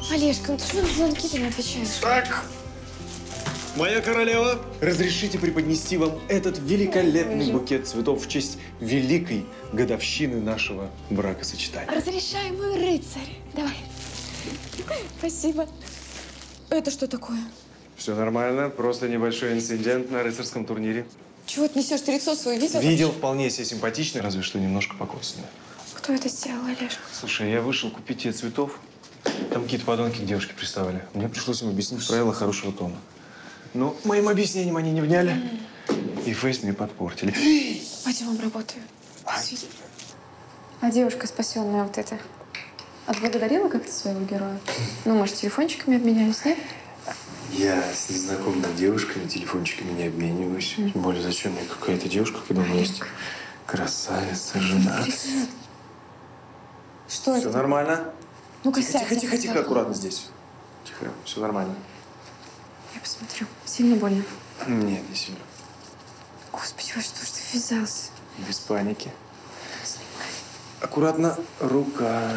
Олежка, ну ты что на звонки-то не отвечаешь? Так, моя королева, разрешите преподнести вам этот великолепный букет цветов в честь великой годовщины нашего бракосочетания. Разрешаю, мой рыцарь. Давай. Спасибо. Это что такое? Все нормально, просто небольшой инцидент на рыцарском турнире. Чего ты несешь? Ты лицо свое видел? Видел, вполне себе симпатичный, разве что немножко покоцанный. Кто это сделал, Олежка? Слушай, я вышел купить тебе цветов. Там какие-то подонки к девушке приставали. Мне пришлось им объяснить правила хорошего тона. Но моим объяснением они не вняли. И фейс мне подпортили. Пойдем, работаю. А девушка, спасенная вот эта, отблагодарила как-то своего героя? Ну, может, телефончиками обменялись, нет? Я с незнакомыми девушками телефончиками не обмениваюсь. Тем более, зачем мне какая-то девушка, когда у меня есть красавица, жена. Что это? Все нормально? Ну-ка, Тихо, сядь. тихо, тихо, тихо, аккуратно здесь. Тихо, все нормально. Я посмотрю. Сильно больно? Нет, не сильно. Господи, во что ж ты ввязался? Без паники. Аккуратно, рука.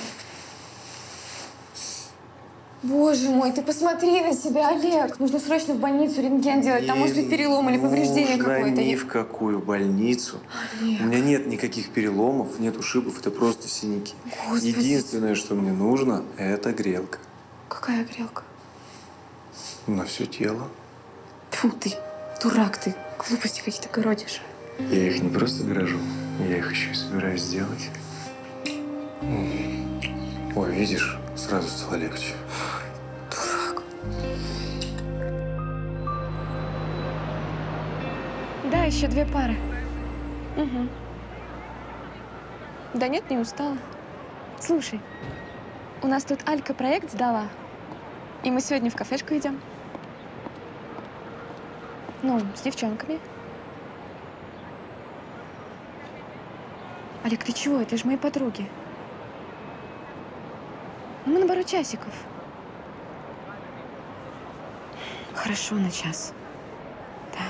Боже мой, ты посмотри на себя, Олег. Нужно срочно в больницу рентген делать. Там может быть перелом или повреждение какое-то. Ни в какую больницу. Олег. У меня нет никаких переломов, нет ушибов, это просто синяки. Господи. Единственное, что мне нужно, это грелка. Какая грелка? На все тело. Фу ты, дурак ты. Глупости какие-то городишь. Я их не просто грожу, я их еще и собираюсь сделать. Ой, видишь, сразу стало легче. Дурак. Да, еще 2 пары. Угу. Да нет, не устала. Слушай, у нас тут Алька проект сдала, и мы сегодня в кафешку идем. Ну, с девчонками. Олег, ты чего? Это же мои подруги. Ну, мы на пару часиков. Хорошо, на час. Да.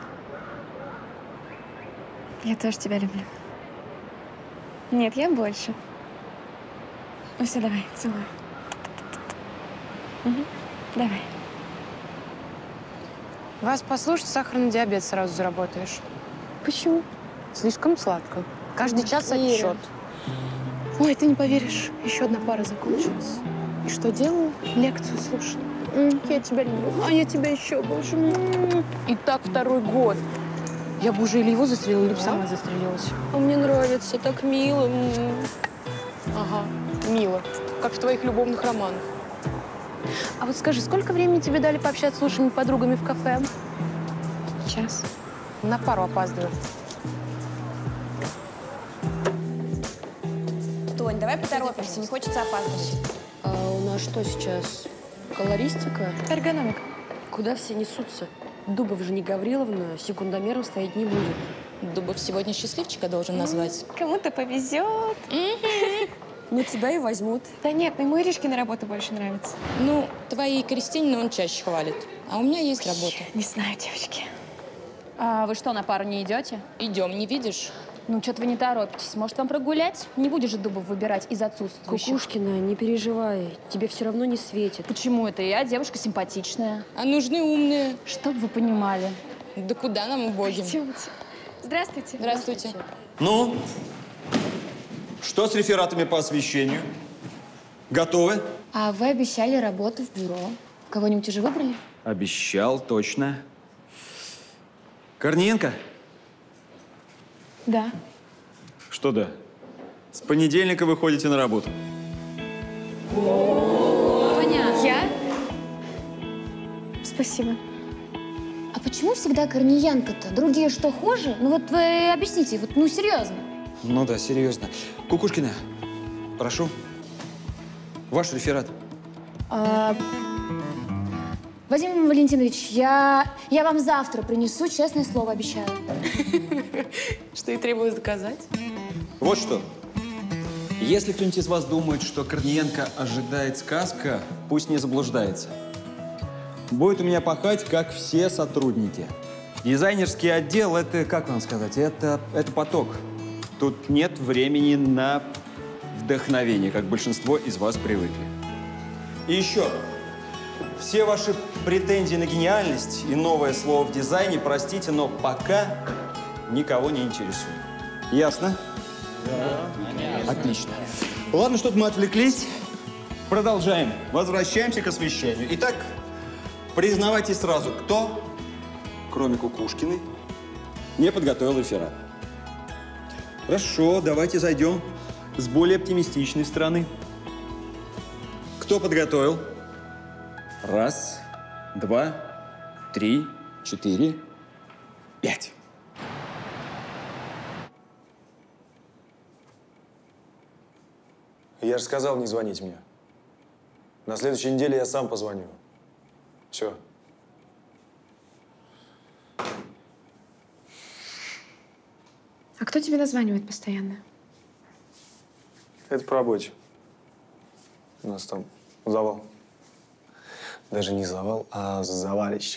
Я тоже тебя люблю. Нет, я больше. Ну все, давай, целую. Угу. Давай. Вас послушать, сахарный диабет сразу заработаешь. Почему? Слишком сладко. Каждый час Ира. отчет. Ой, ты не поверишь, еще одна пара закончилась. И что делаю? Лекцию слушаю. Я тебя люблю, а я тебя еще больше. И так 2-й год. Я бы уже или его застрелила, или бы сама застрелилась. А мне нравится, так мило. Ага, мило. Как в твоих любовных романах. А вот скажи, сколько времени тебе дали пообщаться с лучшими подругами в кафе? Час. На пару опаздываю. Тонь, давай поторопимся, не хочется опаздывать. А у нас что сейчас? Колористика? Эргономика. Куда все несутся? Дубов же не Гавриловна, секундомером стоять не будет. Дубов сегодня счастливчика должен назвать. Кому-то повезет. Ну, тебя и возьмут. Да нет, ему Иришке на работу больше нравится. Ну, твои Кристине он чаще хвалит. А у меня есть работа. Не знаю, девочки. А вы что, на пару не идете? Идем, не видишь? Ну, что-то вы не торопитесь. Может, вам прогулять? Не будешь же Дубов выбирать из отсутствующих. Кукушкина, не переживай, тебе все равно не светит. Почему это? Я девушка симпатичная. А нужны умные. Чтоб вы понимали. Да куда нам, убогим? Идемте. Здравствуйте. Здравствуйте. Ну, что с рефератами по освещению? Готовы? А вы обещали работу в бюро. Кого-нибудь уже выбрали? Обещал, точно. Корниенко? Да. Что да? С понедельника вы ходите на работу. Понятно. Я? Спасибо. А почему всегда Корниенко-то? Другие что, хуже? Ну вот вы объясните, вот, ну серьезно. Ну да, серьезно. Кукушкина, прошу. Ваш реферат. Вадим Валентинович, я вам завтра принесу, честное слово, обещаю. Что и требовалось доказать. Вот что. Если кто-нибудь из вас думает, что Корниенко ожидает сказка, пусть не заблуждается. Будет у меня пахать, как все сотрудники. Дизайнерский отдел – это, как вам сказать, это поток. Тут нет времени на вдохновение, как большинство из вас привыкли. И еще. Все ваши претензии на гениальность и новое слово в дизайне, простите, но пока никого не интересует. Ясно? Да. Отлично. Ладно, что-то мы отвлеклись. Продолжаем. Возвращаемся к освещению. Итак, признавайтесь сразу, кто, кроме Кукушкиной, не подготовил реферат. Хорошо, давайте зайдем с более оптимистичной стороны. Кто подготовил? Раз, два, три, четыре, пять. Я же сказал не звонить мне. На следующей неделе я сам позвоню. Все. А кто тебе названивает постоянно? Это по работе. У нас там завал. Даже не завал, а завалище.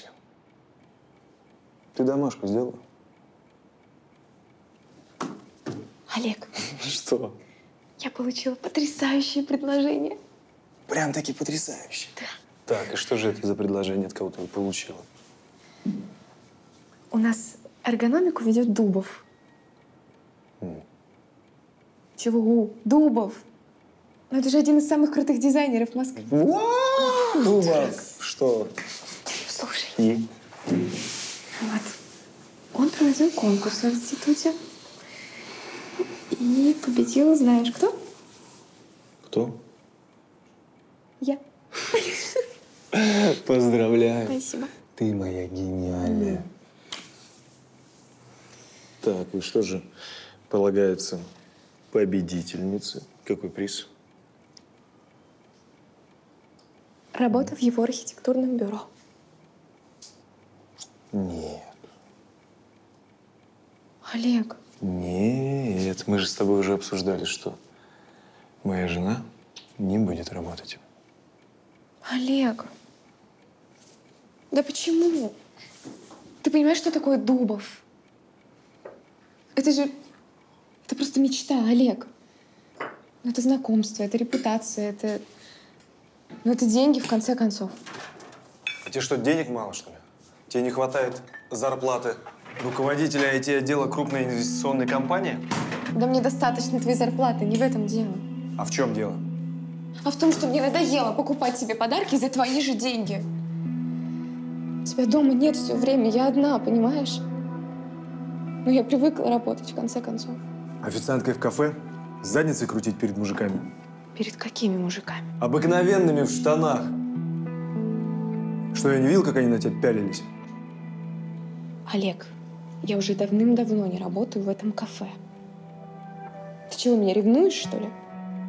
Ты домашку сделала? Олег, Что? я получила потрясающее предложение. Прям-таки потрясающе. Да. Так, и что же это за предложение, от кого ты его получила? У нас эргономику ведет Дубов. Чего? Дубов. Ну, это же один из самых крутых дизайнеров Москвы. Вау! Дубов! Что? Слушай, И? вот. Он проводил конкурс в институте. И победила, знаешь, кто? Кто? Я. Поздравляю. Спасибо. Ты моя гениальная. Так, и что же полагается победительнице? Какой приз? Работа в его архитектурном бюро. Нет. Олег. Нет, мы же с тобой уже обсуждали, что моя жена не будет работать. Олег. Да почему? Ты понимаешь, что такое Дубов? Это же... Это просто мечта, Олег. Ну, это знакомство, это репутация, это... Ну, это деньги, в конце концов. А тебе что, денег мало, что ли? Тебе не хватает зарплаты руководителя IT-отдела крупной инвестиционной компании? Да мне достаточно твоей зарплаты, не в этом дело. А в чем дело? А в том, что мне надоело покупать себе подарки за твои же деньги. Тебя дома нет все время, я одна, понимаешь? Ну, я привыкла работать, в конце концов. Официанткой в кафе? С задницей крутить перед мужиками? Перед какими мужиками? Обыкновенными в штанах. Что, я не видел, как они на тебя пялились? Олег, я уже давным-давно не работаю в этом кафе. Ты чего, меня ревнуешь, что ли?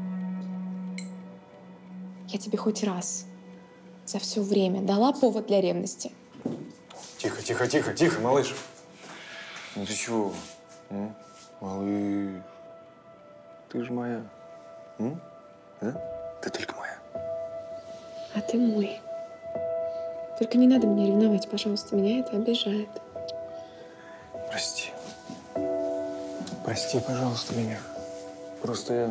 Я тебе хоть раз за все время дала повод для ревности? Тихо, тихо, тихо, тихо, малыш. Ну ты чего? Малыш, ты же моя. Да? Ты только моя. А ты мой. Только не надо меня ревновать, пожалуйста. Меня это обижает. Прости. Прости, пожалуйста, меня. Просто я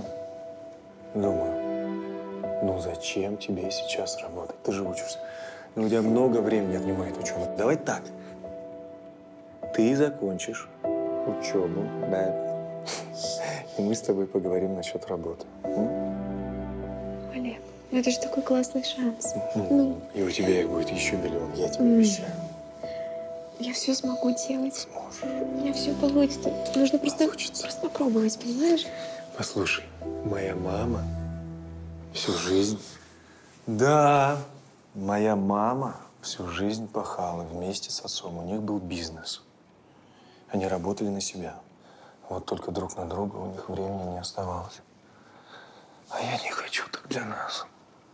думаю, ну зачем тебе сейчас работать? Ты же учишься. Ну, у тебя много времени отнимает учеба. Давай так. Ты закончишь учебу, да? И мы с тобой поговорим насчет работы. Олег, ну это же такой классный шанс. И у тебя их будет еще миллион, я тебе обещаю. Я все смогу делать. Сможешь. У меня все получится. Нужно просто попробовать, понимаешь? Послушай, моя мама всю жизнь... Да, моя мама всю жизнь пахала вместе с отцом. У них был бизнес. Они работали на себя. Вот только друг на друга у них времени не оставалось. А я не хочу так для нас.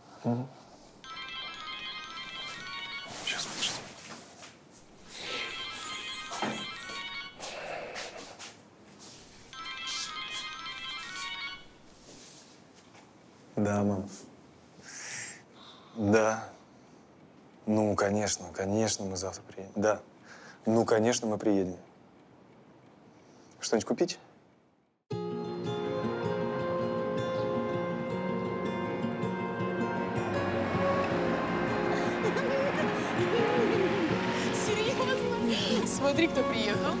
Сейчас, подожди. Да, мам. Да. Ну, конечно, конечно, мы завтра приедем. Да. Ну, конечно, мы приедем. Что-нибудь купить? Смотри, кто приехал.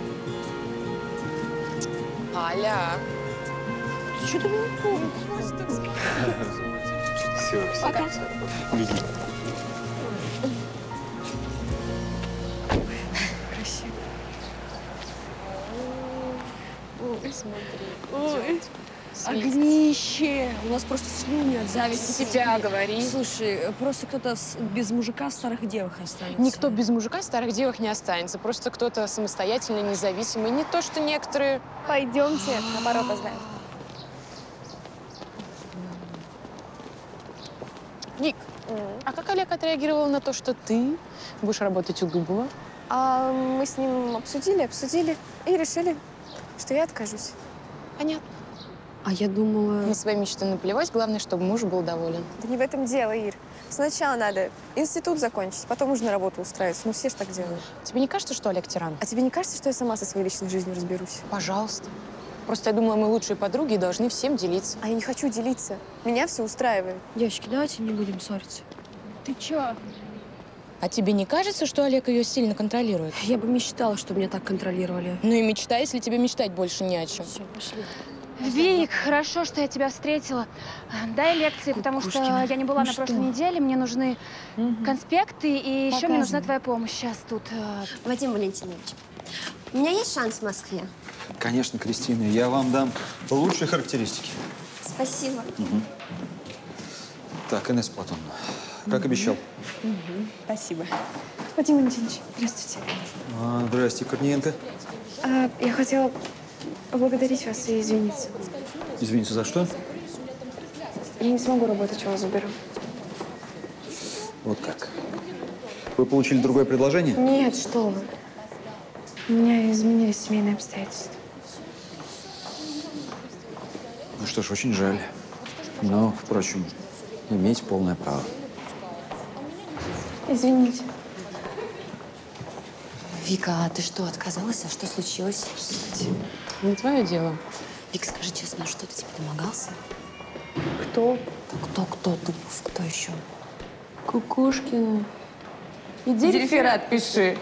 Аля. Ты что-то не помнишь? Все, Пока. Беги. Красиво. Ой, смотри. Ой, огнище! У нас просто слюни от зависти. Себя говори. Слушай, просто кто-то без мужика в старых девах останется. Никто без мужика в старых девах не останется. Просто кто-то самостоятельный, независимый. Не то, что некоторые. Пойдемте, наоборот, познаем. Вик, а как Олег отреагировал на то, что ты будешь работать у Дубова? А мы с ним обсудили и решили, что я откажусь. Понятно. А я думала... На свои мечты наплевать, главное, чтобы муж был доволен. Да не в этом дело, Ир. Сначала надо институт закончить, потом уже на работу устраиваться. Ну, все ж так делают. Тебе не кажется, что Олег тиран? А тебе не кажется, что я сама со своей личной жизнью разберусь? Пожалуйста. Просто я думала, мы лучшие подруги и должны всем делиться. А я не хочу делиться. Меня все устраивает. Девочки, давайте не будем ссориться. Ты чё? А тебе не кажется, что Олег ее сильно контролирует? Я бы мечтала, чтобы меня так контролировали. Ну и мечтай, если тебе мечтать больше не о чем. Все, пошли. Вик, хорошо, что я тебя встретила. Дай лекции, потому что Кукушкина. я не была Ну на что? прошлой неделе. Мне нужны конспекты, и еще мне нужна Показывай. твоя помощь. Сейчас тут. Вадим Валентинович, у меня есть шанс в Москве? Конечно, Кристина, я вам дам лучшие характеристики. Спасибо. Так, Инесса Платоновна, как обещал. Спасибо. Вадим Валентинович, здравствуйте. Здрасте, Корниенко. Я хотела поблагодарить вас и извиниться. Извините, за что? Я не смогу работать у вас в бюро. Вот как. Вы получили другое предложение? Нет, что вы. У меня изменились семейные обстоятельства. Ну что ж, очень жаль. Но, впрочем, имеете полное право. Извините. Вика, а ты что, отказалась? А что случилось? Не твое дело. Вик, скажи честно, что ты тебе домогался? Кто? Кто? Дубов, кто еще? Кукушкина. Иди реферат пиши.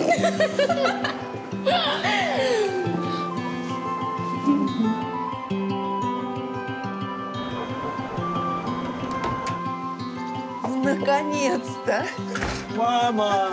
Наконец-то! Мама!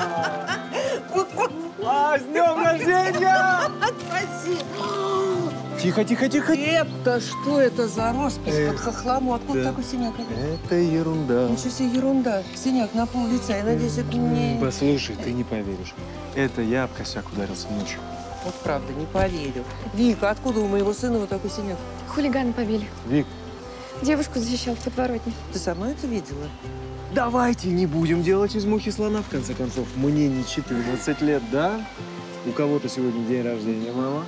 С днем рождения! Спасибо! Тихо, тихо, тихо. Это что это за роспись под хохлому? Откуда такой синяк? Это ерунда. Ничего себе ерунда. Синяк на пол лица. Я надеюсь, это не... Послушай, ты не поверишь. Это я об косяк ударился ночью. Вот правда, не поверю. Вика, откуда у моего сына вот такой синяк? Хулиганы побили. Вик, Девушку защищал в подворотне. Ты сама это видела? давайте не будем делать из мухи слона, в конце концов. Мне не 14 лет, да? У кого-то сегодня день рождения, мама.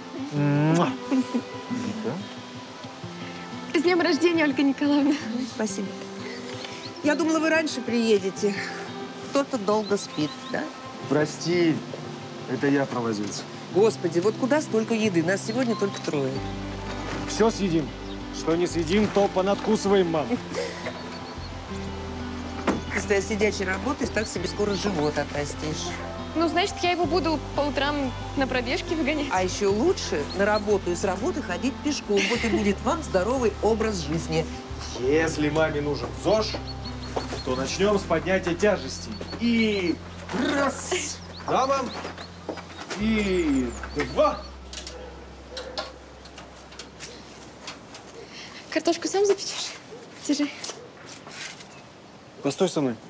Вика? С днем рождения, Ольга Николаевна. Спасибо. Я думала, вы раньше приедете. Кто-то долго спит, да? Прости, это я провозился. Господи, вот куда столько еды? Нас сегодня только 3. Все съедим. Что не съедим, то понадкусываем, мам. Если я сидячий работаешь, так себе скоро живот отрастишь. Ну, значит, я его буду по утрам на пробежке выгонять. А еще лучше на работу и с работы ходить пешком. Вот и будет вам здоровый образ жизни. Если маме нужен ЗОЖ, то начнем с поднятия тяжестей. И раз. Да, мам? И 2. Картошку сам запечешь? Держи. Постой со мной.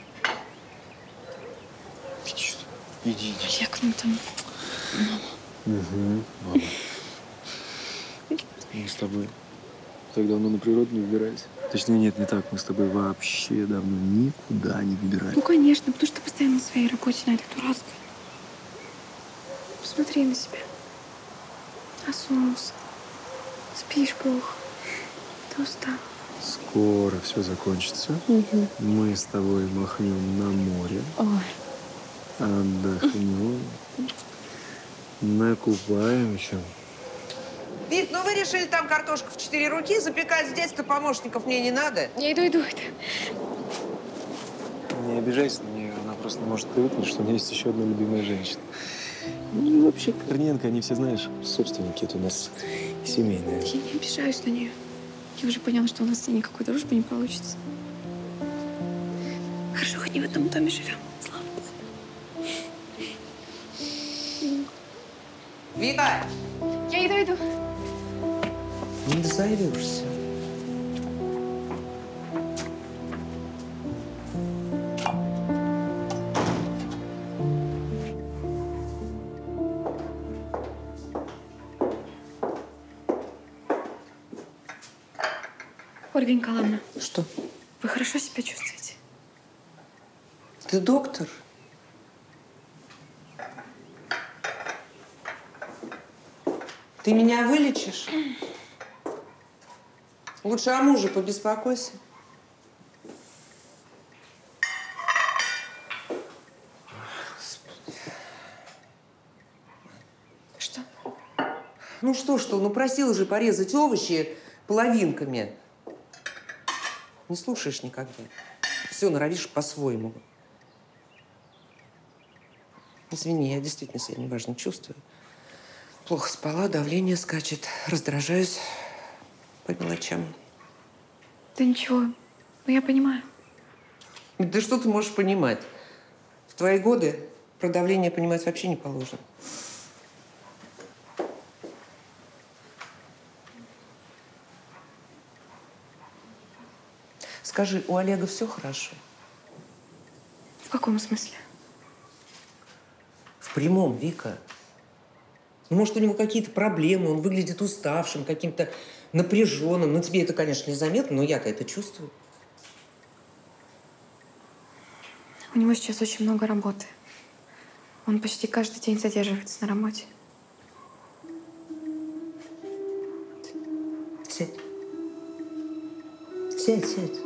Иди. Олег, ну там... Мама. Мы с тобой так давно на природу не выбирались. Точнее, нет, не так. Мы с тобой вообще давно никуда не выбирались. Ну, конечно, потому что ты постоянно на своей работе, на этой дурацкой. Посмотри на себя. Осунулся. Спишь плохо. Ты устал. Скоро все закончится. Мы с тобой махнем на море. Отдохнем. Накупаемся. Вик, ну вы решили там картошку в 4 руки запекать здесь-то помощников мне не надо. Я иду. Не обижайся на нее, она просто не может привыкнуть, что у меня есть еще одна любимая женщина. Ну, вообще, Корниенко, они все, знаешь, собственники. Это у нас семейные. Я не обижаюсь на нее. Я уже поняла, что у нас с ней никакой дружбы не получится. Хорошо, хоть не в этом доме живем. Слава Богу. Вика! Я иду. Не дозовешься. Ольга Николаевна, Что? вы хорошо себя чувствуете? Ты доктор? Ты меня вылечишь? Лучше о муже побеспокойся. Что? Ну что, ну просила же порезать овощи половинками. Не слушаешь никогда. Все норовишь по-своему. Извини, я действительно себя неважно чувствую. Плохо спала, давление скачет, раздражаюсь по мелочам. Да ничего, ну я понимаю. Да что ты можешь понимать? В твои годы про давление понимать вообще не положено. Скажи, у Олега все хорошо? В каком смысле? В прямом, Вика. Ну, может, у него какие-то проблемы, он выглядит уставшим, каким-то напряженным. Ну, тебе это, конечно, незаметно, но я-то это чувствую. У него сейчас очень много работы. Он почти каждый день задерживается на работе. Сядь. Сядь.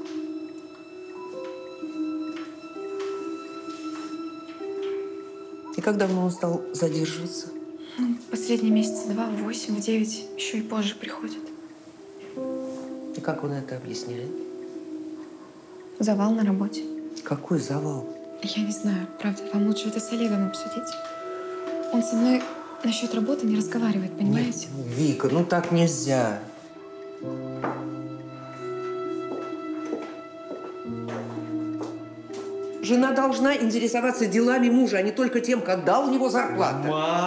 И как давно он стал задерживаться? Ну, последние месяца 2, в 8, в 9, еще и позже приходит. И как он это объясняет? Завал на работе. Какой завал? Я не знаю, правда. Вам лучше это с Олегом обсудить. Он со мной насчет работы не разговаривает, понимаете? Нет, Вика, ну так нельзя. Жена должна интересоваться делами мужа, а не только тем, когда у него зарплата.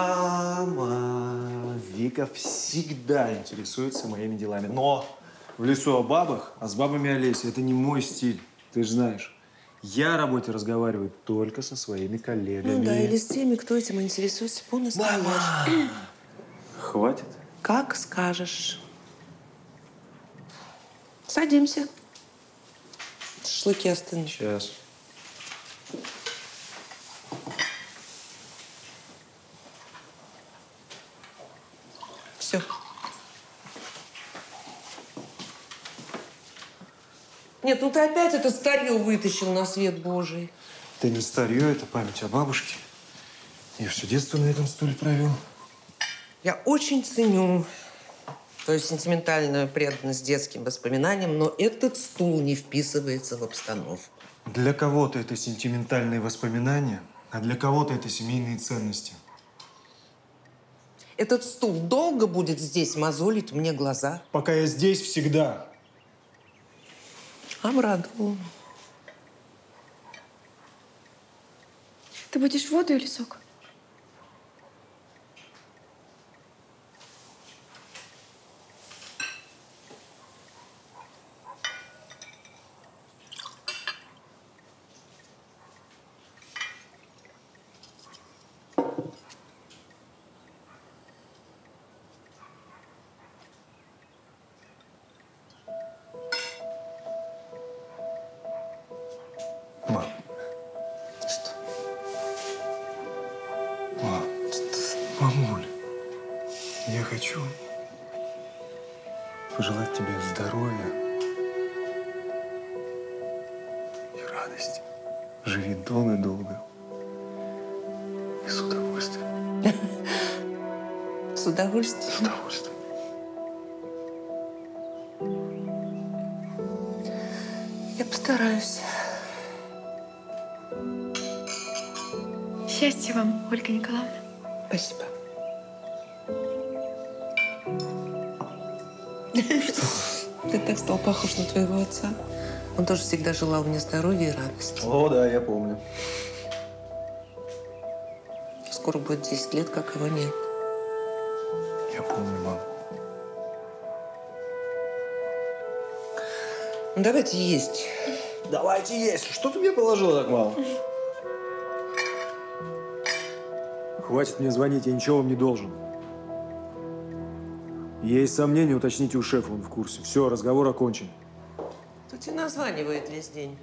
Мама! Вика всегда интересуется моими делами. Но в лесу о бабах, а с бабами о лесе. Это не мой стиль, ты же знаешь. Я о работе разговариваю только со своими коллегами. Ну да, или с теми, кто этим интересуется по-настоящему. Хватит? Как скажешь. Садимся. Шашлыки остынут. Сейчас. Все. Нет, ну ты опять это старье вытащил на свет Божий. Это не старье, это память о бабушке. Я все детство на этом стуле провел. Я очень ценю твою сентиментальную преданность детским воспоминаниям, но этот стул не вписывается в обстановку. Для кого-то это сентиментальные воспоминания, а для кого-то это семейные ценности. Этот стул долго будет здесь мозолить мне глаза? Пока я здесь, всегда. Обрадовал. Ты будешь воду или сок? Мам. Что? Мам. Мамуль, я хочу пожелать тебе здоровья и радости. Живи долго-долго и с удовольствием. С удовольствием. С удовольствием. Я постараюсь. Счастья вам, Ольга Николаевна. Спасибо. Ты так стал похож на твоего отца. Он тоже всегда желал мне здоровья и радости. О, да, я помню. Скоро будет 10 лет, как его нет. Я помню, мам. Ну, давайте есть. Давайте есть. Что ты мне положила так мало? Хватит мне звонить, я ничего вам не должен. Есть сомнения, уточните у шефа, он в курсе. Все, разговор окончен. Кто тебе названивает весь день?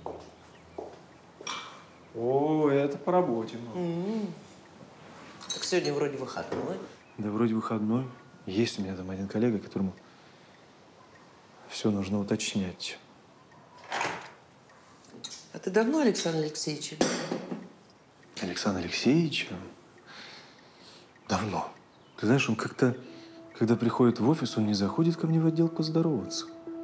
О, это по работе. Так сегодня вроде выходной. Да вроде выходной. Есть у меня там один коллега, которому все нужно уточнять. А ты давно Александр Алексеевич? Александр Алексеевич? Давно. Ты знаешь, он как-то, когда приходит в офис, он не заходит ко мне в отдел поздороваться.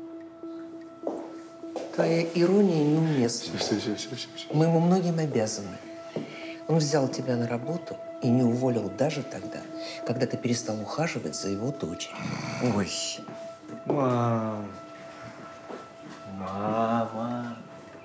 Твоя ирония неуместна. Все. Мы ему многим обязаны. Он взял тебя на работу и не уволил даже тогда, когда ты перестал ухаживать за его дочерью. Ой. Мам. Мама.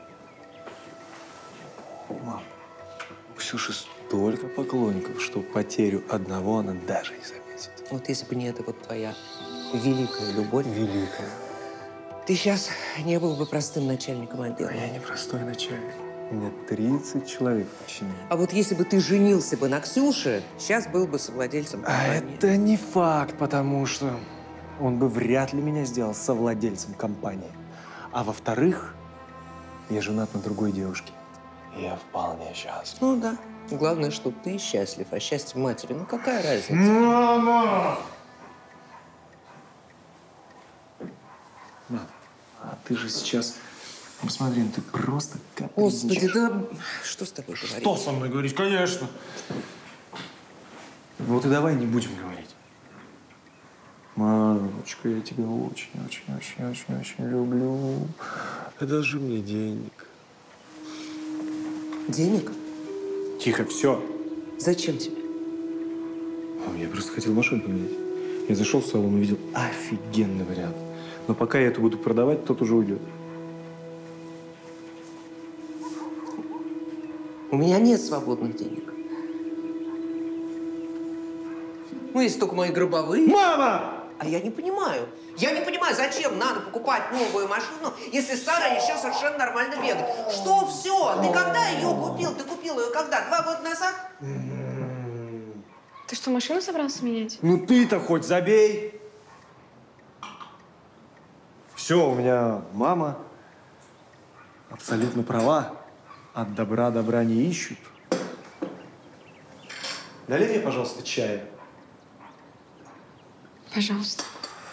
Мам. У Ксюши столько поклонников, что потерю одного она даже не заметит. Вот если бы не эта вот твоя великая любовь. Великая. Ты сейчас не был бы простым начальником отдела. А я не простой начальник. У меня 30 человек подчинены. А вот если бы ты женился бы на Ксюше, сейчас был бы совладельцем А компании. это не факт, потому что он бы вряд ли меня сделал совладельцем компании. А во-вторых, я женат на другой девушке. Я вполне счастлив. Ну да. Главное, что ты счастлив, а счастье матери, ну какая разница? Мама! Мам, а ты же сейчас… Посмотри, ну ты просто Господи, капризничаешь. да что с тобой говорить? Что со мной говорить? Конечно. Вот и давай не будем говорить. Мамочка, я тебя очень люблю. Одолжи мне денег. Денег? Тихо, все. Зачем тебе? Мам, я просто хотел машину поменять. Я зашел в салон и увидел офигенный вариант. Но пока я эту буду продавать, тот уже уйдет. У меня нет свободных денег. Ну, есть только мои гробовые. Мама! А я не понимаю. Я не понимаю, зачем надо покупать новую машину, если старая еще совершенно нормально бегает. Что все? Ты когда ее купил? Ты купил ее когда? 2 года назад? Ты что, машину собрался менять? Ну ты-то хоть забей. Все, у меня мама абсолютно права. От добра добра не ищут. Налей мне, пожалуйста, чая. Пожалуйста.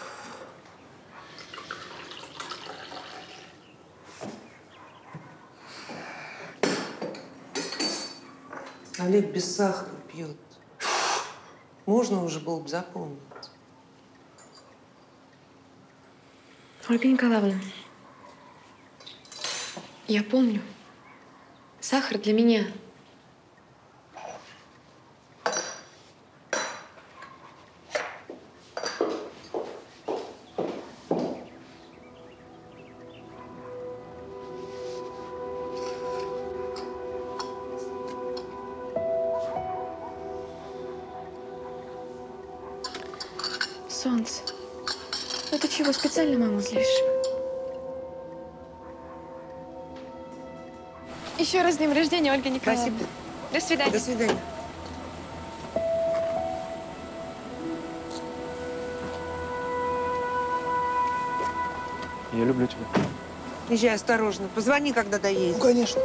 Олег без сахара пьет. Можно уже было бы запомнить. Ольга Николаевна, я помню. Сахар для меня. Солнце, ну ты чего, специально маму злишь? Еще раз с днем рождения, Ольга Николаевна. Спасибо. До свидания. До свидания. Я люблю тебя. Езжай осторожно. Позвони, когда доедешь. Ну, конечно.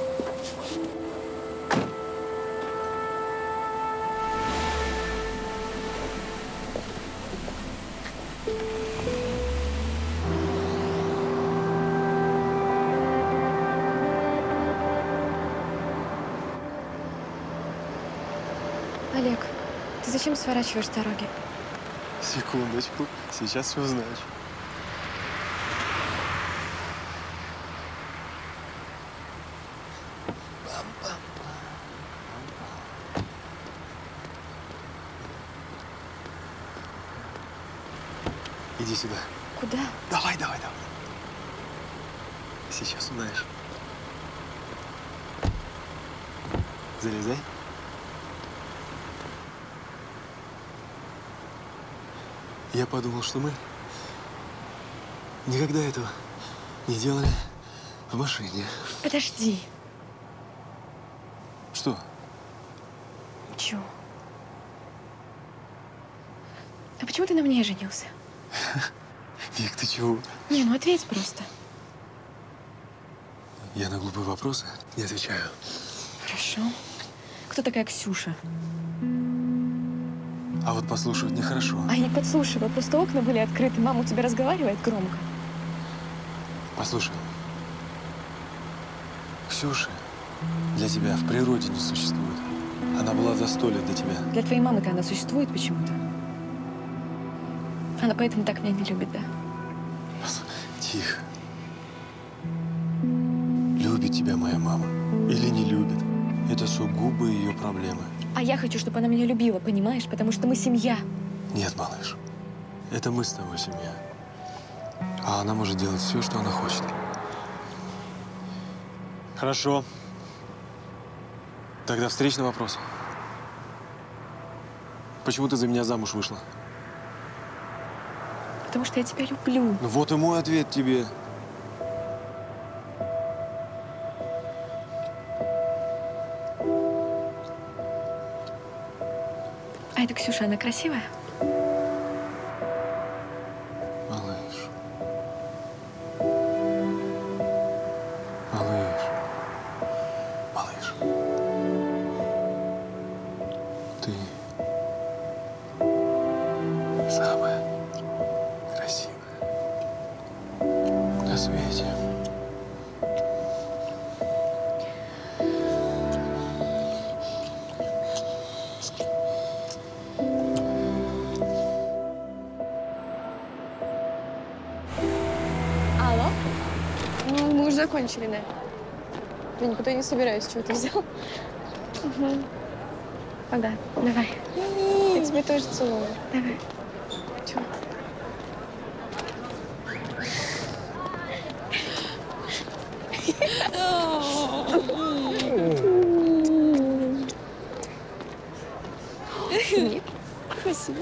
Олег, ты зачем сворачиваешь с дороги? Секундочку, сейчас все узнаешь. Иди сюда. Куда? Давай, давай, давай. Сейчас узнаешь. Залезай. Я подумал, что мы никогда этого не делали в машине. Подожди. Что? Чё? А почему ты на мне женился? Вик, ты чего? Не, ну ответь просто. Я на глупые вопросы не отвечаю. Хорошо. Кто такая Ксюша? А вот послушать нехорошо. А я не подслушиваю, просто окна были открыты. Мама у тебя разговаривает громко. Послушай. Ксюша для тебя в природе не существует. Она была за 100 лет до тебя. Для твоей мамы-то она существует почему-то. Она поэтому так меня не любит, да? Тихо. Любит тебя моя мама или не любит? Это сугубо ее проблемы. А я хочу, чтобы она меня любила, понимаешь? Потому что мы семья. Нет, малыш. Это мы с тобой семья. А она может делать все, что она хочет. Хорошо. Тогда встречный вопрос. Почему ты за меня замуж вышла? Потому что я тебя люблю. Ну вот и мой ответ тебе. А эта Ксюша, она красивая? Малыш. Малыш. Малыш. Ты самая красивая на свете. Алло? Ну, мы уже закончили, да. Я никуда не собираюсь. Чего ты взял? Угу. Ага, давай. Я тебя тоже целую. Давай. Чего? Нет. Спасибо.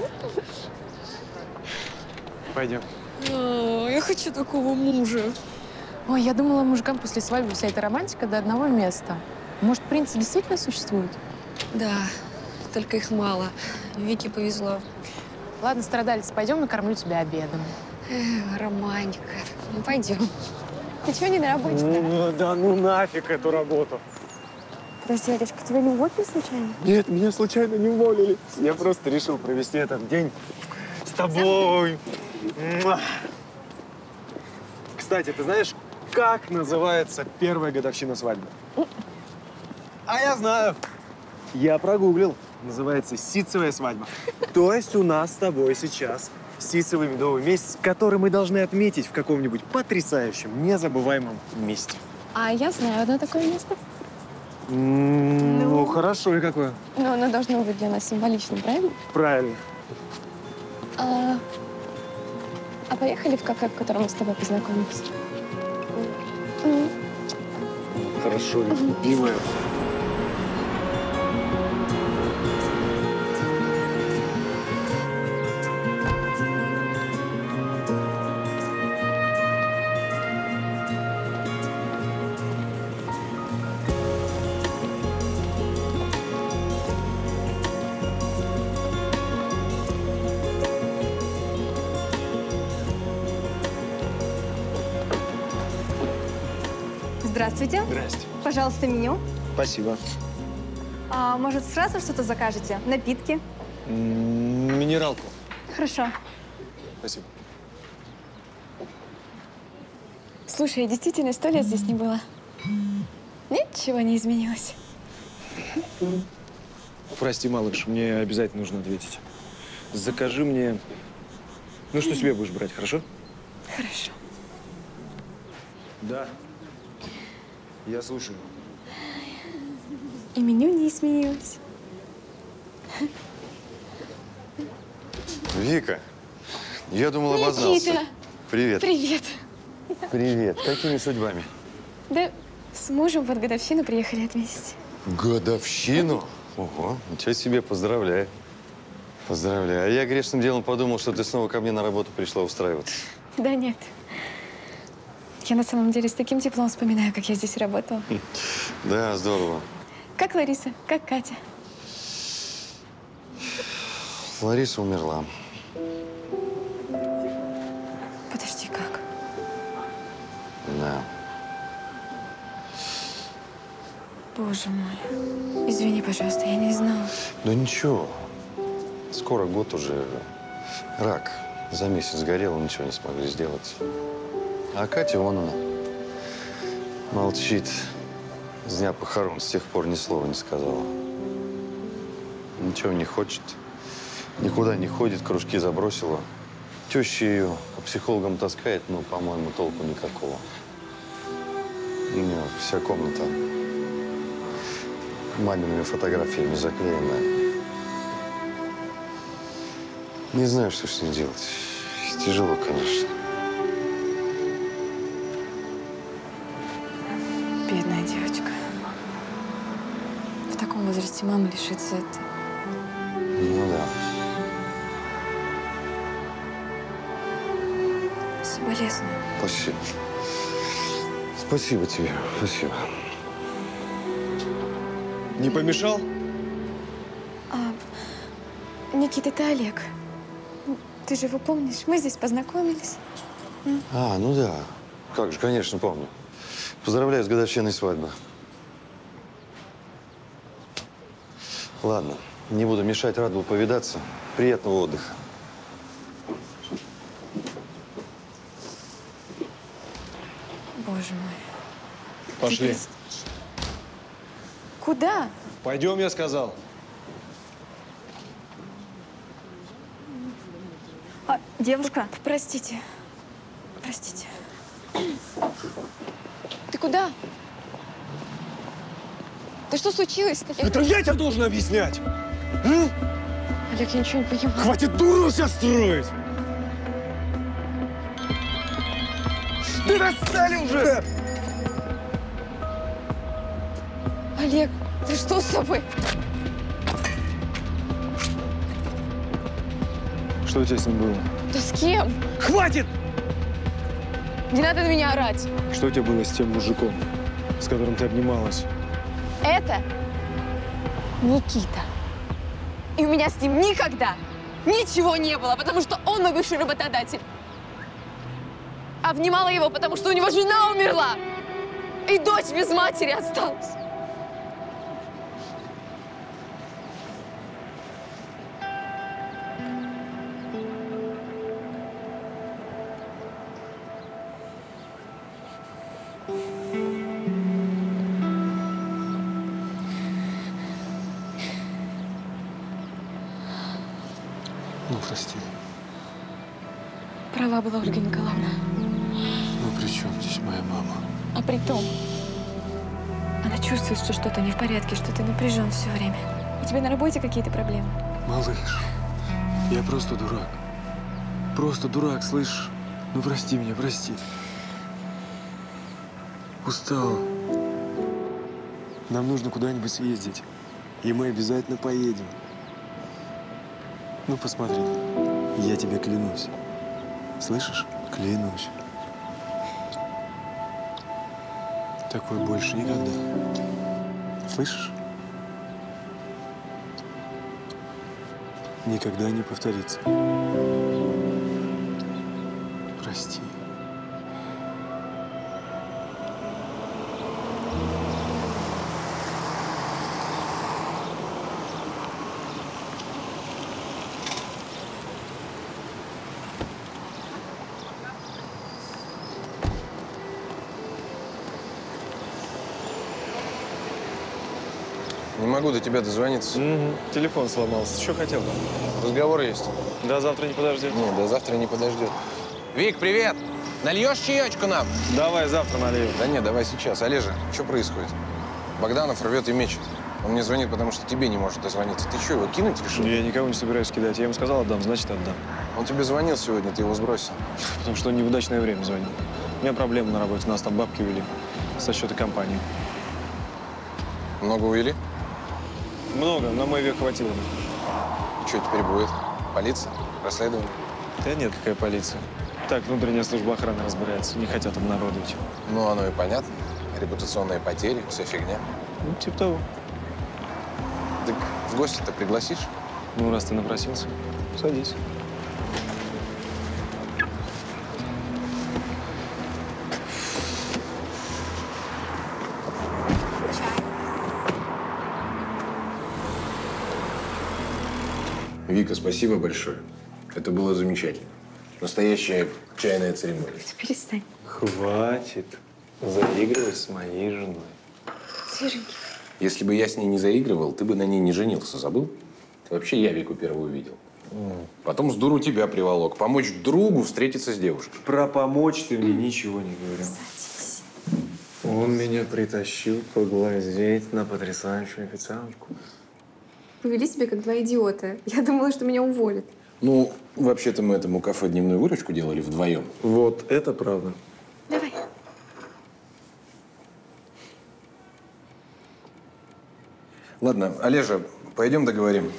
Пойдем. Я хочу такого мужа. Ой, я думала, мужикам после свадьбы вся эта романтика до одного места. Может, принцы действительно существуют? Да, только их мало. Вике повезло. Ладно, страдалец, пойдем, накормлю тебя обедом. Романтика. Ну, пойдем. Ты чего не на работе-то? Да ну нафиг эту работу. Подожди, Олежка, тебя не уволили случайно? Нет, меня случайно не уволили. Я просто решил провести этот день с тобой. Муа. Кстати, ты знаешь, как называется первая годовщина свадьбы? А я знаю. Я прогуглил. Называется ситцевая свадьба. То есть у нас с тобой сейчас ситцевый медовый месяц, который мы должны отметить в каком-нибудь потрясающем, незабываемом месте. А я знаю одно такое место. Ну, хорошо. И какое? Но оно должно быть для нас символичным, правильно? Правильно. А поехали в кафе, в котором мы с тобой познакомились? Хорошо, любимая. Здравствуйте. Здрасте. Пожалуйста, меню. Спасибо. А может, сразу что-то закажете? Напитки? Минералку. Хорошо. Спасибо. Слушай, я действительно 100 лет здесь не была. Ничего не изменилось. Прости, малыш, мне обязательно нужно ответить. Закажи мне… Ну, что себе будешь брать, хорошо? Хорошо. Да. Я слушаю. И меню не изменилось. Вика, Я думал, обознался. Никита! Привет. Привет. Привет. Какими судьбами? Да с мужем под годовщину приехали отметить. Годовщину? Ого, ничего себе, поздравляю. Поздравляю. А я грешным делом подумал, что ты снова ко мне на работу пришла устраиваться. Да нет. Я на самом деле с таким теплом вспоминаю, как я здесь работала. Да, здорово. Как Лариса, как Катя. Лариса умерла. Подожди, как? Да. Боже мой. Извини, пожалуйста, я не знала. Ну ничего. Скоро год уже. Рак. За месяц сгорел, ничего не смогли сделать. А Катя, вон она. Молчит. С дня похорон с тех пор ни слова не сказала. Ничего не хочет. Никуда не ходит, кружки забросила. Теща ее по психологам таскает, но, по-моему, толку никакого. У нее вся комната мамиными фотографиями заклеена. Не знаю, что с ней делать. Тяжело, конечно. Бедная девочка. В таком возрасте мама лишится это. Ну да. Соболезную. Спасибо. Спасибо тебе. Спасибо. Не помешал? Никита, это Олег. Ты же его помнишь? Мы здесь познакомились. А, ну да. Как же, конечно, помню. Поздравляю с годовщиной свадьбы. Ладно, не буду мешать, рад был повидаться. Приятного отдыха. Боже мой. Пошли. Куда? Пойдем, я сказал. Девушка. Простите. Простите. Ты куда? Да что случилось-то? Это я тебе должен объяснять! Олег, я ничего не понимаю. Хватит дуру себя строить! Ты достали уже! Олег, ты что с тобой? Что у тебя с ним было? Да с кем? Хватит! Не надо на меня орать. Что у тебя было с тем мужиком, с которым ты обнималась? Это Никита. И у меня с ним никогда ничего не было, потому что он мой бывший работодатель. Обнимала его, потому что у него жена умерла. И дочь без матери осталась. Ну, прости. Права была Ольга Николаевна. Ну, при чем здесь моя мама? А при том, она чувствует, что что-то не в порядке, что ты напряжен все время. У тебя на работе какие-то проблемы? Малыш, я просто дурак. Просто дурак, слышишь? Ну, прости меня, прости. Устал. Нам нужно куда-нибудь съездить. И мы обязательно поедем. Ну, посмотри. Я тебе клянусь. Слышишь? Клянусь. Такое больше никогда. Слышишь? Никогда не повторится. Прости. Не могу до тебя дозвониться. Телефон сломался. Что хотел? Разговор есть. До завтра не подождет? Нет, до завтра не подождет. Вик, привет! Нальешь чаечку нам? Давай завтра налью. Да нет, давай сейчас. Олежа, что происходит? Богданов рвет и мечет. Он мне звонит, потому что тебе не может дозвониться. Ты что, его кинуть решил? Я никого не собираюсь кидать. Я ему сказал, отдам, значит, отдам. Он тебе звонил сегодня, ты его сбросил. Потому что он не в удачное время звонил. У меня проблемы на работе, нас там бабки увели со счета компании. Много увели? Много, на мой век хватило. Что теперь будет? Полиция? Расследование? Да нет, какая полиция. Так, внутренняя служба охраны разбирается. Не хотят обнародовать. Ну, оно и понятно. Репутационные потери, вся фигня. Ну, типа того. Так в гости-то пригласишь? Ну, раз ты напросился, садись. Вика, спасибо большое. Это было замечательно. Настоящая чайная церемония. Перестань. Хватит заигрывать с моей женой. Свеженький. Если бы я с ней не заигрывал, ты бы на ней не женился, забыл? Вообще я Вику первую увидел. Потом с дуру тебя приволок. Помочь другу встретиться с девушкой. Про помочь ты мне ничего не говорил. Садись. Он меня притащил поглазеть на потрясающую официантку. Повели себя как два идиота. Я думала, что меня уволят. Ну, вообще-то мы этому кафе дневную выручку делали вдвоем. Вот это правда. Давай. Ладно, Олежа, пойдем договорим.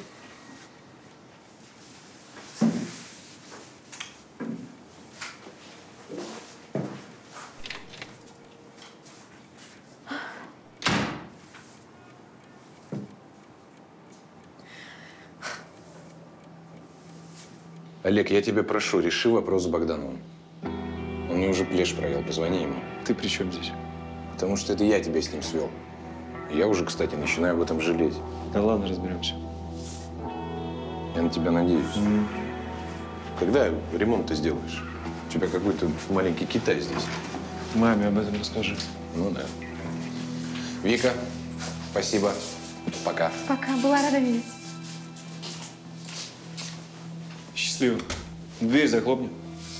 Олег, я тебя прошу, реши вопрос с Богдановым. Он мне уже плешь провел, позвони ему. Ты при чем здесь? Потому что это я тебя с ним свел. И я уже, кстати, начинаю об этом жалеть. Да ладно, разберемся. Я на тебя надеюсь. Когда ремонт ты сделаешь? У тебя какой-то маленький Китай здесь. Маме об этом расскажи. Ну да. Вика, спасибо. Пока. Пока. Была рада видеть. Счастливо. Дверь захлопни.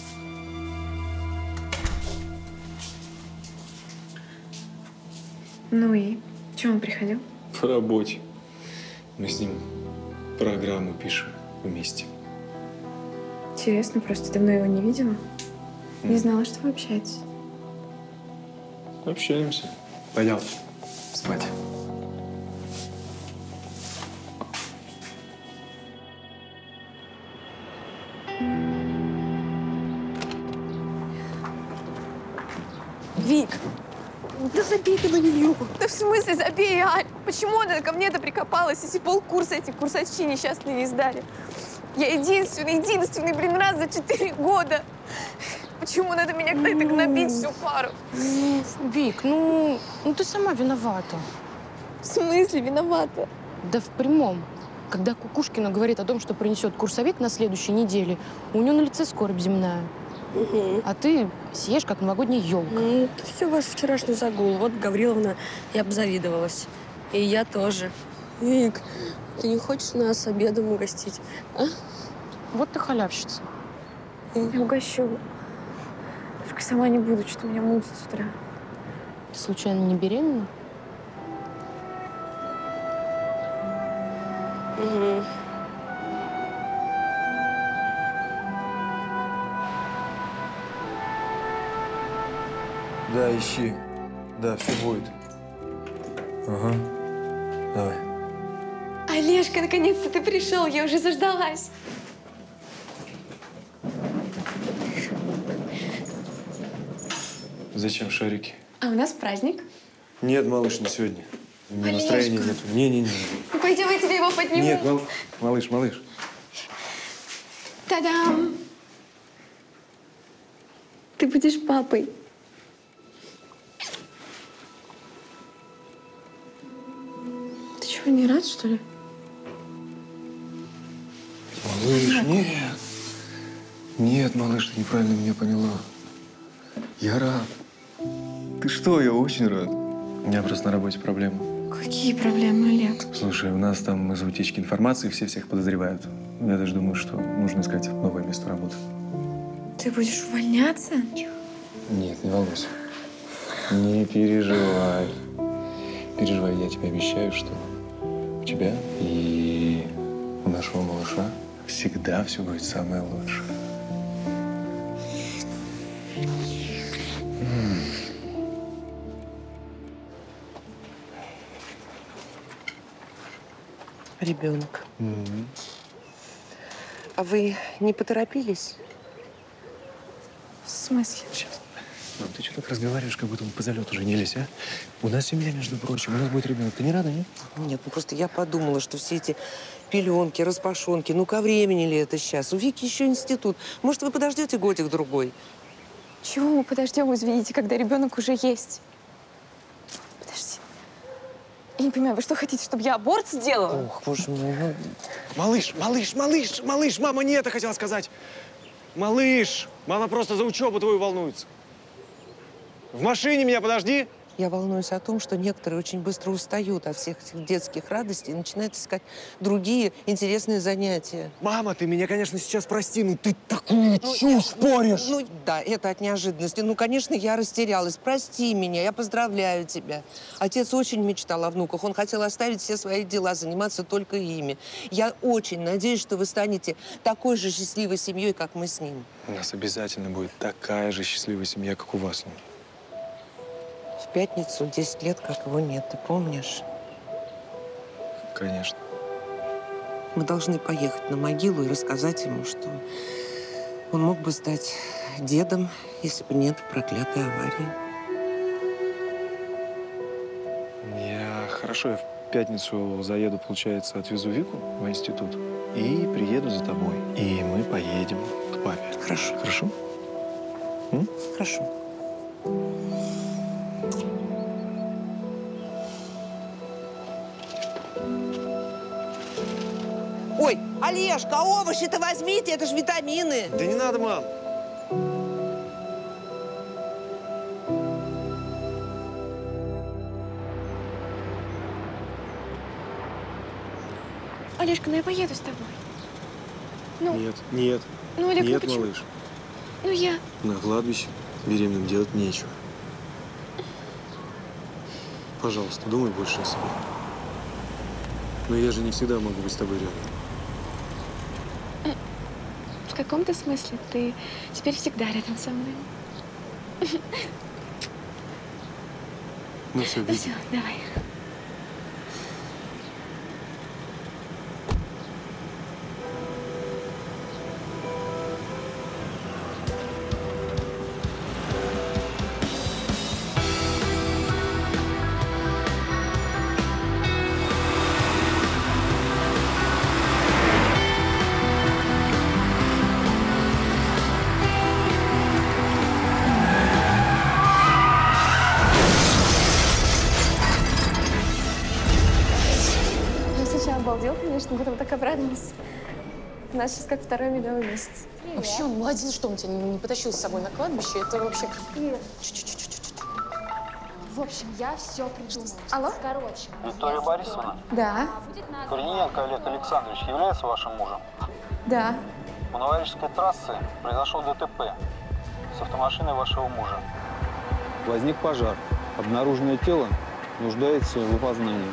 Ну и? Чего он приходил? По работе. Мы с ним программу пишем вместе. Интересно, просто давно его не видела. Не знала, что вы общаетесь. Общаемся. Пойдем спать. Вик, да забей ты на нее. Да в смысле забей, Аль? Почему она ко мне-то прикопалась, если полкурса эти курсачи несчастные не сдали? Я единственный, блин, раз за 4 года. Почему надо меня как-то гнобить всю пару? Вик, ну ты сама виновата. В смысле виновата? Да в прямом. Когда Кукушкина говорит о том, что принесет курсовик на следующей неделе, у нее на лице скорбь земная. А ты съешь, как новогодняя елка. Это все ваш вчерашний загул. Вот Гавриловна и обзавидовалась. И я тоже. Вик, ты не хочешь нас обедом угостить, а? Вот ты халявщица. Я угощу. Только сама не буду, что меня мутит с утра. Ты случайно не беременна? Угу. Да, ищи. Да, все будет. Ага. Давай. Олежка, наконец-то ты пришел, я уже заждалась. Зачем шарики? А у нас праздник. Нет, малыш, не сегодня. У меня Олежка. настроения нет. Не-не-не. Ну, пойдем, я тебе его подниму. Нет, малыш. Та-дам! Ты будешь папой. Ты чего, не рад, что ли? Малыш, нет. Нет, малыш, ты неправильно меня поняла. Я рад. Ты что, я очень рад. У меня просто на работе проблемы. Какие проблемы, Олег? Слушай, у нас там из-за утечки информации все всех подозревают. Я даже думаю, что нужно искать новое место работы. Ты будешь увольняться? Нет, не волнуйся. Не переживай. Я тебе обещаю, что тебя и у нашего малыша всегда все будет самое лучшее. Ребенок. А вы не поторопились? В смысле? Сейчас. Мам, ты что так разговариваешь, как будто мы по залету женились, а? У нас семья, между прочим, у нас будет ребенок. Ты не рада, нет? Нет, ну просто я подумала, что все эти пеленки, распашонки, ну ко времени ли это сейчас? У Вики еще институт. Может, вы подождете годик-другой? Чего мы подождем, извините, когда ребенок уже есть? Подожди. Я не понимаю, вы что хотите, чтобы я аборт сделала? Ох, боже мой. Ну... Малыш, мама не это хотела сказать. Малыш, мама просто за учебу твою волнуется. В машине меня подожди. Я волнуюсь о том, что некоторые очень быстро устают от всех этих детских радостей и начинают искать другие интересные занятия. Мама, ты меня, конечно, сейчас прости, но ты такую чушь споришь. Ну, да, это от неожиданности. Ну, конечно, я растерялась. Прости меня, я поздравляю тебя. Отец очень мечтал о внуках. Он хотел оставить все свои дела, заниматься только ими. Я очень надеюсь, что вы станете такой же счастливой семьей, как мы с ним. У нас обязательно будет такая же счастливая семья, как у вас. В пятницу 10 лет, как его нет. Ты помнишь? Конечно. Мы должны поехать на могилу и рассказать ему, что он мог бы стать дедом, если бы нет проклятой аварии. Хорошо, я в пятницу заеду, получается, отвезу Вику в институт и приеду за тобой. И мы поедем к папе. Хорошо. Хорошо? Хорошо. Ой, Олежка, овощи-то возьмите, это же витамины. Да не надо, мам. Олежка, ну я поеду с тобой. Ну, Нет. Ну, Олег, ну Нет, почему? малыш. Ну я... На кладбище беременным делать нечего. Пожалуйста, думай больше о себе. Но я же не всегда могу быть с тобой рядом. В каком-то смысле ты теперь всегда рядом со мной. Ну все, Ну все, давай. Обалдел, конечно, потом так обрадовался. У нас сейчас как второй медовый месяц. Вообще он молодец, что он тебя не потащил с собой на кладбище. Это вообще... В общем, я все придумала. Алло? Короче. Виктория Борисовна? Да. Корниенко Олег Александрович является вашим мужем? Да. У Новорижской трассы произошел ДТП с автомашиной вашего мужа. Возник пожар. Обнаруженное тело нуждается в опознании.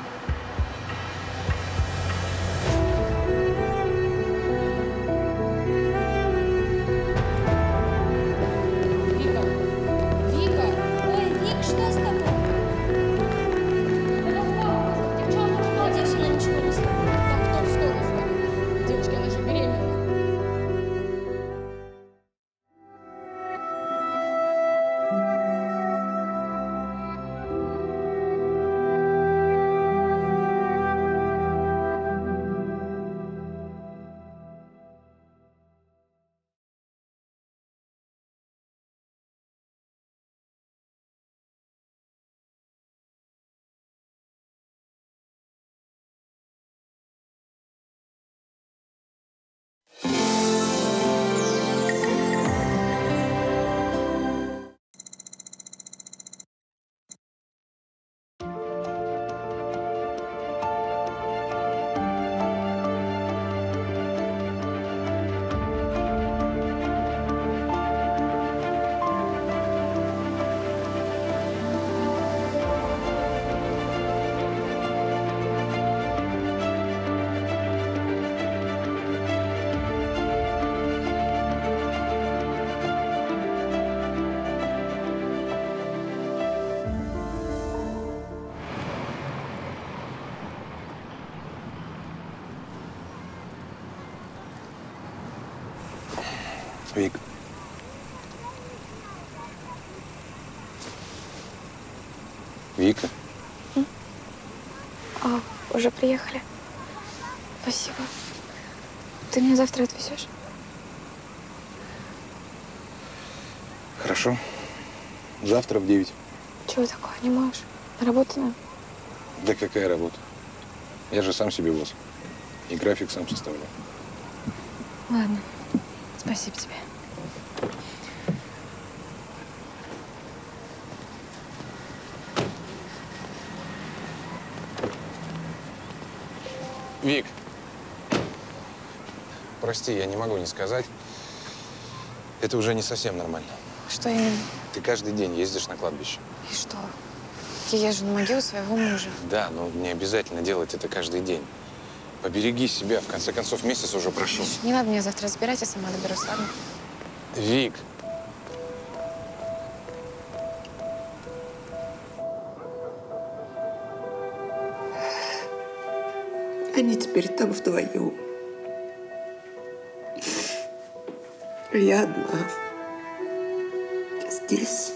Вик. Вика. Уже приехали. Спасибо. Ты меня завтра отвезешь? Хорошо. Завтра в 9. Чего такое? Не можешь? Наработанная? Да какая работа? Я же сам себе босс. И график сам составляю. Ладно. Спасибо тебе. Вик, прости, я не могу не сказать. Это уже не совсем нормально. Что именно? Ты каждый день ездишь на кладбище. И что? Я езжу на могилу своего мужа. Да, но не обязательно делать это каждый день. Побереги себя, в конце концов, месяц уже прошел. Не надо меня завтра забирать, я сама доберусь, ладно? Вик. Они теперь там вдвоем. Я одна. Здесь.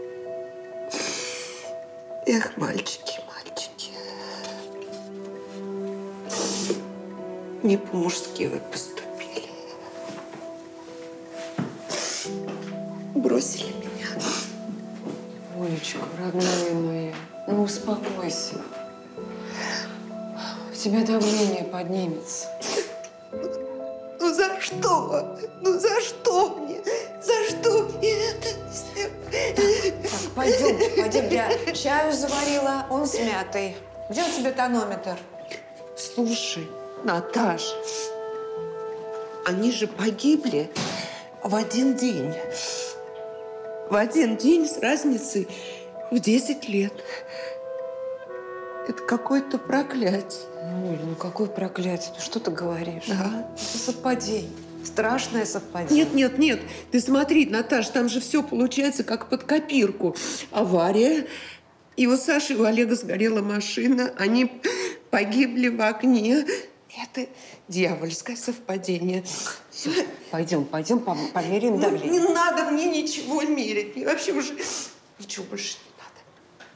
Эх, мальчики, мальчики. Не по-мужски вы поступили. Бросили меня. Олечка, родная моя, ну успокойся. У тебя давление поднимется. Ну за что? Ну за что мне? За что мне это? Так, пойдем, я чаю заварила, он с мятой. Где у тебя тонометр? Слушай, Наташ, они же погибли в один день. В один день с разницей в 10 лет. Это какое-то проклятие. Оль, ну какое проклятие? Ну что ты говоришь? Да. Это совпадение. Страшное совпадение. Нет. Ты смотри, Наташ, там же все получается как под копирку. Авария. И у Саши, и у Олега сгорела машина. Они погибли в огне. Это дьявольское совпадение. Все, пойдем, померяем давление. Не надо мне ничего мерить. Мне вообще уже ничего больше не надо.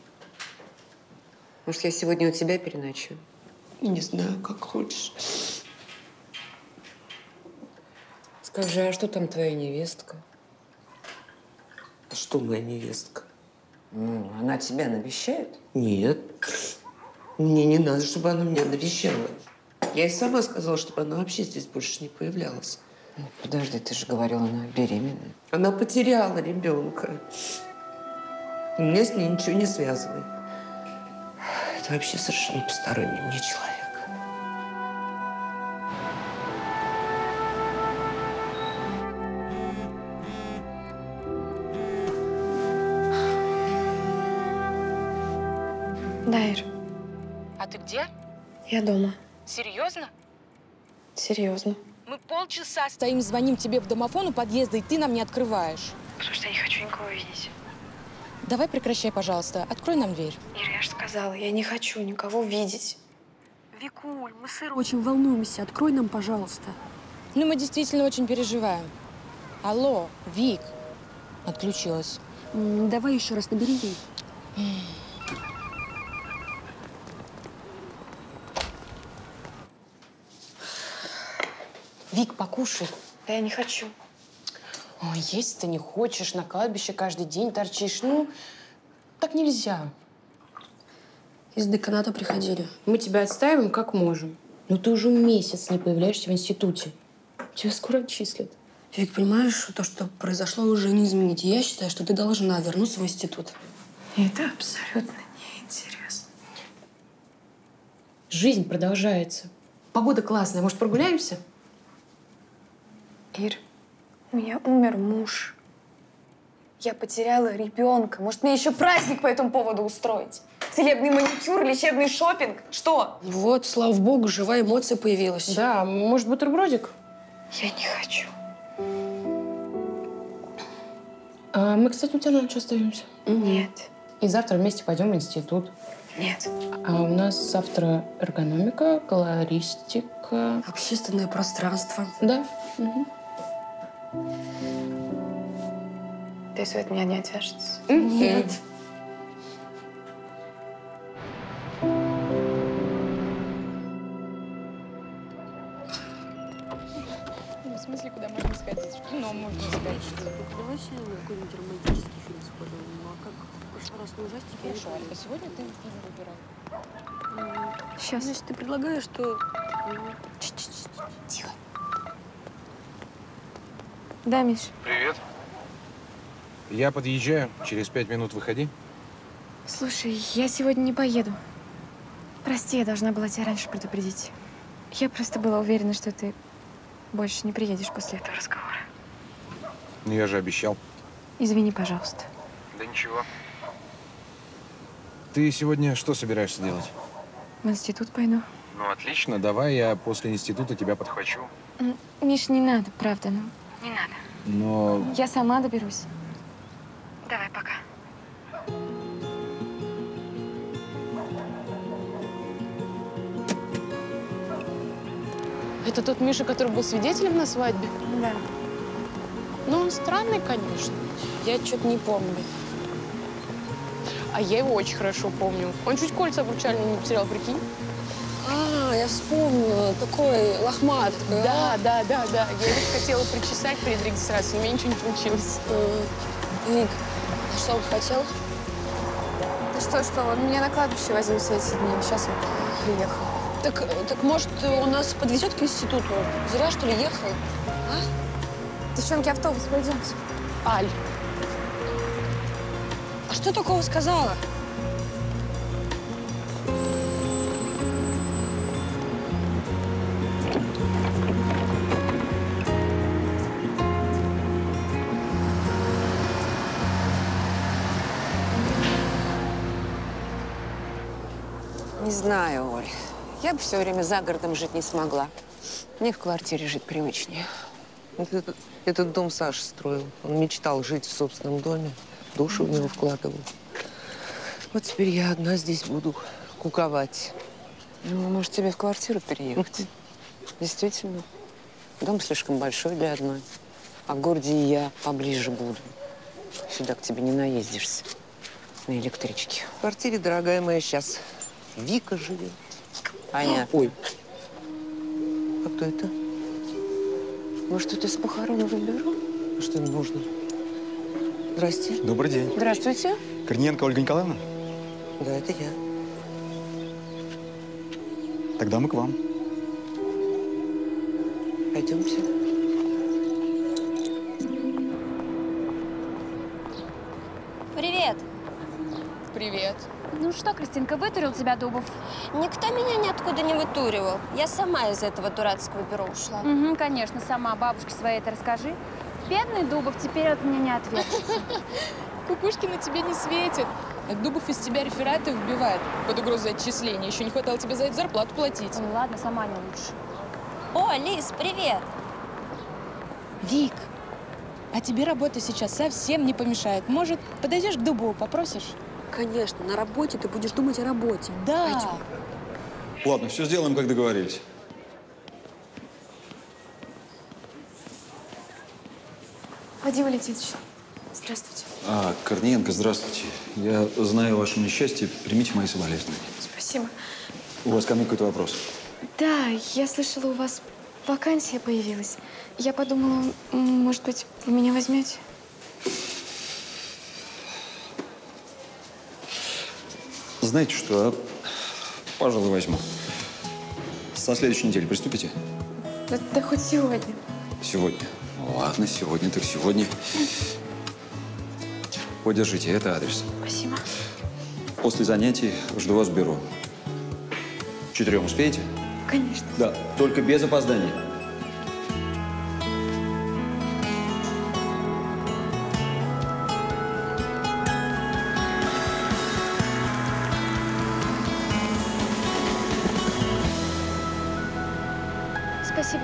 Может, я сегодня у тебя переночую? Не знаю, как хочешь. Скажи, а что там твоя невестка? Что моя невестка? Ну, она тебя навещает? Нет. Мне не надо, чтобы она меня навещала. Я ей сама сказала, чтобы она вообще здесь больше не появлялась. Ну, подожди, ты же говорила, она беременная. Она потеряла ребенка. И меня с ней ничего не связывает. Это вообще совершенно посторонний мне человек. Да, Ир, А ты где? я дома. Серьезно? Серьезно. Мы полчаса стоим, звоним тебе в домофон у подъезда, и ты нам не открываешь. Потому что я не хочу никого видеть. Давай прекращай, пожалуйста. Открой нам дверь. Ира, я же сказала, я не хочу никого видеть. Викуль, мы с Ирой очень волнуемся. Открой нам, пожалуйста. Ну, мы действительно очень переживаем. Алло, Вик. Отключилась. Давай еще раз набери ей. Вик, покушай. Да я не хочу. Ой, есть ты не хочешь, на кладбище каждый день торчишь. Ну, так нельзя. Из деканата приходили. Мы тебя отстаиваем как можем. Но ты уже месяц не появляешься в институте. Тебя скоро отчислят. Вик, понимаешь, то, что произошло, уже не изменить. И я считаю, что ты должна вернуться в институт. Это абсолютно неинтересно. Жизнь продолжается. Погода классная. Может, прогуляемся? Ир, у меня умер муж. Я потеряла ребенка. Может, мне еще праздник по этому поводу устроить? Целебный маникюр, лечебный шопинг? Что? Вот, слава богу, живая эмоция появилась. Да, может, бутербродик? Я не хочу. А мы, кстати, у тебя на ночь остаемся. Нет. И завтра вместе пойдем в институт. Нет. А у нас завтра эргономика, колористика. Общественное пространство. Да. Угу. надеюсь, вы от меня не отвяжетесь. Нет. В смысле, куда можно сходить? В кино можно сходить. Давай сегодня на какой-нибудь романтический фильм сходим. Ну, а как в прошлый раз на ужастики? Хорошо, а сегодня ты фильм выбирай. Сейчас. Значит, ты предлагаешь, что… Тихо. Да, Миш? Привет. Я подъезжаю. Через 5 минут выходи. Слушай, я сегодня не поеду. Прости, я должна была тебя раньше предупредить. Я просто была уверена, что ты больше не приедешь после этого разговора. Ну, я же обещал. Извини, пожалуйста. Да ничего. Ты сегодня что собираешься делать? В институт пойду. Ну, отлично. Давай я после института тебя подхвачу. Миш, не надо, правда, ну, не надо. Но… Я сама доберусь. Давай, пока. Это тот Миша, который был свидетелем на свадьбе? Да. Ну, он странный, конечно. Я что-то не помню. А я его очень хорошо помню. Он чуть кольца обручальные не потерял, прикинь? А, я вспомнила. Такой лохматый. Да. Я его хотела причесать перед регистрацией, у меня ничего не получилось. Вик, а что он хотел? Да что, он меня на кладбище возил все эти дни. Сейчас он приехал. Так может, он нас подвезет к институту? Зря, что ли, ехал? А? Девчонки, автобус, пойдемте. Аль. А что такого сказала? Не знаю, Оль. Я бы все время за городом жить не смогла. Мне в квартире жить привычнее. Этот дом Саша строил. Он мечтал жить в собственном доме. Душу в него вкладывал. Вот теперь я одна здесь буду куковать. Ну, может, тебе в квартиру переехать? Действительно. Дом слишком большой для одной. А в городе и я поближе буду. Сюда к тебе не наездишься. На электричке. В квартире, дорогая моя, сейчас Вика живет. Понятно. Ой. А кто это? Может, это с похорон выберу? Что им нужно? Здрасте. Добрый день. Здравствуйте. Корниенко Ольга Николаевна? Да, это я. Тогда мы к вам. Пойдемте. Привет. Привет. Ну что, Кристинка, вытурил тебя Дубов? Никто меня ниоткуда не вытуривал. Я сама из этого дурацкого бюро ушла. Угу, конечно, сама. Бабушке своей это расскажи. Бедный Дубов теперь от меня не отвертится. Кукушкина тебе не светит. Дубов из тебя рефераты вбивает под угрозой отчисления. Еще не хватало тебе за это зарплату платить. Ну ладно, сама не лучше. О, Лиз, привет. Вик, а тебе работа сейчас совсем не помешает. Может, подойдешь к Дубову, попросишь? Конечно, на работе ты будешь думать о работе. Да. Пойдем. Ладно, все сделаем, как договорились. Вадим Валентинович, здравствуйте. Корниенко, здравствуйте. Я знаю о вашем несчастье. Примите мои соболезнования. Спасибо. У вас ко мне какой-то вопрос? Да, я слышала, у вас вакансия появилась. Я подумала, может быть, вы меня возьмете? Знаете что, пожалуй, возьму. Со следующей недели приступите? Да хоть сегодня. Сегодня. Ладно, сегодня так сегодня. Вот, держите, это адрес. Спасибо. После занятий жду вас в бюро. К 4 успеете? Конечно. Да, только без опозданий. Спасибо.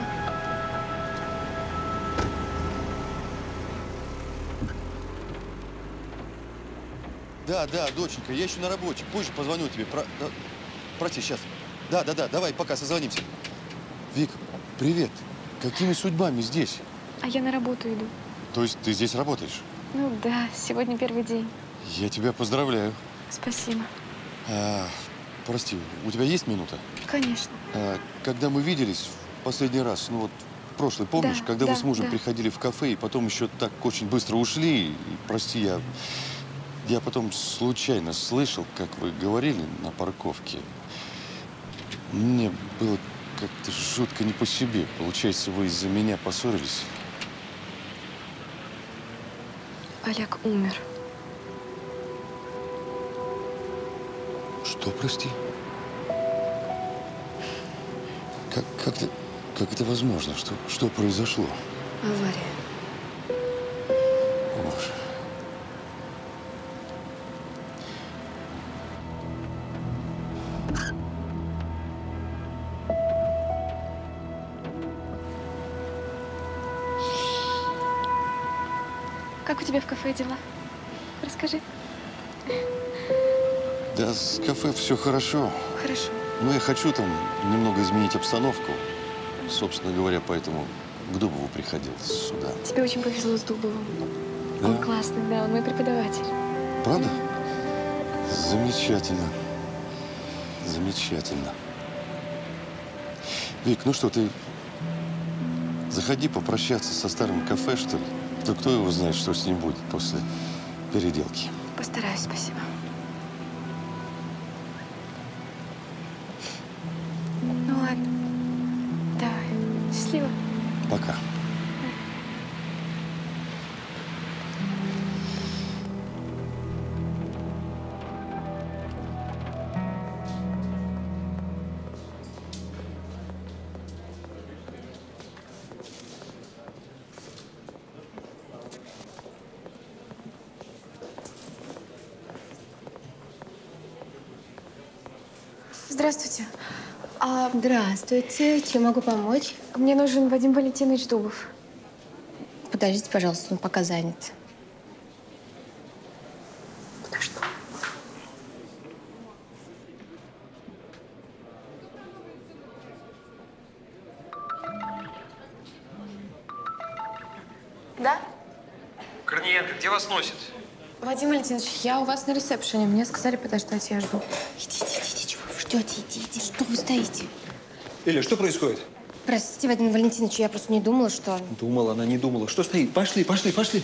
Да, доченька, я еще на работе. Позже позвоню тебе. Прости, сейчас. Да, давай, пока, созвонимся. Вик, привет. Какими судьбами здесь? А я на работу иду. То есть ты здесь работаешь? Ну да, сегодня первый день. Я тебя поздравляю. Спасибо. Прости, у тебя есть минута? Конечно. Когда мы виделись в последний раз, ну вот прошлый, помнишь, Да, когда да, вы с мужем да. приходили в кафе и потом еще так очень быстро ушли, и, прости, я потом случайно слышал, как вы говорили на парковке. Мне было как-то жутко не по себе. Получается, вы из-за меня поссорились? Олег умер. Что, прости? Как это возможно? Что произошло? Авария. Боже. Как у тебя в кафе дела? Расскажи. Да, с кафе все хорошо. Хорошо. Но я хочу там немного изменить обстановку. Собственно говоря, поэтому к Дубову приходил сюда. Тебе очень повезло с Дубовым. Да? Он классный, да, он мой преподаватель. Правда? Замечательно. Замечательно. Вик, ну что, ты заходи попрощаться со старым кафе, что ли? То кто его знает, что с ним будет после переделки. Постараюсь, спасибо. Ну ладно. Давай. Счастливо. Пока. Здравствуйте. Здравствуйте. Чем могу помочь? Мне нужен Вадим Валентинович Дубов. Подождите, пожалуйста, он пока занят. Да? Корниенко, где вас носит? Вадим Валентинович, я у вас на ресепшене. Мне сказали подождать, я жду. Идите, чего вы ждете? Идите, что вы стоите? Иля, что происходит? Простите, Вадим Валентинович, я просто не думала, что… Думала, она не думала. Что стоит? Пошли, пошли, пошли.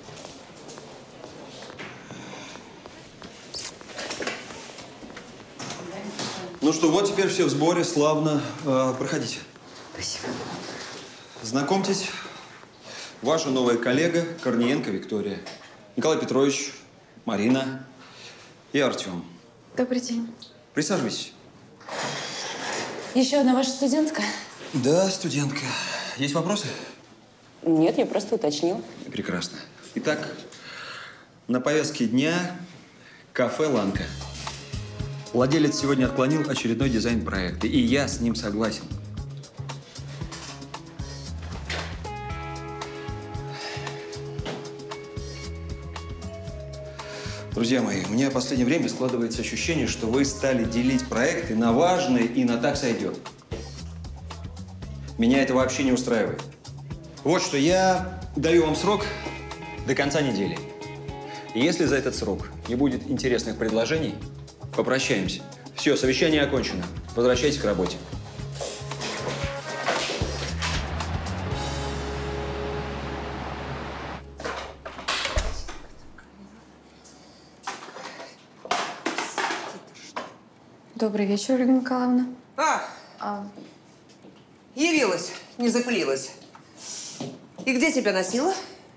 Ну что, вот теперь все в сборе, славно. Проходите. Спасибо. Знакомьтесь, ваша новая коллега Корниенко Виктория. Николай Петрович, Марина и Артем. Добрый день. Присаживайтесь. Еще одна ваша студентка? Да, студентка. Есть вопросы? Нет, я просто уточнил. Прекрасно. Итак, на повестке дня кафе «Ланка». Владелец сегодня отклонил очередной дизайн-проект, и я с ним согласен. Друзья мои, у меня в последнее время складывается ощущение, что вы стали делить проекты на важные и на так сойдет. Меня это вообще не устраивает. Вот что, я даю вам срок до конца недели. Если за этот срок не будет интересных предложений, попрощаемся. Все, совещание окончено. Возвращайтесь к работе. Добрый вечер, Ольга Николаевна. Явилась, не запылилась. И где тебя носила?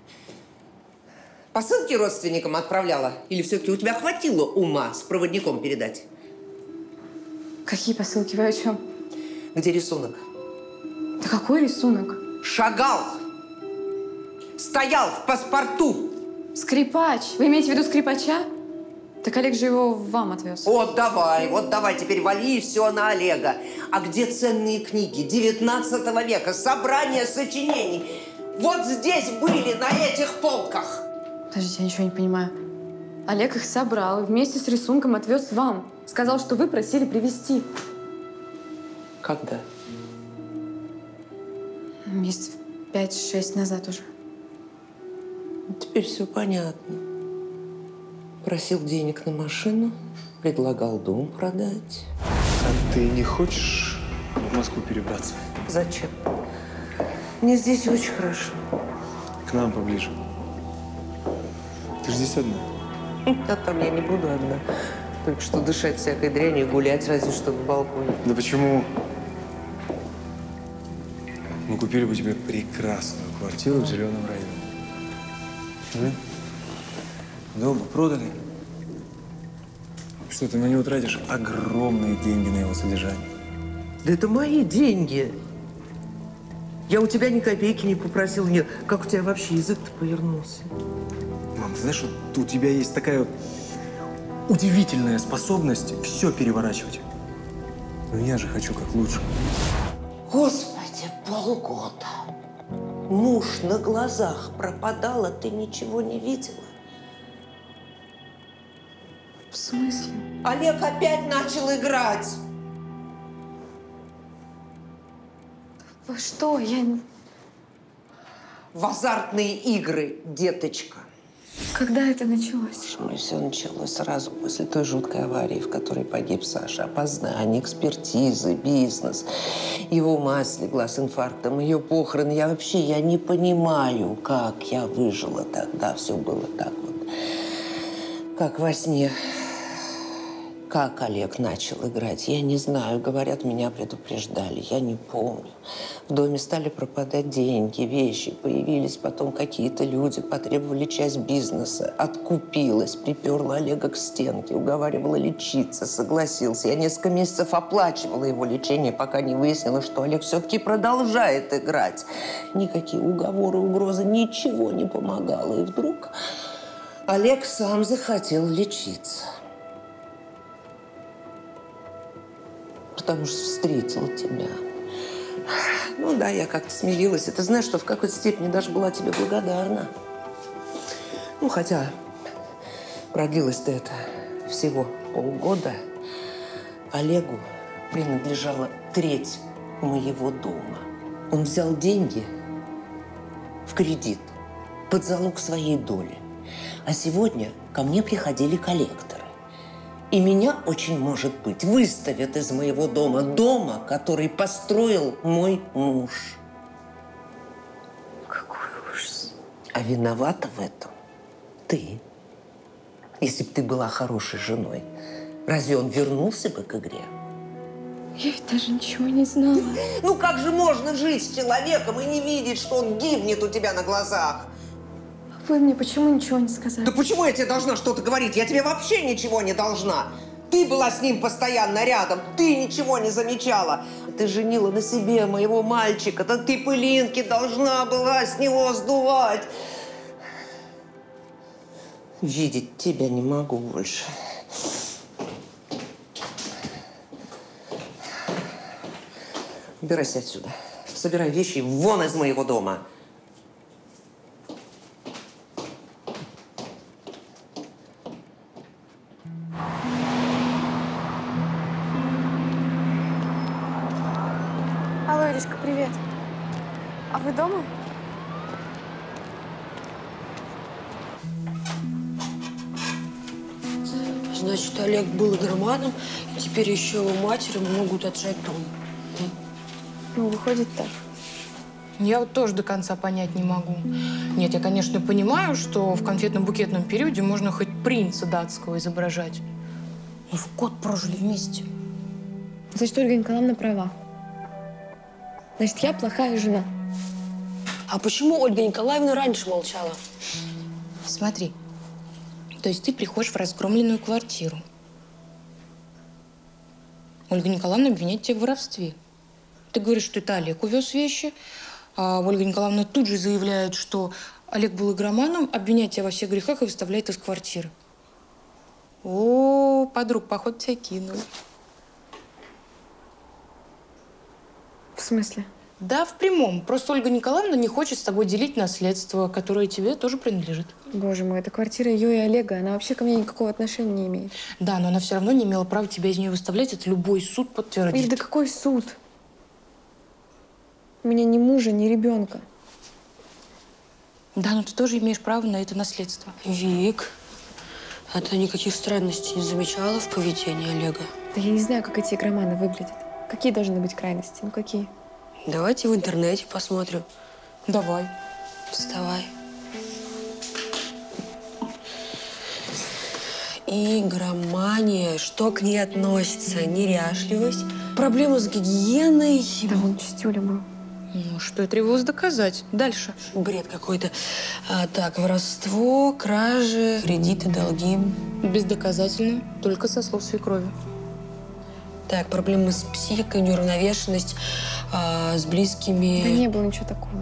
Посылки родственникам отправляла? Или все-таки у тебя хватило ума с проводником передать? Какие посылки? Вы о чем? Где рисунок? Да какой рисунок? Шагал! Стоял в паспорту! Скрипач! Вы имеете в виду скрипача? Так Олег же его вам отвез. Вот давай, теперь вали и все на Олега. А где ценные книги 19 века, собрания сочинений? Вот здесь были, на этих полках. Подождите, я ничего не понимаю. Олег их собрал и вместе с рисунком отвез вам. Сказал, что вы просили привезти. Когда? Месяцев 5-6 назад уже. Теперь все понятно. Просил денег на машину, предлагал дом продать. А ты не хочешь в Москву перебраться? Зачем? Мне здесь очень хорошо. К нам поближе. Ты же здесь одна. А там я не буду одна. Только что дышать всякой дрянью и гулять разве что на балконе. Да почему? Мы купили бы тебе прекрасную квартиру в зеленом районе. Дом бы продали. Что ты на него тратишь огромные деньги на его содержание. Да это мои деньги. Я у тебя ни копейки не попросил. Нет, как у тебя вообще язык-то повернулся? Мам, ты знаешь, вот у тебя есть такая вот удивительная способность все переворачивать. Но я же хочу как лучше. Господи, полгода. Муж на глазах пропадал, а ты ничего не видела? В смысле? Олег опять начал играть. Во что? Я... В азартные игры, деточка. Когда это началось? Все началось сразу после той жуткой аварии, в которой погиб Саша. Опознание, экспертизы, бизнес. Его мать слегла с инфарктом, ее похороны. Я не понимаю, как я выжила тогда. Все было так вот, как во сне. Как Олег начал играть, я не знаю. Говорят, меня предупреждали, я не помню. В доме стали пропадать деньги, вещи. Появились потом какие-то люди, потребовали часть бизнеса. Откупилась, приперла Олега к стенке, уговаривала лечиться, согласился. Я несколько месяцев оплачивала его лечение, пока не выяснила, что Олег все-таки продолжает играть. Никакие уговоры, угрозы, ничего не помогало. И вдруг Олег сам захотел лечиться. Потому что встретила тебя. Ну да, я как-то смирилась. И ты знаешь, что в какой-то степени даже была тебе благодарна. Ну, хотя продлилось-то это всего полгода. Олегу принадлежала треть моего дома. Он взял деньги в кредит под залог своей доли. А сегодня ко мне приходили коллекторы. И меня, очень может быть, выставят из моего дома, который построил мой муж. Какой ужас. А виновата в этом ты. Если бы ты была хорошей женой, разве он вернулся бы к игре? Я ведь даже ничего не знала. Ну как же можно жить с человеком и не видеть, что он гибнет у тебя на глазах? Вы мне почему ничего не сказали? Да почему я тебе должна что-то говорить? Я тебе вообще ничего не должна. Ты была с ним постоянно рядом, ты ничего не замечала. Ты женила на себе моего мальчика, да ты пылинки должна была с него сдувать. Видеть тебя не могу больше. Убирайся отсюда. Собирай вещи и вон из моего дома. Алло, Иришка, привет. А вы дома? Значит, Олег был игроманом, и теперь еще его матери могут отжать дом. Ну, выходит так. Я вот тоже до конца понять не могу. Нет, я, конечно, понимаю, что в конфетно-букетном периоде можно хоть принца датского изображать. Но в год прожили вместе. Значит, Ольга Николаевна права. Значит, я плохая жена. А почему Ольга Николаевна раньше молчала? Смотри. То есть ты приходишь в разгромленную квартиру. Ольга Николаевна обвиняет тебя в воровстве. Ты говоришь, что это Олег увез вещи, а Ольга Николаевна тут же заявляет, что Олег был игроманом, обвиняет тебя во всех грехах и выставляет из квартиры. О, подруг, походу, тебя кинули. В смысле? Да, в прямом. Просто Ольга Николаевна не хочет с тобой делить наследство, которое тебе тоже принадлежит. Боже мой, это квартира ее и Олега. Она вообще ко мне никакого отношения не имеет. Да, но она все равно не имела права тебя из нее выставлять. Это любой суд подтвердит. Ир, да какой суд? У меня ни мужа, ни ребенка. Да, но ты тоже имеешь право на это наследство. Вик, а ты никаких странностей не замечала в поведении Олега? Да я не знаю, как эти игроманы выглядят. Какие должны быть крайности? Ну, какие? Давайте в интернете посмотрим. Давай. Вставай. Игромания. Что к ней относится? Неряшливость, проблемы с гигиеной. Да он чистюля был. Ну, что и требовалось доказать. Дальше. Бред какой-то. Так, воровство, кражи, кредиты, долги. Бездоказательно, только со слов свекрови. Так, проблемы с психикой, неуравновешенность, с близкими. Да не было ничего такого.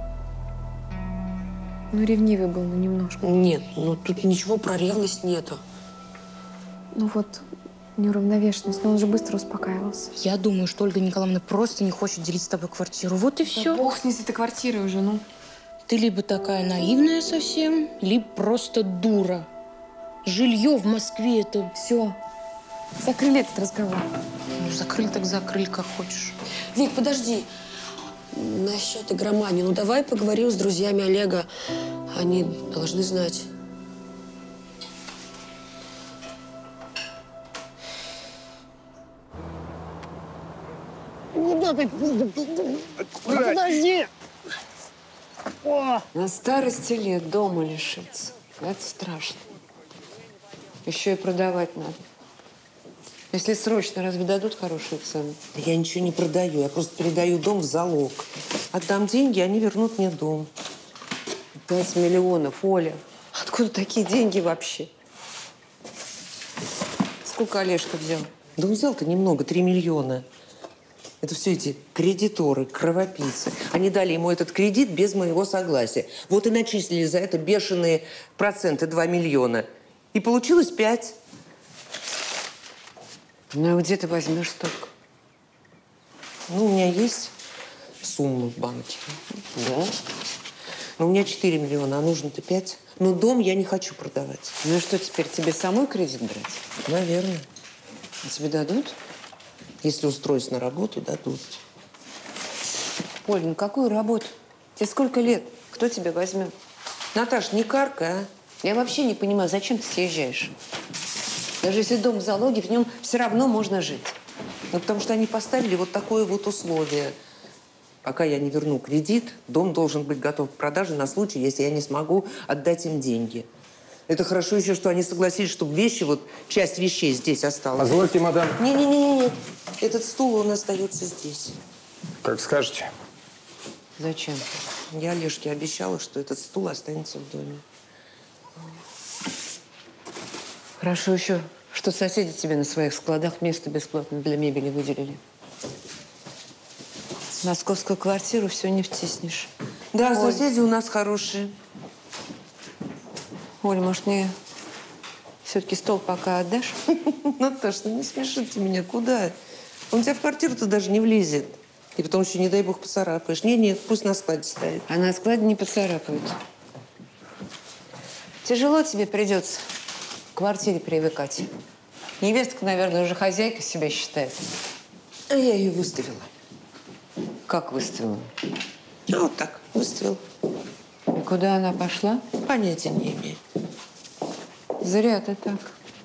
Ну, ревнивый был, ну, немножко. Нет, ну тут ничего про ревность нету. Ну вот, неуравновешенность, но он же быстро успокаивался. Я думаю, что Ольга Николаевна просто не хочет делить с тобой квартиру. Вот и все. Да бог с ней, с этой квартирой уже, ну. Ты либо такая наивная совсем, либо просто дура. Жилье в Москве – это… Все. Закрыли этот разговор. Ну, закрыли так закрыли, как хочешь. Вик, подожди. Насчет игромании. Ну, давай поговорим с друзьями Олега. Они должны знать. Не надо. Подожди. На старости лет дома лишиться. Это страшно. Еще и продавать надо. Если срочно, разве дадут хорошую цену? Я ничего не продаю, я просто передаю дом в залог. Отдам деньги, они вернут мне дом. 5 миллионов, Оля. Откуда такие деньги вообще? Сколько Олежка взял? Да он взял-то немного, 3 миллиона. Это все эти кредиторы, кровопийцы. Они дали ему этот кредит без моего согласия. Вот и начислили за это бешеные проценты, 2 миллиона. И получилось 5. Ну, а где ты возьмешь столько? Ну, у меня есть сумма в банке. Да. Но у меня 4 миллиона, а нужно-то 5. Но дом я не хочу продавать. Ну и что теперь, тебе самой кредит брать? Наверное. А тебе дадут? Если устроюсь на работу, дадут. Оль, ну какую работу? Тебе сколько лет? Кто тебя возьмет? Наташ, не карка, а? Я вообще не понимаю, зачем ты съезжаешь? Даже если дом в залоге, в нем все равно можно жить. Ну, потому что они поставили вот такое вот условие. Пока я не верну кредит, дом должен быть готов к продаже на случай, если я не смогу отдать им деньги. Это хорошо еще, что они согласились, чтобы вещи, вот часть вещей здесь осталась. Позвольте, мадам. Не-не-не, этот стул, он остается здесь. Как скажете. Зачем? Я Олежке обещала, что этот стул останется в доме. Хорошо еще, что соседи тебе на своих складах место бесплатно для мебели выделили. Московскую квартиру все не втиснешь. Да, Оль. соседи у нас хорошие. Оль, может, мне все-таки стол пока отдашь? Наташ, ну не смешите меня. Куда? Он у тебя в квартиру-то даже не влезет. И потом еще, не дай бог, поцарапаешь. Нет, пусть на складе стоит. А на складе не поцарапают. Тяжело тебе придется к квартире привыкать. Невестка, наверное, уже хозяйка себя считает. А я ее выставила. Как выставила? Ну, вот так, выставила. И куда она пошла? Понятия не имею. Зря ты так.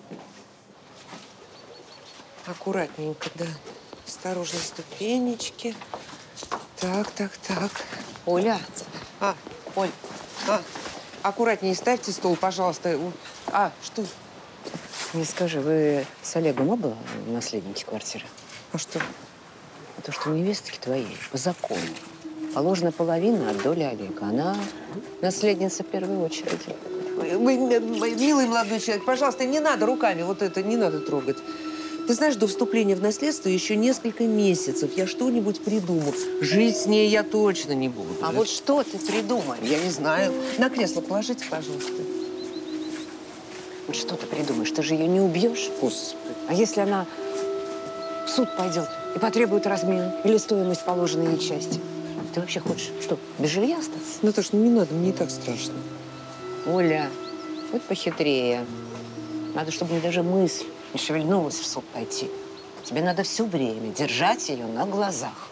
Аккуратненько, да. Осторожно, ступенечки. Так. Оля. Оль. Аккуратнее ставьте стол, пожалуйста. Что? Не скажи, вы с Олегом оба наследники квартиры? А что? А то, что невестке твоей по закону положена половина от доли Олега. Она наследница в первой очереди. Милый молодой человек, пожалуйста, не надо руками вот это, не надо трогать. Ты знаешь, до вступления в наследство еще несколько месяцев. Я что-нибудь придумаю. Жить с ней я точно не буду. А вот что ты придумаешь? Я не знаю. На кресло положите, пожалуйста. Вот что ты придумаешь? Ты же ее не убьешь? Господи. А если она в суд пойдет и потребует размен или стоимость положенной ей части? Ты вообще хочешь, что, без жилья остаться? Наташа, ну не надо, мне и так страшно. Оля, будь похитрее. Надо, чтобы мне даже мысль не шевельнулась в суд пойти. Тебе надо все время держать ее на глазах.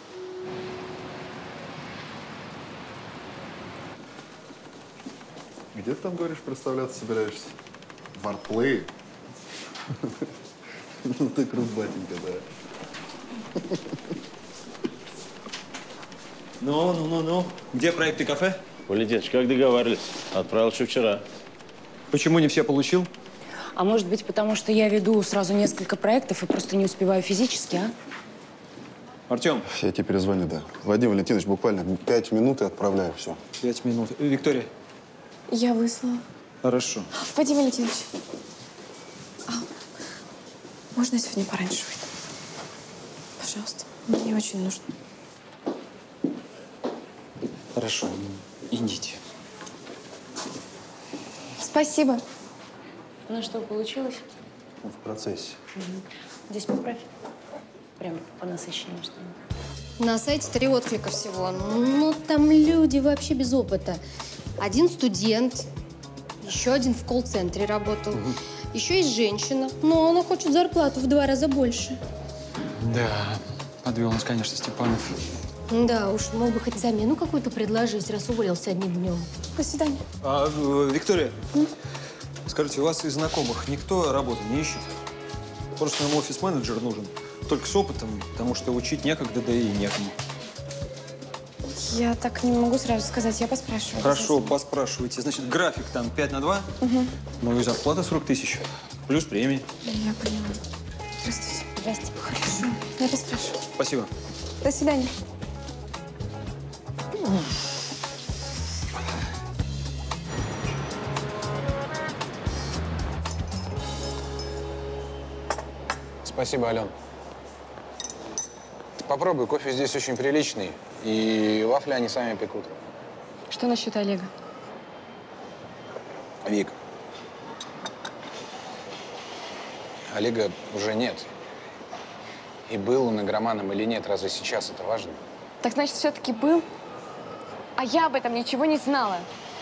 Где ты там, говоришь, представляться собираешься? В артплее? Ну ты крут, батенька, да. Ну. Где проект и кафе? Валентинович, как договаривались. Отправил еще вчера. Почему не все получил? А может быть, потому что я веду сразу несколько проектов и просто не успеваю физически, а? Артем. Я тебе перезвоню, да. Владимир Валентинович, буквально 5 минут и отправляю все. 5 минут. Виктория. Я выслала. Хорошо. Вадим Валентинович. Можно я сегодня пораньше выйду? Пожалуйста. Мне очень нужно. Хорошо. Идите. Спасибо. Ну что, получилось? В процессе. Здесь поправь. Прям по насыщеннее что-нибудь. На сайте 3 отклика всего. Ну, там люди вообще без опыта. Один студент, еще один в колл-центре работал. Еще есть женщина, но она хочет зарплату в 2 раза больше. Да, подвел нас, конечно, Степанов. Да уж, мог бы хоть замену какую-то предложить, раз уволился одним днем. До свидания. Виктория, скажите, у вас из знакомых никто работу не ищет? Просто нам офис-менеджер нужен. Только с опытом, потому что учить некогда, да и некому. Я так не могу сразу сказать, я поспрашиваю. Хорошо, поспрашивайте. Значит, график там 5/2, ну и зарплата 40 000, плюс премии. Я поняла. Здравствуйте. Здрасте. Хорошо, я поспрашиваю. Спасибо. До свидания. Спасибо, Ален. Ты попробуй, кофе здесь очень приличный, и вафли они сами пекут. Что насчет Олега? Вик, Олега уже нет. И был он игроманом или нет, разве сейчас это важно? Так значит, все-таки был? А я об этом ничего не знала.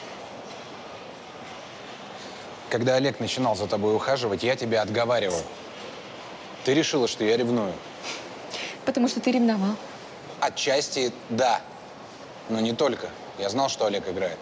Когда Олег начинал за тобой ухаживать, я тебя отговаривал. Ты решила, что я ревную? Потому что ты ревновал. Отчасти да, но не только. Я знал, что Олег играет.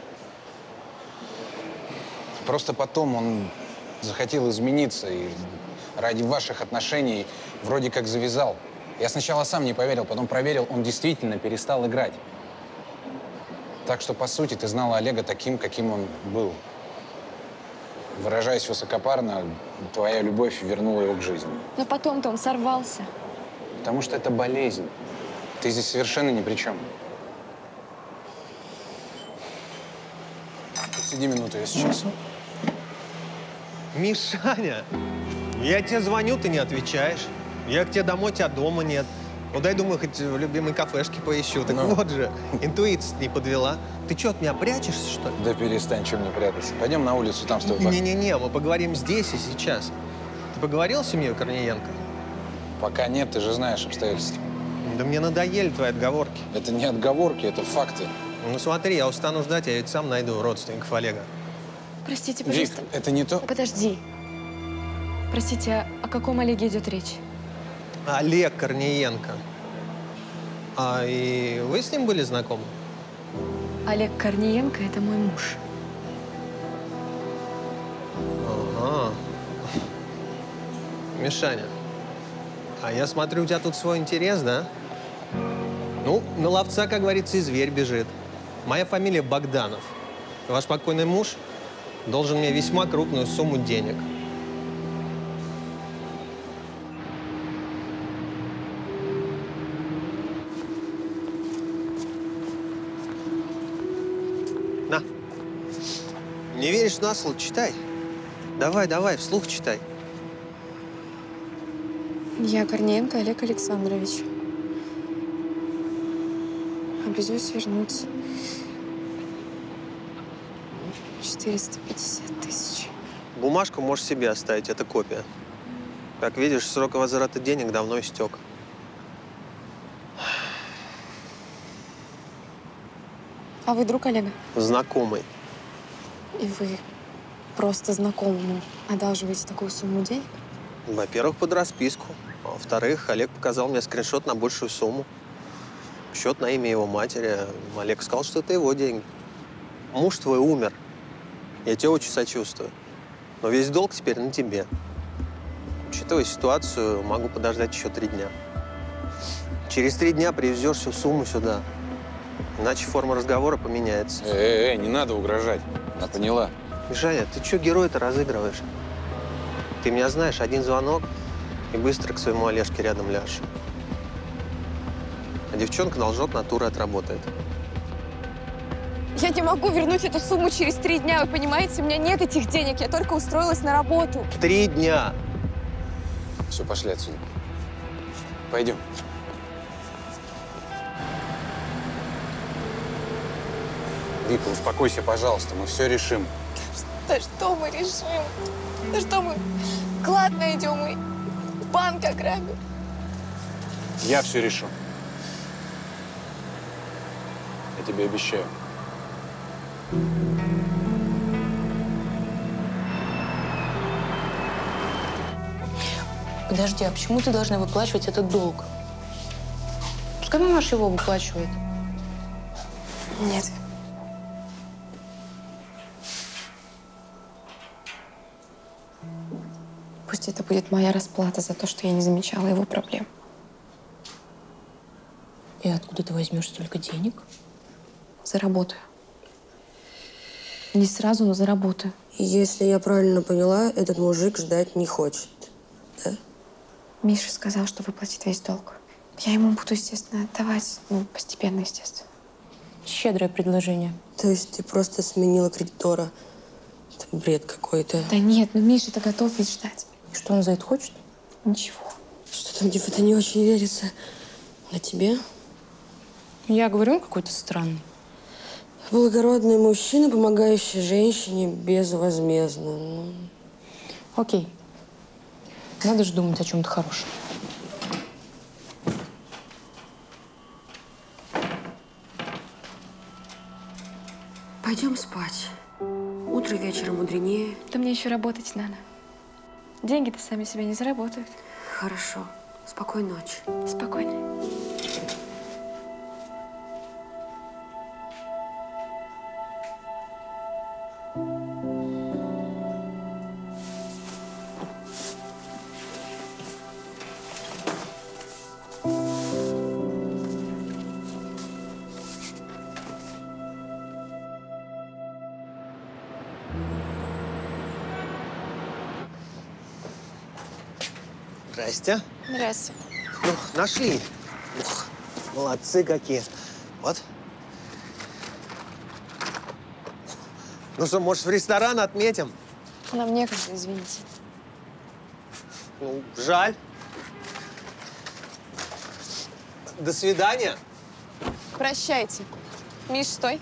Просто потом он захотел измениться и ради ваших отношений вроде как завязал. Я сначала сам не поверил, потом проверил, он действительно перестал играть. Так что, по сути, ты знала Олега таким, каким он был. Выражаясь высокопарно, твоя любовь вернула его к жизни. Но потом-то он сорвался. Потому что это болезнь. Ты здесь совершенно ни при чем. Посиди минуту, я сейчас. Мишаня, я тебе звоню, ты не отвечаешь. Я к тебе домой, тебя дома нет. Ну, дай, думаю, хоть в любимой кафешке поищу. Так вот же, интуиция не подвела. Ты что, от меня прячешься, что ли? Да перестань, чем мне прятаться. Пойдем на улицу, там с тобой. Не-не-не, мы поговорим здесь и сейчас. Ты поговорил с семьей Корниенко? Пока нет, ты же знаешь обстоятельства. Да мне надоели твои отговорки. Это не отговорки, это факты. Ну смотри, я устану ждать, я ведь сам найду родственников Олега. Простите, пожалуйста. Вик, это не то. Подожди. Простите, о каком Олеге идет речь? Олег Корниенко. А и вы с ним были знакомы? Олег Корниенко – это мой муж. Ага. Мишаня, а я смотрю, у тебя тут свой интерес, да? Ну, на ловца, как говорится, и зверь бежит. Моя фамилия Богданов. Ваш покойный муж должен мне весьма крупную сумму денег. На. Не веришь на слово? Читай. Давай, давай, вслух читай. Я Корниенко Олег Александрович. Обязуюсь вернуть 450 000. Бумажку можешь себе оставить, это копия. Как видишь, срок возврата денег давно истек. А вы друг Олега? Знакомый. И вы просто знакомому одалживаете такую сумму денег? Во-первых, под расписку. А во-вторых, Олег показал мне скриншот на большую сумму. Счет на имя его матери. Олег сказал, что это его деньги. Муж твой умер. Я тебе очень сочувствую. Но весь долг теперь на тебе. Учитывая ситуацию, могу подождать еще 3 дня. Через 3 дня привезешь всю сумму сюда. Иначе форма разговора поменяется. Не надо угрожать. Она поняла. Мишаня, ты что героя-то разыгрываешь? Ты меня знаешь, один звонок, и быстро к своему Олежке рядом ляжешь. А девчонка должок натуры отработает. Я не могу вернуть эту сумму через 3 дня, вы понимаете? У меня нет этих денег, я только устроилась на работу. 3 дня! Все, пошли отсюда. Пойдем. Вика, успокойся, пожалуйста, мы все решим. Да что мы решим? Да что мы клад найдем и банк ограбим? Я все решу. Я тебе обещаю. Подожди, а почему ты должна выплачивать этот долг? Пускай мамаша его выплачивает. Нет. Пусть это будет моя расплата за то, что я не замечала его проблем. И откуда ты возьмешь столько денег? Заработаю. Не сразу, но заработаю. Если я правильно поняла, этот мужик ждать не хочет, да? Миша сказал, что выплатит весь долг. Я ему буду, естественно, отдавать, постепенно, естественно. Щедрое предложение. То есть ты просто сменила кредитора? Это бред какой-то. Да нет, Миша-то готов ведь ждать. И что он за это хочет? Ничего. Что-то мне в это не очень верится. А тебе? Я говорю, он какой-то странный. Благородный мужчина, помогающий женщине безвозмездно. Окей. Надо же думать о чем-то хорошем. Пойдем спать. Утро вечером мудренее. Да мне еще работать надо. Деньги-то сами себя не заработают. Хорошо. Спокойной ночи. Спокойной. Здрасте. Здравствуйте. Ну, нашли. Ух, молодцы какие. Вот. Ну что, может, в ресторан отметим? Нам некогда, извините. Ну, жаль. До свидания. Прощайте. Миш, стой.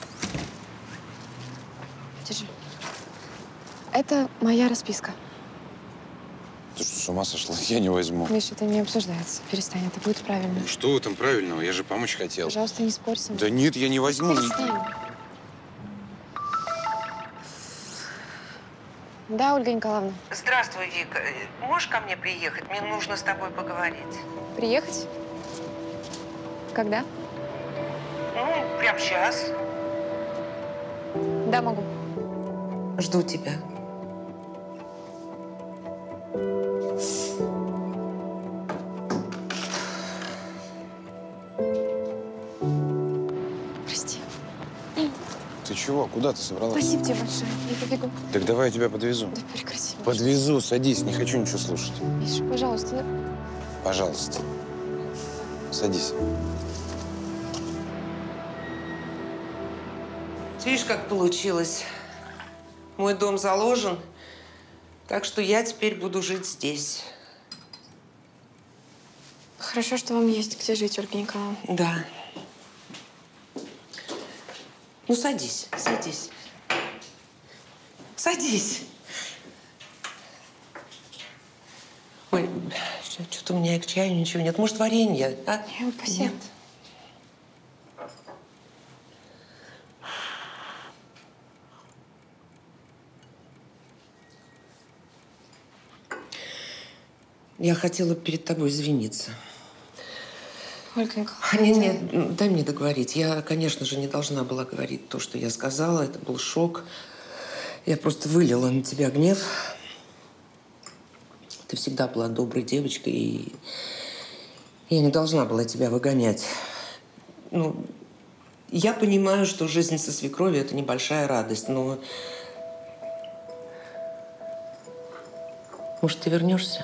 Держи. Это моя расписка. Ты что, с ума сошла? Я не возьму. Миш, это не обсуждается. Перестань, это будет правильно. Что в этом правильного? Я же помочь хотел. Пожалуйста, не спорь со мной. Да нет, я не возьму. Перестань. Да, Ольга Николаевна. Здравствуй, Вика. Можешь ко мне приехать? Мне нужно с тобой поговорить. Приехать? Когда? Ну, прямо сейчас. Да, могу. Жду тебя. Прости. Ты чего? Куда ты собралась? Спасибо тебе большое. Я побегу. Так давай я тебя подвезу. Да прекрати. Миш. Подвезу, садись, не хочу ничего слушать. Миша, пожалуйста. Пожалуйста. Садись. Видишь, как получилось? Мой дом заложен, так что я теперь буду жить здесь. Хорошо, что вам есть где жить, Ольга Николаевна. Да. Ну, садись, садись. Садись. Ой, что-то у меня к чаю ничего нет. Может, варенье, а? Я пассиант. Я хотела перед тобой извиниться. Ольга Николаевна. Нет, дай мне договорить. Я, конечно же, не должна была говорить то, что я сказала. Это был шок. Я просто вылила на тебя гнев. Ты всегда была доброй девочкой, и я не должна была тебя выгонять. Ну, я понимаю, что жизнь со свекровью – это небольшая радость, но… Может, ты вернешься?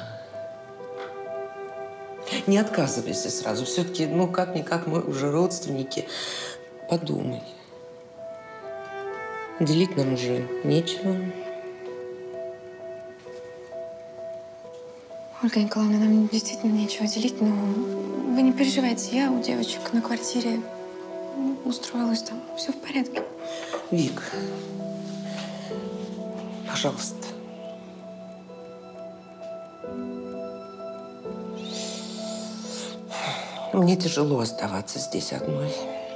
Не отказывайся сразу. Все-таки, ну, как-никак мы уже родственники. Подумай. Делить нам уже нечего. Ольга Николаевна, нам действительно нечего делить, но вы не переживайте. Я у девочек на квартире устроилась, там все в порядке. Вик, пожалуйста. Мне тяжело оставаться здесь одной.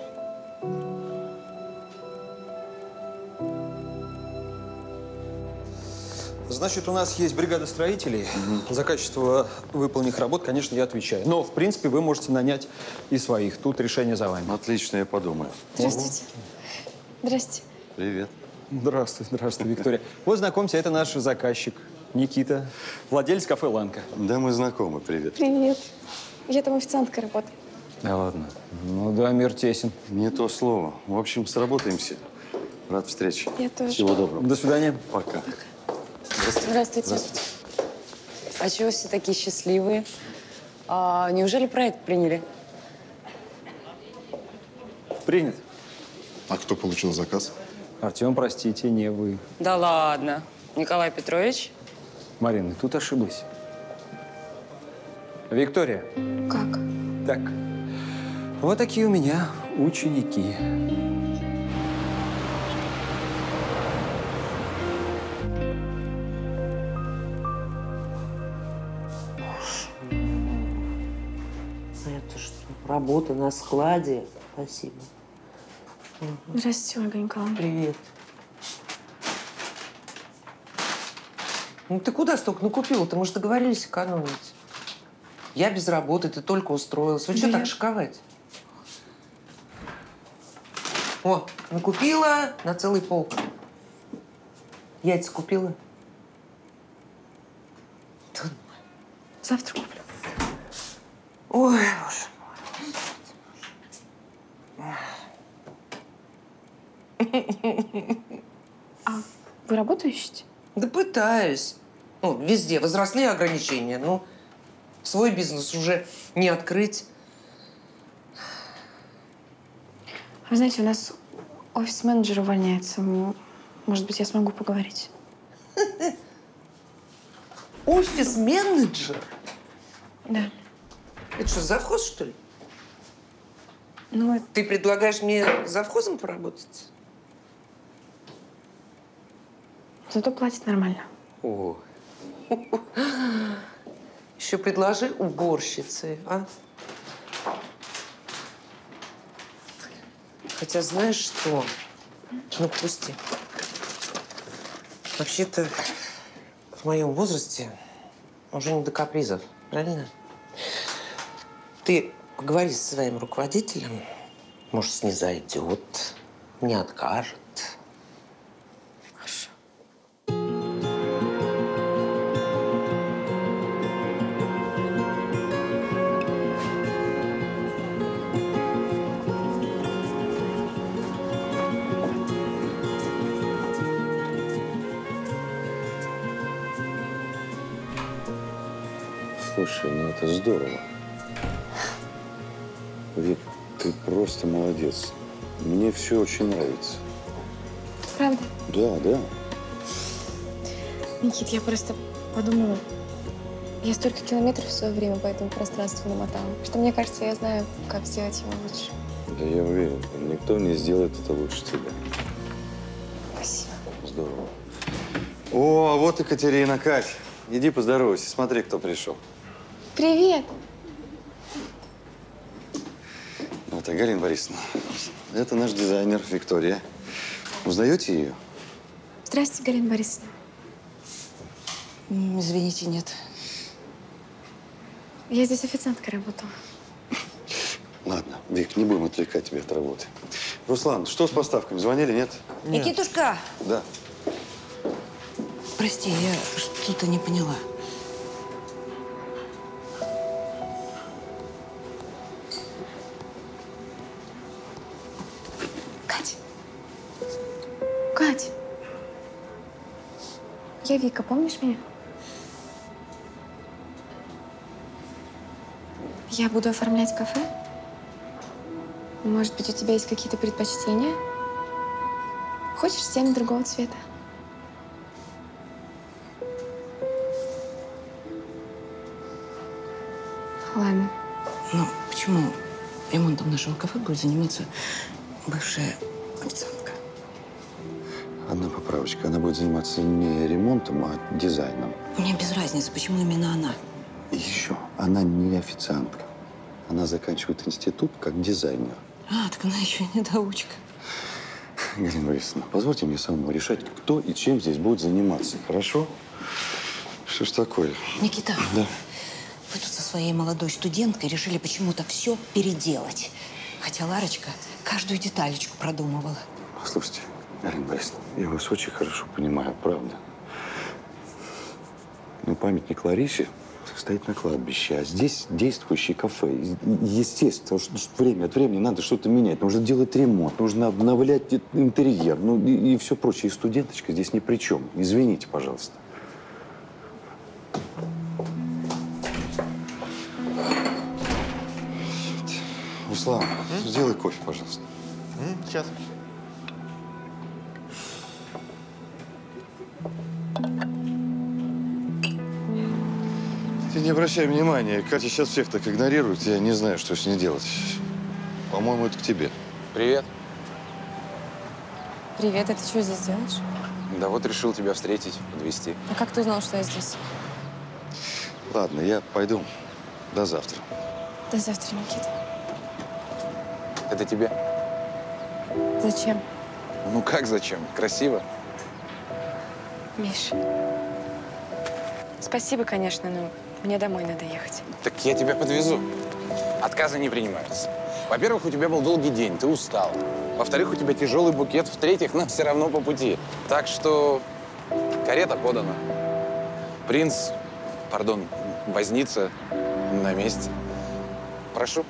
Значит, у нас есть бригада строителей. За качество выполненных работ, конечно, я отвечаю. Но, в принципе, вы можете нанять и своих. Тут решение за вами. Отлично, я подумаю. Здравствуйте. Здрасте. Привет. Здравствуй, Виктория. Вот, знакомься, это наш заказчик Никита, владелец кафе «Ланка». Да, мы знакомы. Привет. Привет. Я там официанткой работаю. Да ладно. Ну да, мир тесен. Не то слово. В общем, сработаемся. Рад встрече. Я тоже. Всего доброго. До свидания. Пока. Здравствуйте. Здравствуйте. А чего все такие счастливые? Неужели проект приняли? Принят. А кто получил заказ? Артем, простите, не вы. Да ладно. Николай Петрович? Марина, тут ошиблась. Виктория. Как? Так. Вот такие у меня ученики. Это что? Работа на складе? Спасибо. Здравствуйте, Ольга Николаевна. Привет. Ну ты куда столько накупила-то? Мы же договорились экономить. Я без работы, ты только устроилась. Вы что так шиковать? О, накупила на целый полк. Яйца купила? Завтра куплю. Ой, боже мой. А вы работу ищете? Да пытаюсь. Ну, везде возросли ограничения. Ну, свой бизнес уже не открыть. Вы знаете, у нас офис-менеджер увольняется. Может быть, я смогу поговорить. Офис-менеджер? Да. Это что, завхоз, что ли? Ну, ты предлагаешь мне завхозом поработать? Зато платит нормально. О. Еще предложи уборщице, а? Хотя знаешь что? Ну, пусти. Вообще-то в моем возрасте уже не до капризов, правильно? Ты поговори со своим руководителем, может, снизойдет, не откажет. Хорошо. Слушай, ну это здорово. Вик, ты просто молодец. Мне все очень нравится. Правда? Да, да. Никит, я просто подумала, я столько километров в свое время по этому пространству намотала, что мне кажется, я знаю, как сделать его лучше. Да я уверен, никто не сделает это лучше тебя. Спасибо. Здорово. О, а вот Екатерина, Кать. Иди поздоровайся, смотри, кто пришел. Привет. Это Галина Борисовна. Это наш дизайнер Виктория. Узнаете ее? Здравствуйте, Галина Борисовна. Извините, нет. Я здесь официанткой работала. Ладно, Вик, не будем отвлекать тебя от работы. Руслан, что с поставками? Звонили, нет? Никитушка, Да. Прости, я что-то не поняла. Кать. Кать. Я Вика, помнишь меня? Я буду оформлять кафе. Может быть, у тебя есть какие-то предпочтения? Хочешь стены другого цвета? Ладно. Ну, почему ремонтом нашего кафе будет заниматься бывшая официантка? Одна поправочка. Она будет заниматься не ремонтом, а дизайном. Мне без разницы, почему именно она. И еще, она не официантка. Она заканчивает институт как дизайнер. А, так она еще и недоучка. Галина Борисовна, позвольте мне самому решать, кто и чем здесь будет заниматься. Хорошо? Что ж такое? Никита, Да. вы тут со своей молодой студенткой решили почему-то все переделать. Хотя Ларочка каждую деталечку продумывала. Слушайте, Галина Борисовна, я вас очень хорошо понимаю, правда. Но памятник Ларисе стоит на кладбище, а здесь действующее кафе. Естественно, что время от времени надо что-то менять. Нужно делать ремонт, нужно обновлять интерьер, ну и все прочее. И студенточка здесь ни при чем. Извините, пожалуйста. Руслан, сделай кофе, пожалуйста. Сейчас. Ты не обращай внимания. Катя сейчас всех так игнорирует. Я не знаю, что с ней делать. По-моему, это к тебе. Привет. Привет, а ты что здесь делаешь? Да вот решил тебя встретить, подвезти. А как ты узнал, что я здесь? Ладно, я пойду. До завтра. До завтра, Никита. Это тебе? Зачем? Ну как зачем? Красиво. Миш, спасибо, конечно, но мне домой надо ехать. Так я тебя подвезу. Отказы не принимаются. Во-первых, у тебя был долгий день, ты устал. Во-вторых, у тебя тяжелый букет. В-третьих, нам все равно по пути. Так что карета подана. Принц, пардон, возница на месте. Прошу.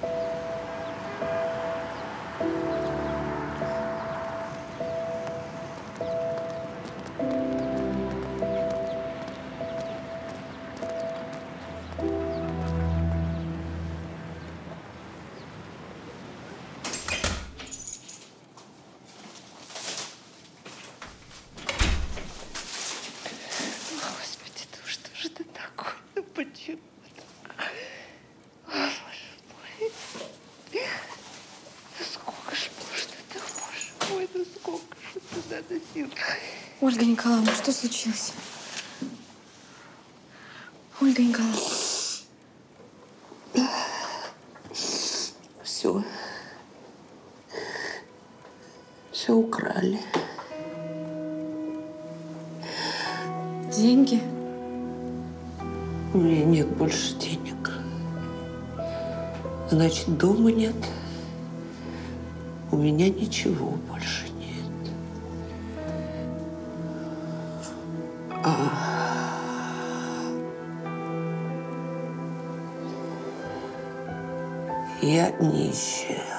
Господи, ну что же это такое? Ну почему так? О, боже мой. Ну сколько ж можно так, боже мой, ну сколько же туда носил? Ольга Николаевна, что случилось? Ольга Николаевна. Все. Все украли. Деньги? У меня нет больше денег. Значит, дома нет. У меня ничего больше нет. Я нищая.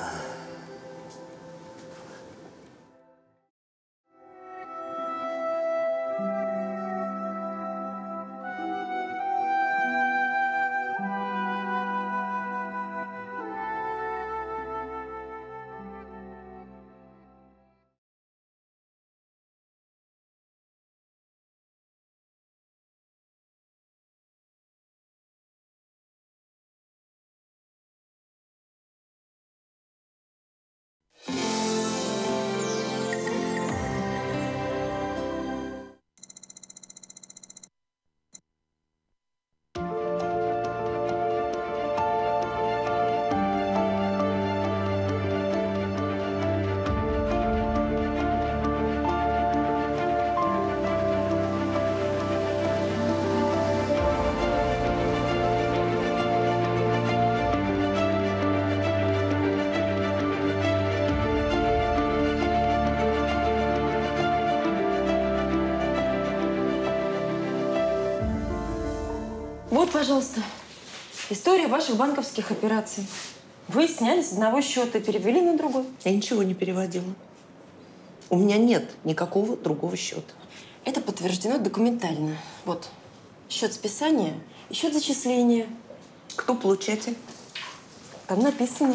Вот, пожалуйста, история ваших банковских операций. Вы сняли с одного счета, перевели на другой. Я ничего не переводила. У меня нет никакого другого счета. Это подтверждено документально. Вот, счет списания и счет зачисления. Кто получатель? Там написано.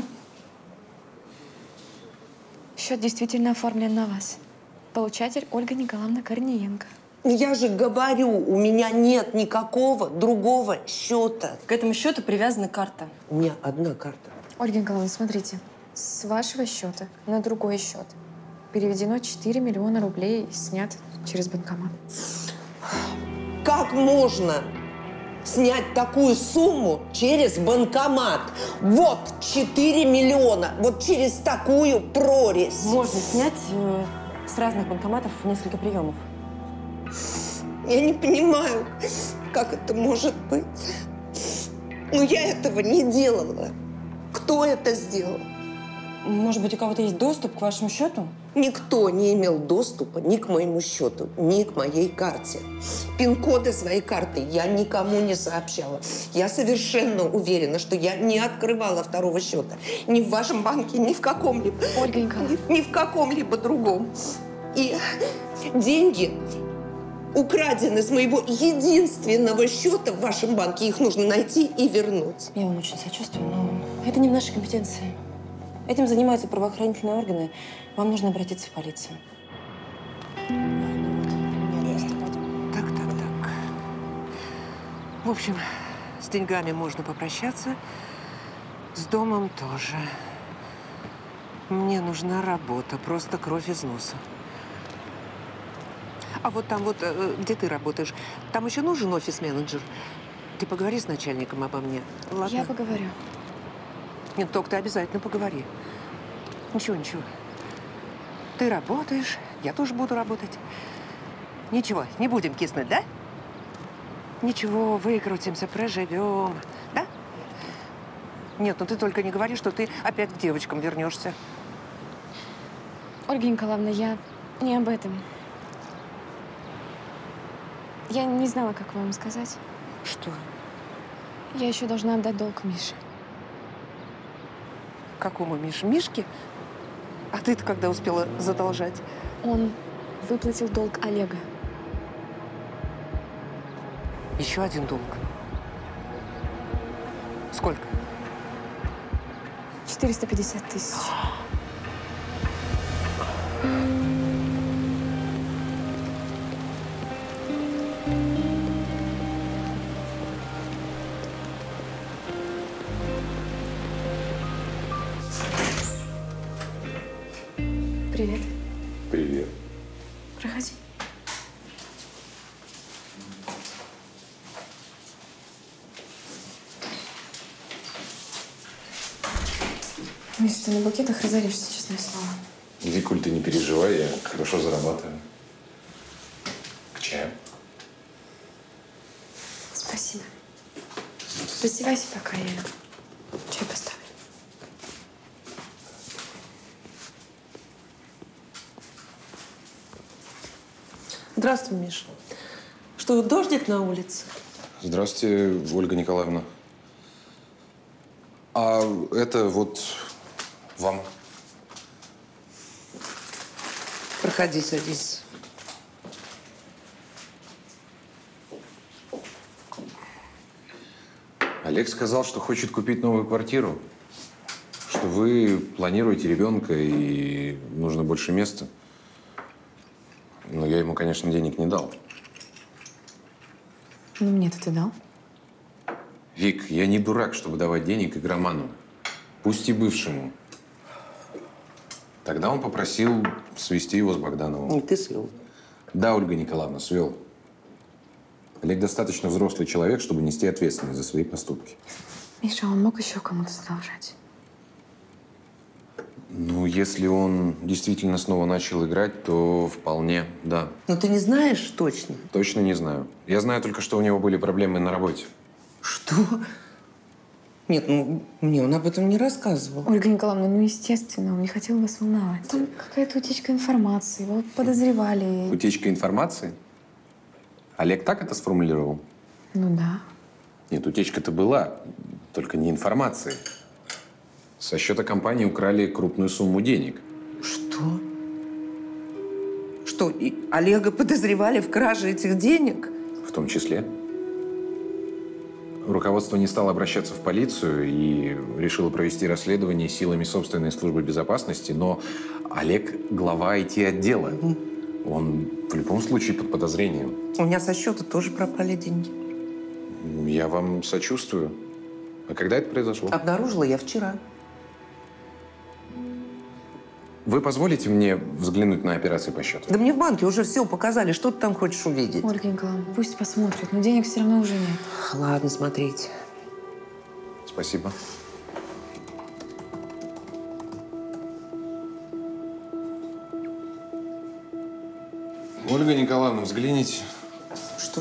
Счет действительно оформлен на вас. Получатель Ольга Николаевна Корниенко. Я же говорю, у меня нет никакого другого счета. К этому счету привязана карта. У меня одна карта. Ольга Николаевна, смотрите. С вашего счета на другой счет переведено 4 миллиона рублей, снят через банкомат. Как можно снять такую сумму через банкомат? Вот 4 миллиона, вот через такую прорезь. Можно снять с разных банкоматов несколько приемов. Я не понимаю, как это может быть. Но я этого не делала. Кто это сделал? Может быть, у кого-то есть доступ к вашему счету? Никто не имел доступа ни к моему счету, ни к моей карте. Пин-коды своей карты я никому не сообщала. Я совершенно уверена, что я не открывала второго счета. Ни в вашем банке, ни в каком-либо. Ольга Николаевна. Ни в каком-либо другом. И деньги украдены с моего единственного счета в вашем банке. Их нужно найти и вернуть. Я вам очень сочувствую, но это не в нашей компетенции. Этим занимаются правоохранительные органы. Вам нужно обратиться в полицию. Так. В общем, с деньгами можно попрощаться, с домом тоже. Мне нужна работа, просто кровь из носа. А вот там вот, где ты работаешь, там еще нужен офис-менеджер? Ты поговори с начальником обо мне, ладно? Я поговорю. Нет, только ты обязательно поговори. Ничего. Ты работаешь, я тоже буду работать. Ничего, не будем киснуть, да? Ничего, выкрутимся, проживем, да? Нет, ну ты только не говори, что ты опять к девочкам вернешься. Ольга Николаевна, я не об этом. Я не знала, как вам сказать. Что? Я еще должна отдать долг Мише. Какому Мише? Мишке? А ты-то когда успела задолжать? Он выплатил долг Олега. Еще один долг. Сколько? 450 000. Привет. Привет. Проходи. Если ты на букетах разоришься, честное слово. Викуль, ты не переживай, я хорошо зарабатываю. К чаю? Спасибо. Раздевайся, пока я чай поставлю. Здравствуй, Миша. Что, дождик на улице? Здравствуйте, Ольга Николаевна. А это вот вам. Проходи, садись. Олег сказал, что хочет купить новую квартиру, что вы планируете ребенка и нужно больше места. Но я ему, конечно, денег не дал. Ну, мне-то ты дал. Вик, я не дурак, чтобы давать денег игроману. Пусть и бывшему. Тогда он попросил свести его с Богдановым. И ты свел. Да, Ольга Николаевна, свел. Олег достаточно взрослый человек, чтобы нести ответственность за свои поступки. Миша, он мог еще кому-то задолжать. Ну, если он действительно снова начал играть, то вполне, да. Но ты не знаешь точно? Точно не знаю. Я знаю только, что у него были проблемы на работе. Что? Нет, ну, мне он об этом не рассказывал. Ольга Николаевна, ну, естественно, он не хотел вас волновать. Там какая-то утечка информации, его подозревали. Утечка информации? Олег так это сформулировал? Ну да. Нет, утечка-то была, только не информации. Со счета компании украли крупную сумму денег. Что? Что, и Олега подозревали в краже этих денег? В том числе. Руководство не стало обращаться в полицию и решило провести расследование силами собственной службы безопасности, но Олег – глава IT-отдела. Он в любом случае под подозрением. У меня со счета тоже пропали деньги. Я вам сочувствую. А когда это произошло? Обнаружила я вчера. Вы позволите мне взглянуть на операции по счету? Да мне в банке уже все показали. Что ты там хочешь увидеть? Ольга Николаевна, пусть посмотрит, но денег все равно уже нет. Ладно, смотрите. Спасибо. Ольга Николаевна, взгляните. Что?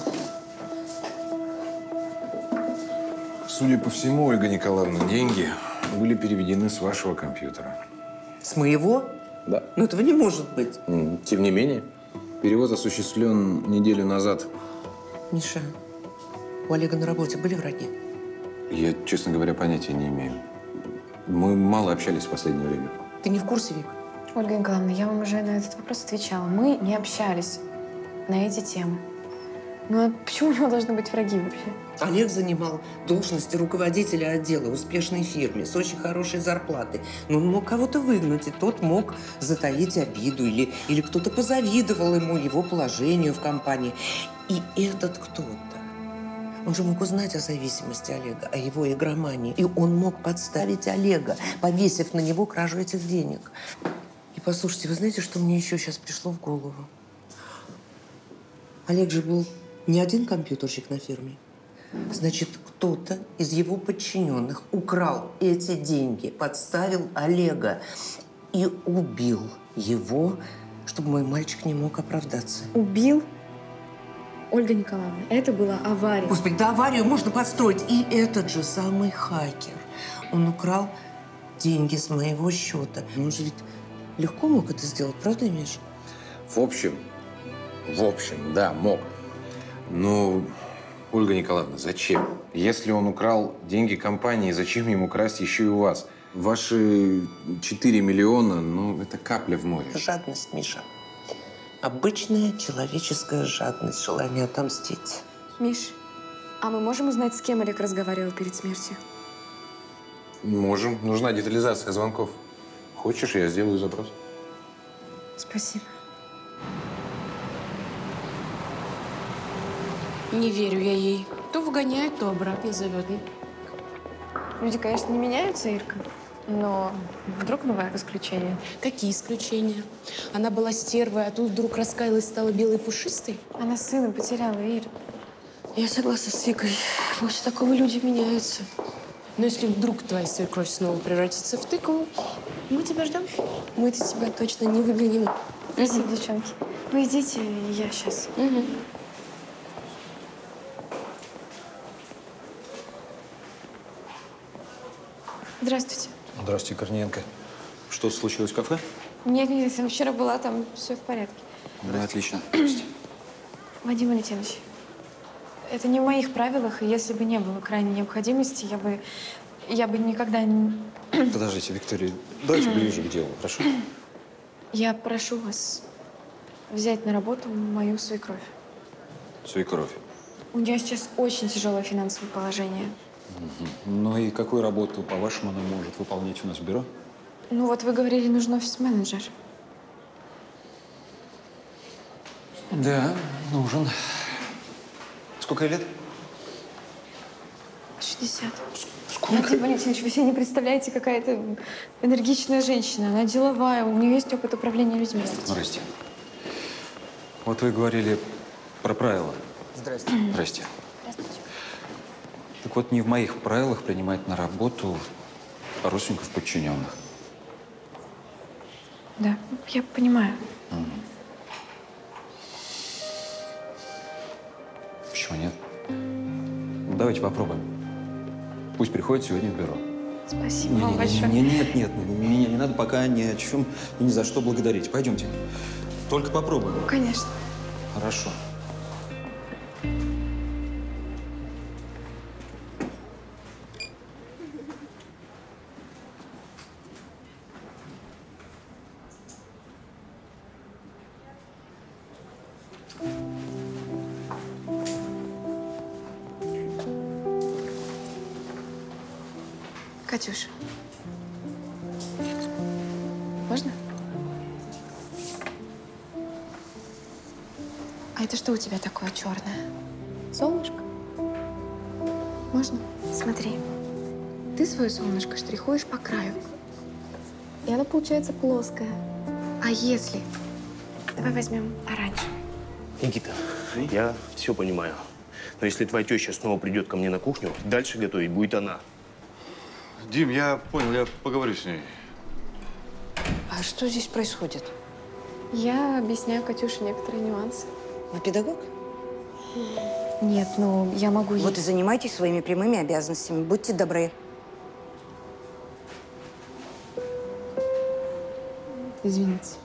Судя по всему, Ольга Николаевна, деньги были переведены с вашего компьютера. С моего? Да. Ну, этого не может быть. Тем не менее, перевод осуществлен неделю назад. Миша, у Олега на работе были враги? Я, честно говоря, понятия не имею. Мы мало общались в последнее время. Ты не в курсе, Вик? Ольга Николаевна, я вам уже на этот вопрос отвечала. Мы не общались на эти темы. Ну а почему у него должны быть враги вообще? Олег занимал должность руководителя отдела в успешной фирме с очень хорошей зарплатой. Но он мог кого-то выгнать, и тот мог затаить обиду. Или кто-то позавидовал ему, его положению в компании. И этот кто-то, он же мог узнать о зависимости Олега, о его игромании. И он мог подставить Олега, повесив на него кражу этих денег. И послушайте, вы знаете, что мне еще сейчас пришло в голову? Олег же был не один компьютерщик на фирме. Значит, кто-то из его подчиненных украл эти деньги, подставил Олега и убил его, чтобы мой мальчик не мог оправдаться. Убил? Ольга Николаевна, это была авария. Господи, да аварию можно подстроить. И этот же самый хакер, он украл деньги с моего счета. Он же ведь легко мог это сделать, правда, Миша? В общем, да, мог. Но, Ольга Николаевна, зачем? Если он украл деньги компании, зачем ему красть еще и у вас? Ваши 4 миллиона, ну, это капля в море. Жадность, Миша. Обычная человеческая жадность, желание отомстить. Миш, а мы можем узнать, с кем Олег разговаривал перед смертью? Можем. Нужна детализация звонков. Хочешь, я сделаю запрос? Спасибо. Не верю я ей. То выгоняет, то обратно зовет. Люди, конечно, не меняются, Ирка, но вдруг бывают исключения. Какие исключения? Она была стервой, а тут вдруг раскаялась, стала белой и пушистой? Она сына потеряла, Ир. Я согласна с Викой. После такого люди меняются. Но если вдруг твоя свекровь снова превратится в тыкву, мы тебя ждем. Мы-то тебя точно не выгоним. Спасибо, девчонки. Вы идите, я сейчас. Здравствуйте. Здравствуйте, Корниенко. Что случилось в кафе? Нет, я вчера была, там все в порядке. Да, отлично. Вадим Валентинович, это не в моих правилах, и если бы не было крайней необходимости, я бы никогда не… Подождите, Виктория, давайте ближе к делу, хорошо? Я прошу вас взять на работу мою свекровь. Свекровь. У нее сейчас очень тяжелое финансовое положение. Ну и какую работу, по-вашему, она может выполнять у нас в бюро? Ну вот вы говорили, нужен офис-менеджер. Да, нужен. Сколько ей лет? 60. Сколько? Вадим Валентинович, вы себе не представляете, какая это энергичная женщина. Она деловая, у нее есть опыт управления людьми. Здрасте. Вот вы говорили про правила. Здрасте. Здрасте. Так вот, не в моих правилах принимать на работу родственников подчиненных. Да, я понимаю. Почему нет? Давайте попробуем. Пусть приходит сегодня в бюро. Спасибо вам большое. Нет, меня не надо пока ни о чем и ни за что благодарить. Пойдемте. Только попробуем. Катюш, можно? А это что у тебя такое черное? Солнышко? Можно? Смотри. Ты свое солнышко штрихуешь по краю. И оно получается плоское. А если? Давай возьмем оранжевый. Никита, я все понимаю. Но если твоя теща снова придет ко мне на кухню, дальше готовить будет она. Дим, я понял, я поговорю с ней. А что здесь происходит? Я объясняю Катюше некоторые нюансы. Вы педагог? Нет, ну я могу... Вот и занимайтесь своими прямыми обязанностями. Будьте добры. Извините.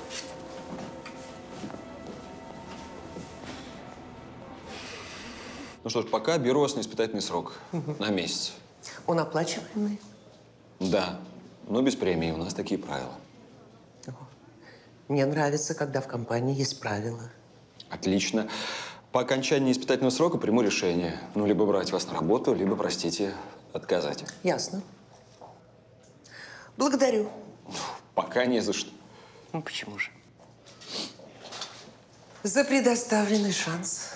Ну что ж, пока беру вас на испытательный срок. На месяц. Он оплачиваемый? Да, но без премии. У нас такие правила. Мне нравится, когда в компании есть правила. Отлично. По окончании испытательного срока приму решение. Ну, либо брать вас на работу, либо, простите, отказать. Ясно. Благодарю. Пока не за что. Ну, почему же? За предоставленный шанс.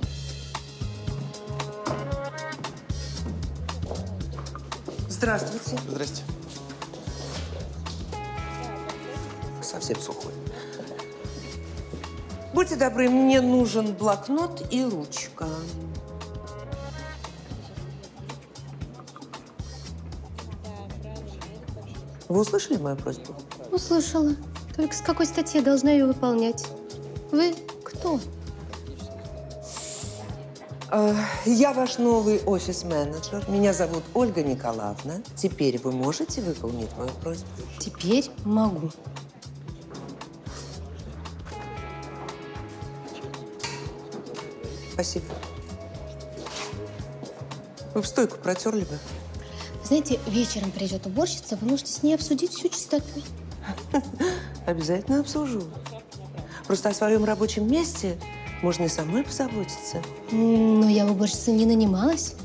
Здравствуйте. Здрасте. Совсем сухой. Будьте добры, мне нужен блокнот и ручка. Вы услышали мою просьбу? Услышала. Только с какой статьи я должна ее выполнять? Вы кто? Я ваш новый офис-менеджер. Меня зовут Ольга Николаевна. Теперь вы можете выполнить мою просьбу? Теперь могу. Спасибо. Вы в стойку протерли бы? Знаете, вечером придет уборщица, вы можете с ней обсудить всю чистоту. Обязательно обсужу. Просто о своем рабочем месте можно и самой позаботиться. Но я уборщицей не нанималась.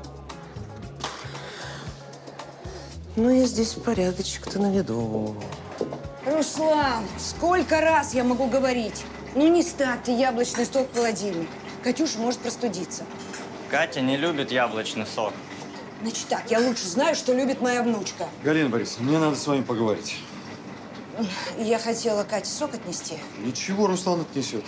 Ну, я здесь порядочек-то наведу. Руслан, сколько раз я могу говорить? Ну, не ставьте яблочный сок в холодильник. Катюша может простудиться. Катя не любит яблочный сок. Значит так, я лучше знаю, что любит моя внучка. Галина Борисовна, мне надо с вами поговорить. Я хотела Кате сок отнести. Ничего, Руслан отнесет.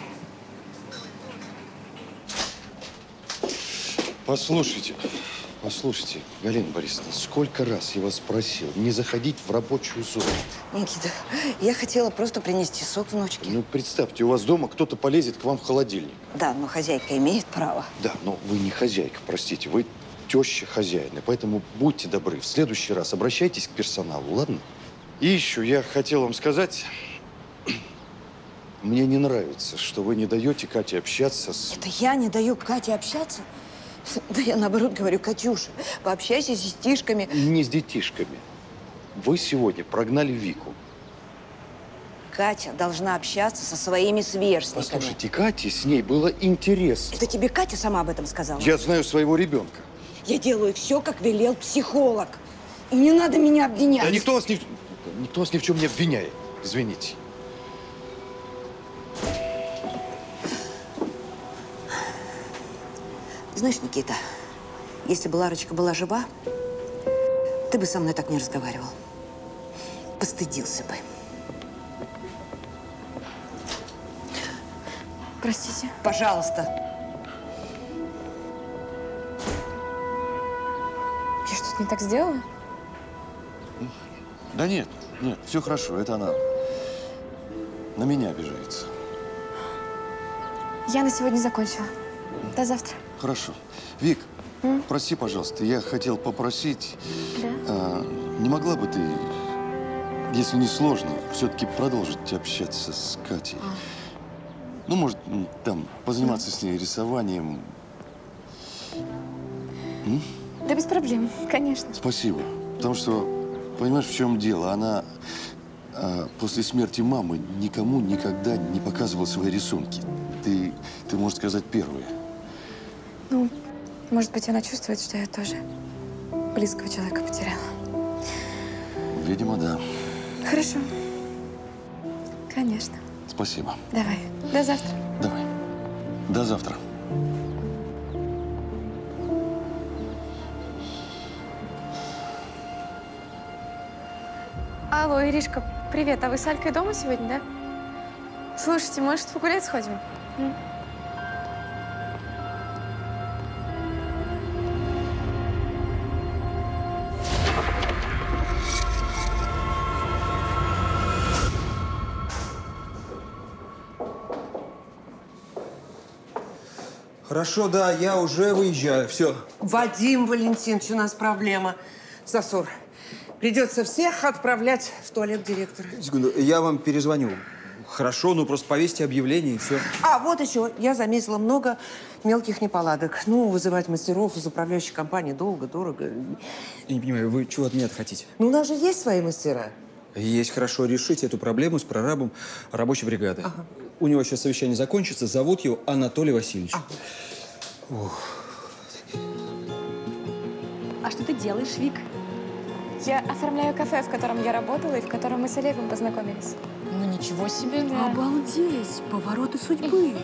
Послушайте, Галина Борисовна, сколько раз я вас просил не заходить в рабочую зону. Никита, я хотела просто принести сок внучке. Ну, представьте, у вас дома кто-то полезет к вам в холодильник. Да, но хозяйка имеет право. Да, но вы не хозяйка, простите, вы теща хозяина, поэтому будьте добры, в следующий раз обращайтесь к персоналу, ладно? И еще я хотел вам сказать, мне не нравится, что вы не даете Кате общаться с… Это я не даю Кате общаться? Да я наоборот говорю, Катюша, пообщайся с детишками. Не с детишками. Вы сегодня прогнали Вику. Катя должна общаться со своими сверстниками. Послушайте, Кате с ней было интересно. Это тебе Катя сама об этом сказала? Я знаю своего ребенка. Я делаю все, как велел психолог. И не надо меня обвинять. Да никто вас ни в чем не обвиняет. Извините. Знаешь, Никита, если бы Ларочка была жива, ты бы со мной так не разговаривал. Постыдился бы. Простите. Пожалуйста. Я что-то не так сделала? Да нет, все хорошо. Это она на меня обижается. Я на сегодня закончила. До завтра. Хорошо. Вик, прости, пожалуйста, я хотел попросить, не могла бы ты, если не сложно, все-таки продолжить общаться с Катей? Ну, может, там, позаниматься с ней рисованием. Да без проблем, конечно. Спасибо. Потому что, понимаешь, в чем дело? Она после смерти мамы никому никогда не показывала свои рисунки. Ты, можно сказать, первая. Ну, может быть, она чувствует, что я тоже. близкого человека потеряла. Видимо, да. Хорошо. Конечно. Спасибо. Давай. До завтра. Давай. До завтра. Алло, Иришка, привет. А вы с Алькой дома сегодня, да? Слушайте, может, погулять сходим? Хорошо, да, я уже выезжаю. Все. Вадим Валентинович, у нас проблема. Засор. Придется всех отправлять в туалет директора. Секунду, я вам перезвоню. Хорошо, ну просто повесьте объявление и все. А, вот еще. Я заметила много мелких неполадок. Ну, вызывать мастеров из управляющей компании долго, дорого. Я не понимаю, вы чего от меня хотите? Ну, у нас же есть свои мастера. Есть, хорошо, решить эту проблему с прорабом рабочей бригады. Ага. У него сейчас совещание закончится, зовут его Анатолий Васильевич. А что ты делаешь, Вик? Я оформляю кафе, в котором я работала и в котором мы с Олегом познакомились. Ну ничего себе. Да. Обалдеть! Повороты судьбы.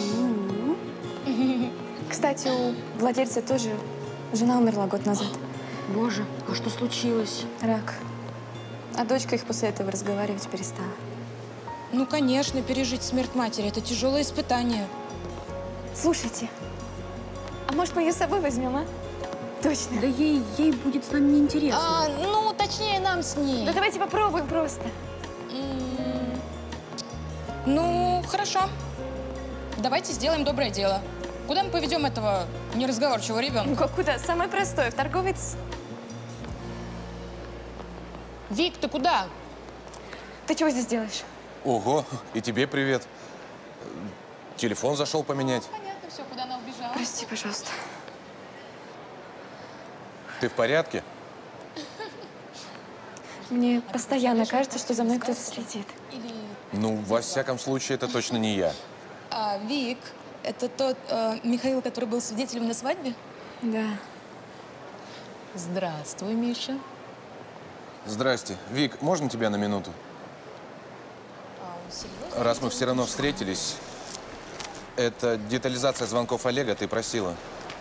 Кстати, у владельца тоже жена умерла год назад. Боже, а что случилось? Рак. А дочка их после этого разговаривать перестала. Ну, конечно, пережить смерть матери – это тяжелое испытание. Слушайте, а может, мы ее с собой возьмем, а? Точно. Да ей будет с нами неинтересно. Ну, точнее, нам с ней. Да давайте попробуем просто. Ну, хорошо. Давайте сделаем доброе дело. Куда мы поведем этого неразговорчивого ребенка? Ну, как куда? Самое простое. В торговец. Вик, ты куда? Ты чего здесь делаешь? Ого, и тебе привет. Телефон зашел поменять. Понятно все, куда она убежала. Прости, пожалуйста. Ты в порядке? Мне постоянно кажется, что за мной кто-то следит. Ну, во всяком случае, это точно не я. Вик, это тот Михаил, который был свидетелем на свадьбе? Да. Здравствуй, Миша. Здрасте. Вик, можно тебя на минуту? Раз мы все равно встретились, это детализация звонков Олега, ты просила.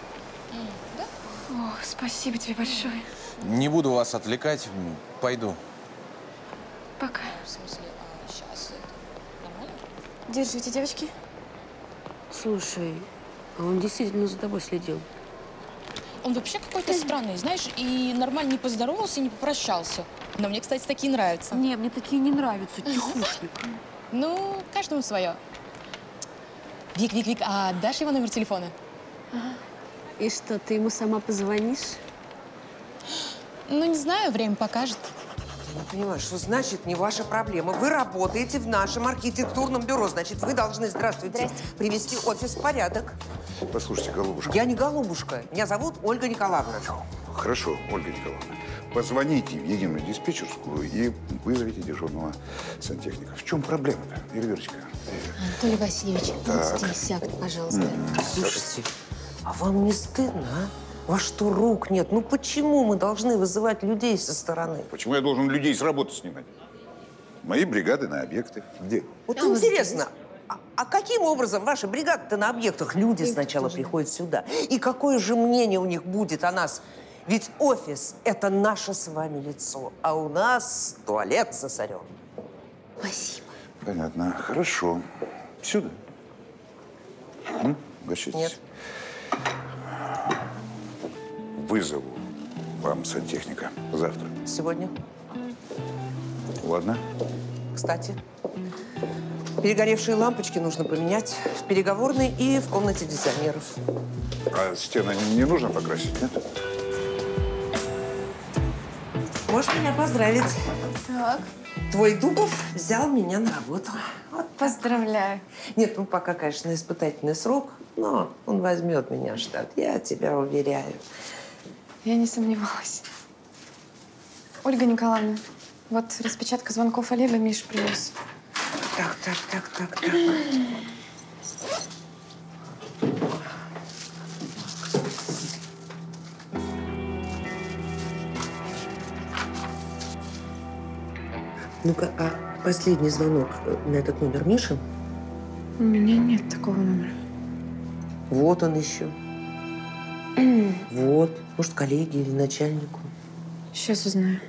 О, спасибо тебе большое. Не буду вас отвлекать, пойду. Пока. В смысле, сейчас это нормально? Держите, девочки. Слушай, а он действительно за тобой следил? Он вообще какой-то странный, знаешь, и нормально не поздоровался, не попрощался. Но мне, кстати, такие нравятся. Не, мне такие не нравятся, тихушник. Ну, каждому свое. Вик, а дашь его номер телефона? И что, ты ему сама позвонишь? Ну, не знаю, время покажет. Не понимаю, что значит не ваша проблема. Вы работаете в нашем архитектурном бюро, значит, вы должны, здравствуйте, привести офис в порядок. Послушайте, голубушка. Я не голубушка. Меня зовут Ольга Николаевна. Хорошо, Ольга Николаевна. Позвоните в единую диспетчерскую и вызовите дежурного сантехника. В чем проблема-то, Ирверочка? Анатолий Васильевич, Так. здесь сядь, пожалуйста. Слушайте, а вам не стыдно, а? У вас что, рук нет? Ну почему мы должны вызывать людей со стороны? Почему я должен людей с работы снимать? Мои бригады на объекты. Где? Вот интересно, а каким образом ваши бригады-то на объектах? Люди сначала приходят сюда. И какое же мнение у них будет о нас? Ведь офис – это наше с вами лицо, а у нас туалет засорен. Спасибо. Понятно. Хорошо. Сюда. Угощайтесь. Нет. Вызову вам сантехника завтра. Сегодня. Ладно. Кстати, перегоревшие лампочки нужно поменять в переговорной и в комнате дизайнеров. А стены не нужно покрасить, нет? Можешь меня поздравить. Так. Твой Дубов взял меня на работу. Вот. Поздравляю. Нет, ну пока, конечно, испытательный срок, но он возьмет меня в штат. Я тебя уверяю. Я не сомневалась. Ольга Николаевна, вот распечатка звонков Олега Миша принес. Так. Ну-ка, а последний звонок на этот номер Мишин? У меня нет такого номера. Вот он еще. Вот. Может, коллеге или начальнику. Сейчас узнаю.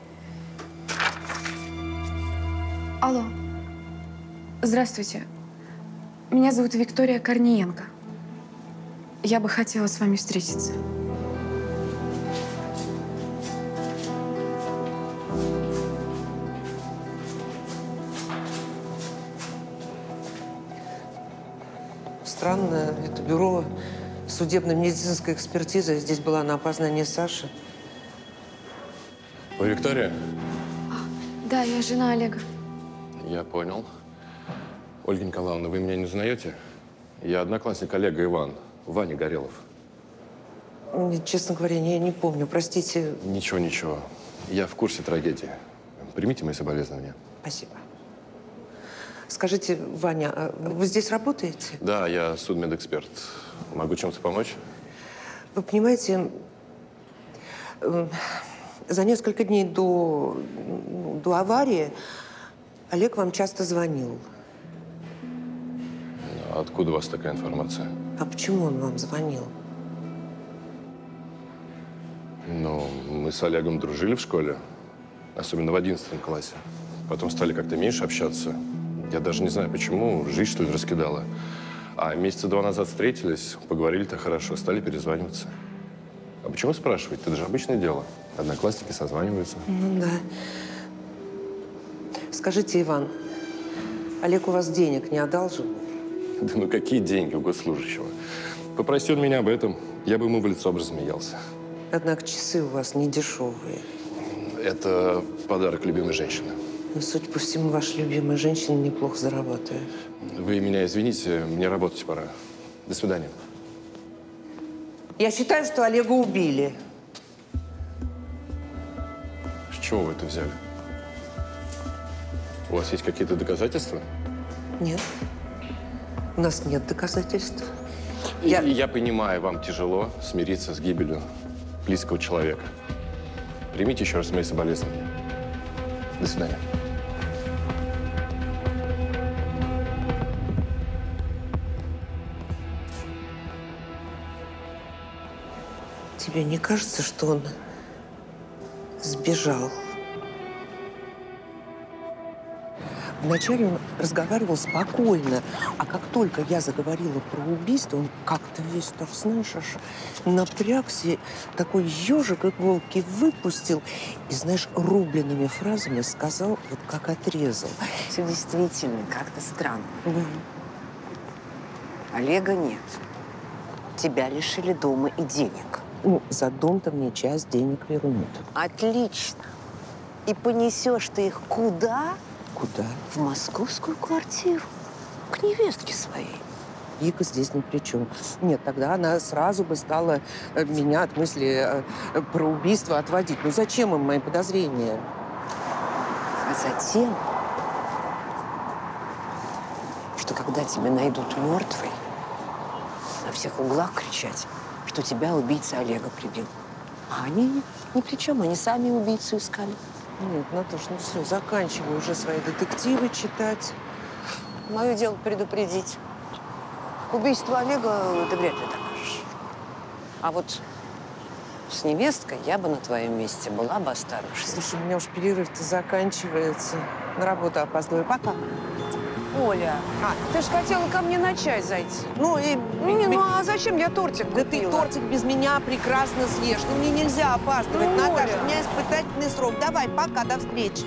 Алло. Здравствуйте. Меня зовут Виктория Корниенко. Я бы хотела с вами встретиться. Странно, это бюро судебно-медицинской экспертизы. Здесь была на опознание Саши. Вы Виктория? Да, я жена Олега. Я понял. Ольга Николаевна, вы меня не узнаете? Я одноклассник Олега Иван, Ваня Горелов. Нет, честно говоря, я не помню. Простите. Ничего, ничего. Я в курсе трагедии. Примите мои соболезнования. Спасибо. Скажите, Ваня, а вы здесь работаете? Да, я судмедэксперт. Могу чем-то помочь? Вы понимаете, за несколько дней до аварии Олег вам часто звонил. Откуда у вас такая информация? А почему он вам звонил? Ну, мы с Олегом дружили в школе, особенно в 11 классе. Потом стали как-то меньше общаться. Я даже не знаю, почему. Жизнь, что ли, раскидала. А месяца 2 назад встретились, поговорили-то хорошо, стали перезваниваться. А почему спрашивать? Это же обычное дело. Одноклассники созваниваются. Ну да. Скажите, Иван, Олег у вас денег не одалжил? Да ну какие деньги у госслужащего? Попроси он меня об этом, я бы ему в лицо бы разсмеялся. Однако часы у вас не дешевые. Это подарок любимой женщины. Но, судя по всему, ваша любимая женщина неплохо зарабатывает. Вы меня извините, мне работать пора. До свидания. Я считаю, что Олега убили. С чего вы это взяли? У вас есть какие-то доказательства? Нет. У нас нет доказательств. Я понимаю, вам тяжело смириться с гибелью близкого человека. Примите еще раз мои соболезнования. До свидания. Тебе не кажется, что он сбежал? Вначале он разговаривал спокойно, а как только я заговорила про убийство, он как-то весь, так знаешь, аж напрягся, такой ежик иголки выпустил и, знаешь, рубленными фразами сказал, вот как отрезал. Все действительно как-то странно. Да. Олега нет. Тебя лишили дома и денег. Ну, за дом-то мне часть денег вернут. Отлично. И понесешь ты их куда? Куда? В московскую квартиру. К невестке своей. Вика здесь ни при чем. Нет, тогда она сразу бы стала меня от мысли про убийство отводить. Ну зачем им мои подозрения? А затем, что когда тебя найдут мертвой, на всех углах кричать, что тебя убийца Олега прибил. А они ни при чем, они сами убийцу искали. Нет, Наташ, ну все, заканчивай уже свои детективы читать. Мое дело предупредить. Убийство Олега ты вряд ли докажешь. А вот с невесткой я бы на твоем месте была бы осторожна. Слушай, у меня уж перерыв-то заканчивается. На работу опаздываю. Пока. Оля, ты же хотела ко мне на чай зайти. Ну и... ну а зачем я тортик купила? Да ты тортик без меня прекрасно съешь. Ну мне нельзя опаздывать, Ну, Наташа. Оля. У меня испытательный срок. Давай, пока, до встречи.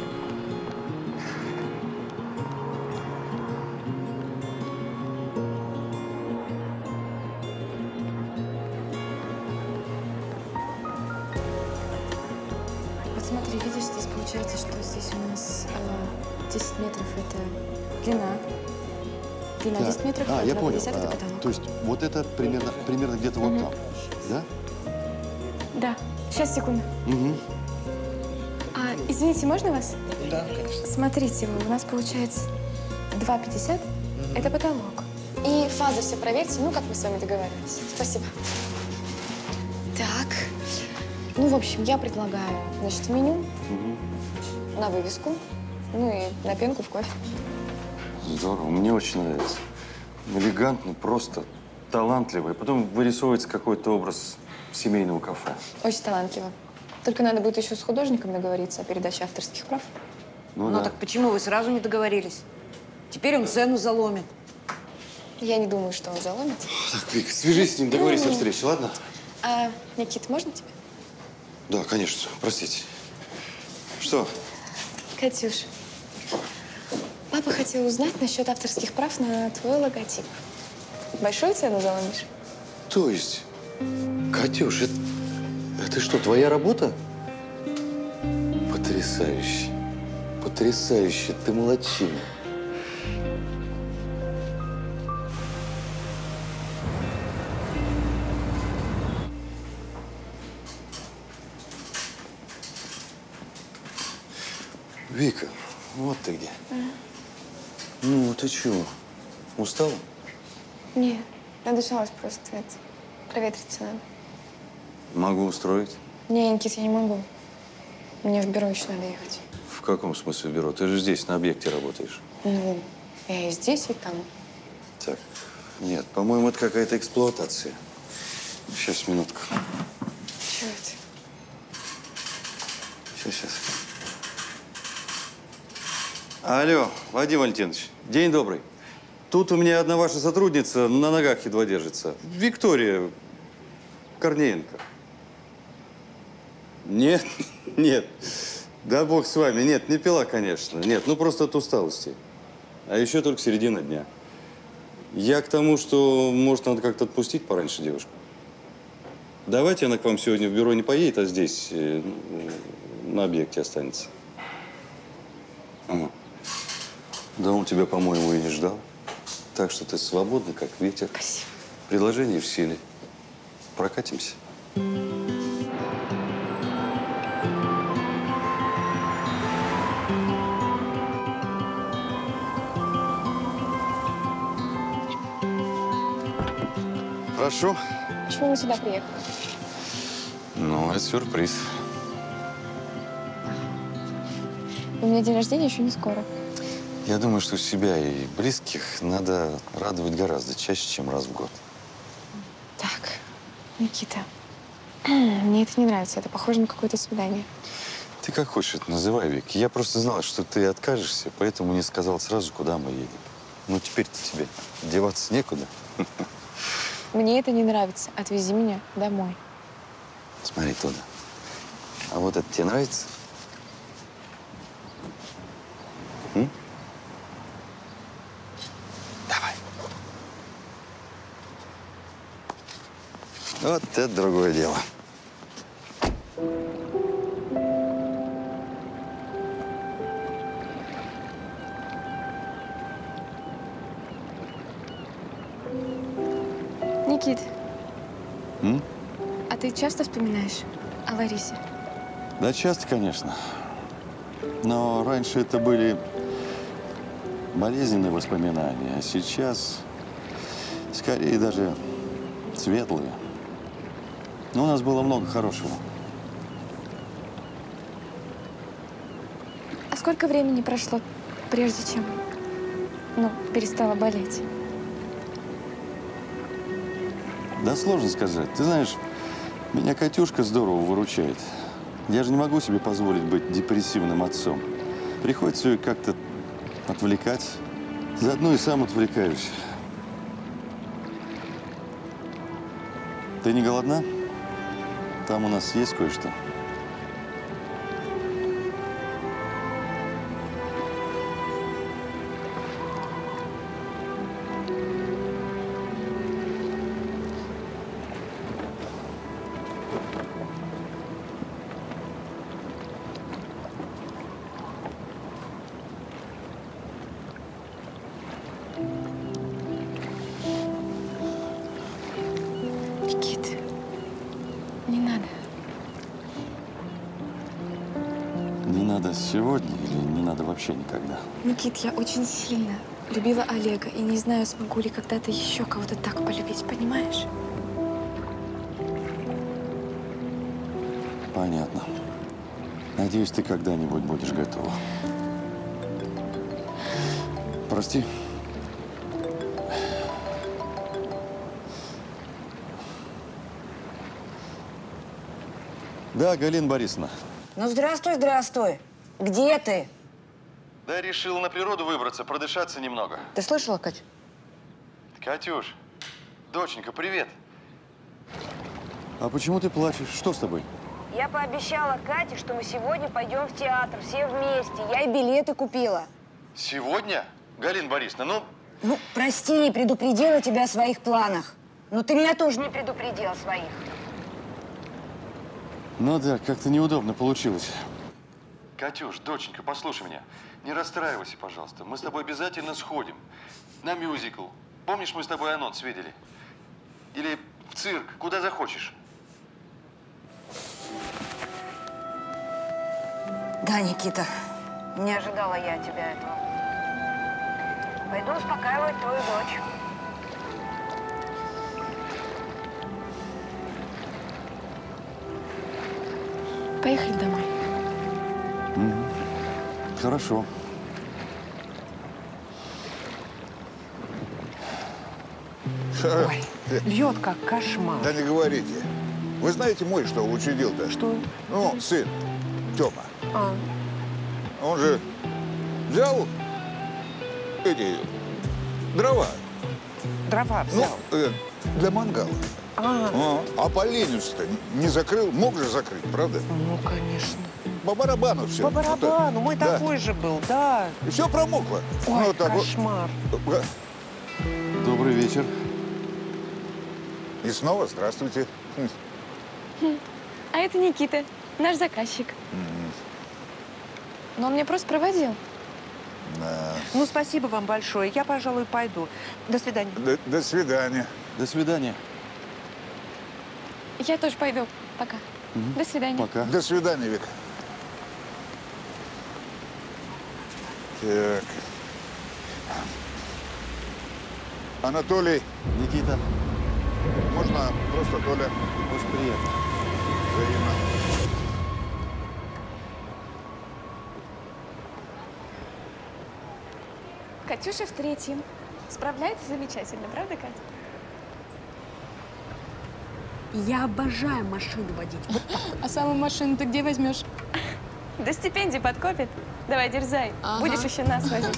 Вот смотри, видишь, здесь получается, что здесь у нас 10 метров – это длина. Длина Так. 10 метров, Я понял. 50 – это потолок. То есть вот это примерно где-то вот там, да? Да. Сейчас, секунду. Угу. Извините, можно вас? Да, конечно. Смотрите, у нас получается 2,50 – это потолок. И фазы все проверьте, ну, как мы с вами договаривались. Спасибо. Так. Ну, в общем, я предлагаю, значит, меню на вывеску. Ну и на пенку в кофе. Здорово, мне очень нравится. Элегантно, просто, талантливо. И потом вырисовывается какой-то образ семейного кафе. Очень талантливо. Только надо будет еще с художником договориться о передаче авторских прав. Ну так почему вы сразу не договорились? Теперь он цену заломит. Я не думаю, что он заломит. Так, Вик, свяжись с ним, договорись о встрече, ладно? А, Никит, можно тебе? Да, конечно. Простите. Что? Катюш, папа хотел узнать насчет авторских прав на твой логотип. Большую цену заломишь? То есть, Катюш, это что, твоя работа? Потрясающе. Потрясающе. Ты молодчина. Вика, вот ты где. Ну, ты чего? Устала? Нет, надышалась просто. Это, проветриться надо. Могу устроить. Не, Никит, я не могу. Мне в бюро еще надо ехать. В каком смысле в бюро? Ты же здесь, на объекте работаешь. Ну, я и здесь, и там. Так, нет, по-моему, это какая-то эксплуатация. Сейчас, минутку. Чего это? Сейчас. Алло, Вадим Валентинович, день добрый. Тут у меня одна ваша сотрудница на ногах едва держится. Виктория Корнеенко. Нет, нет. Да бог с вами. Нет, не пила, конечно. Нет, ну просто от усталости. А еще только середина дня. Я к тому, что, может, надо как-то отпустить пораньше девушку. Давайте она к вам сегодня в бюро не поедет, а здесь, на объекте останется. Ага. Да он тебя, по-моему, и не ждал. Так что ты свободна, как ветер. Спасибо. Предложение в силе. Прокатимся. Хорошо. Почему мы сюда приехали? Ну, это сюрприз. У меня день рождения еще не скоро. Я думаю, что себя и близких надо радовать гораздо чаще, чем раз в год. Так, Никита, мне это не нравится. Это похоже на какое-то свидание. Ты как хочешь это называй, Вик. Я просто знал, что ты откажешься, поэтому не сказал сразу, куда мы едем. Ну, теперь-то тебе деваться некуда. Мне это не нравится. Отвези меня домой. Смотри туда. А вот это тебе нравится? М? Давай. Вот это другое дело. Никит, М? а ты часто вспоминаешь о Ларисе? Да, часто, конечно. Но раньше это были болезненные воспоминания, а сейчас скорее даже светлые. Но у нас было много хорошего. А сколько времени прошло, прежде чем, перестала болеть? Да сложно сказать. Ты знаешь, меня Катюшка здорово выручает. Я же не могу себе позволить быть депрессивным отцом. Приходится ее как-то отвлекать. Заодно и сам отвлекаюсь. Ты не голодна? Там у нас есть кое-что. Никит, не надо. Не надо сегодня или не надо вообще никогда? Никит, я очень сильно любила Олега и не знаю, смогу ли когда-то еще кого-то так полюбить, понимаешь? Понятно. Надеюсь, ты когда-нибудь будешь готова. Прости. Да, Галина Борисовна. Ну, здравствуй, здравствуй. Где ты? Да, решил на природу выбраться, продышаться немного. Ты слышала, Кать? Катюш, доченька, привет. А почему ты плачешь? Что с тобой? Я пообещала Кате, что мы сегодня пойдем в театр, все вместе. Я и билеты купила. Сегодня? Галина Борисовна, Ну, прости, не предупредила тебя о своих планах. Но ты меня тоже не предупредил о своих. Ну да, как-то неудобно получилось. Катюш, доченька, послушай меня. Не расстраивайся, пожалуйста. Мы с тобой обязательно сходим. На мюзикл. Помнишь, мы с тобой анонс видели? Или в цирк, куда захочешь. Да, Никита, не ожидала я от тебя этого. Пойду успокаивать твою дочь. Поехали домой. Хорошо. Ой, льет как кошмар. Да не говорите. Вы знаете, мой что учудил-то? Что? Ну, сын, Тёма. А. Он же взял эти дрова. Дрова взял? Ну, для мангала. А поленец-то не закрыл? Мог же закрыть, правда? Ну, конечно. По барабану все. По барабану. Мой да. такой же был, да. И все промокло. Ой, вот так кошмар. Вот. Добрый вечер. И снова здравствуйте. А это Никита, наш заказчик. Но он меня просто проводил. Да. Ну, спасибо вам большое. Я, пожалуй, пойду. До свидания. До свидания. До свидания. Я тоже пойду. Пока. До свидания. Пока. До свидания, Вика. Так. Анатолий. Никита. Можно просто Толя? Очень приятно. Взаимно. Катюша в третьем. Справляется замечательно, правда, Катя? Я обожаю машину водить. Вот так. А саму машину ты где возьмешь? До стипендии подкопит. Давай, дерзай. Будешь еще нас возить.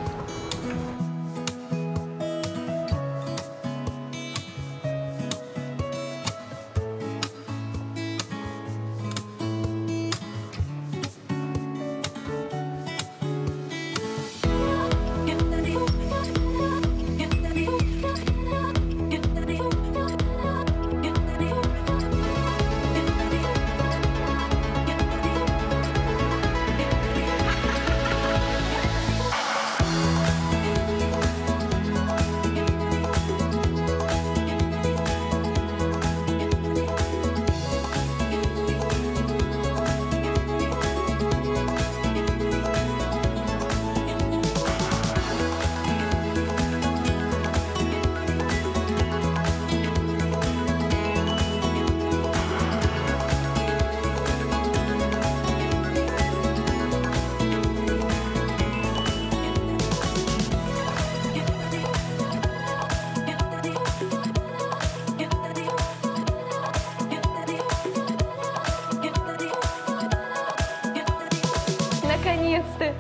Наконец-то!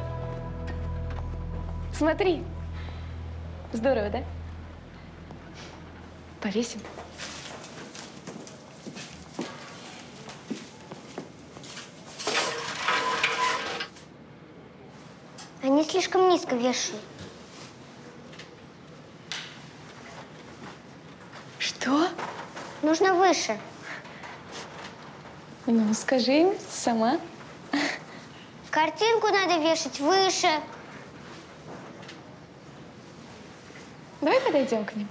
Смотри. Здорово, да? Повесим. Они слишком низко вешают. Что? Нужно выше. Ну, скажи им сама. Картинку надо вешать выше. Давай подойдем к ним.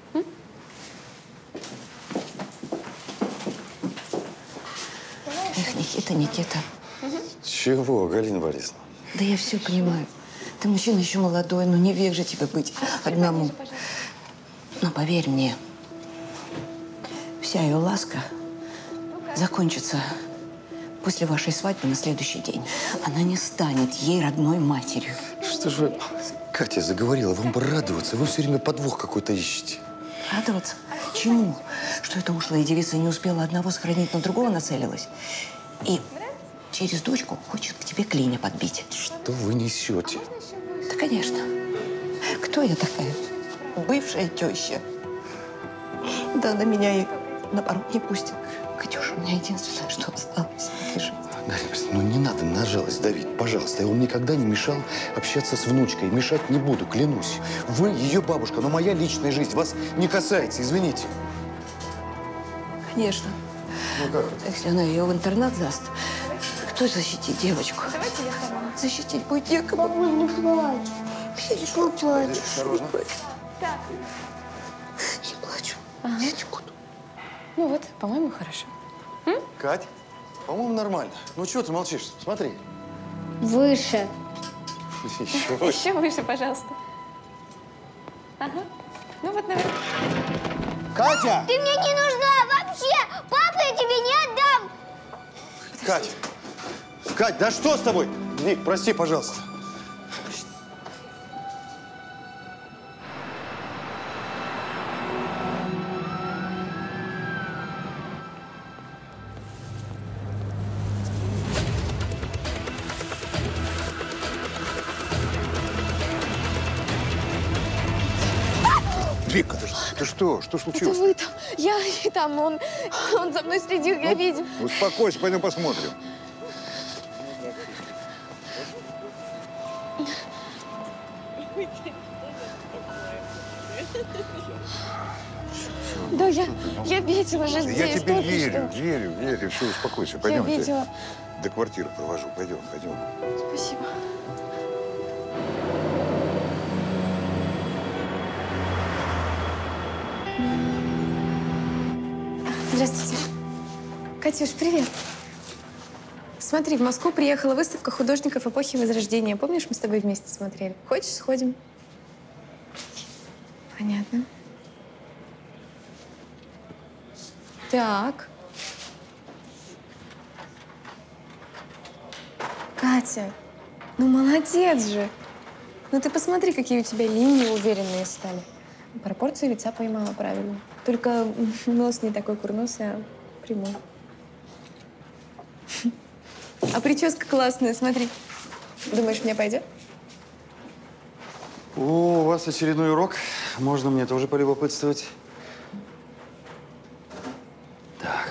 Эх, Никита, Никита. Чего, Галина Борисовна? Да я все понимаю. Ты мужчина еще молодой, но не век же тебе быть одному. Но поверь мне, вся ее ласка закончится после вашей свадьбы на следующий день. Она не станет ей родной матерью. Что же вы, Катя заговорила, вам бы радоваться. Вы все время подвох какой-то ищете. Радоваться? Чему? Что эта ушлая девица не успела одного сохранить, на другого нацелилась? И через дочку хочет к тебе клинья подбить. Что вы несете? Да, конечно. Кто я такая? Бывшая теща. Да она меня и на порог не пустит. Катюша, у меня единственное, что осталось в этой жизни. Галина Борисовна, ну не надо на жалость давить, пожалуйста. Я вам никогда не мешал общаться с внучкой. Мешать не буду, клянусь. Вы ее бабушка, но моя личная жизнь вас не касается, извините. Конечно. Ну как? Если она ее в интернат сдаст, кто защитит девочку? Давайте я сама. Защитить будет некому. Бабуль, не плачь. Видишь, Не плачь. Осторожно. Так. Не плачу. Ага. Я не буду. Ну вот, по-моему, хорошо. Кать, по-моему, нормально. Ну чего ты молчишь? Смотри. Выше. Еще выше. Еще выше, пожалуйста. Ага. Ну вот, наверное. Катя! Ты мне не нужна вообще! Папу я тебе не отдам! Кать! Кать, да что с тобой? Вик, прости, пожалуйста. Вика, ты что? Что Это случилось? вы там. Я не там. Он за мной следил, я видел. Успокойся, пойдем посмотрим. Да, я видела же здесь. Я тебе только верю, что. верю. Все, успокойся. Пойдем. Я видела. До квартиры провожу. Пойдем. Спасибо. Здравствуйте. Катюш, привет. Смотри, в Москву приехала выставка художников эпохи Возрождения. Помнишь, мы с тобой вместе смотрели? Хочешь, сходим? Понятно. Так. Катя, ну молодец же. Ну ты посмотри, какие у тебя линии уверенные стали. Пропорции лица поймала правильно. Только нос не такой курносый, а прямой. А прическа классная, смотри. Думаешь, мне пойдет? О, у вас очередной урок. Можно мне тоже полюбопытствовать? Так.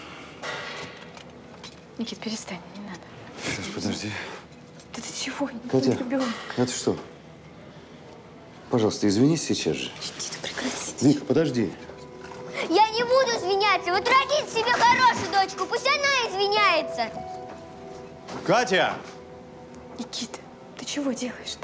Никит, перестань, не надо. Сейчас, подожди. Да ты чего? Катя, Не ребенок. это что? Пожалуйста, извинись сейчас же. Никита, прекрати. Вик, подожди. Я не буду извиняться. Вот родите себе хорошую дочку, пусть она извиняется. Катя! Никита, ты чего делаешь-то?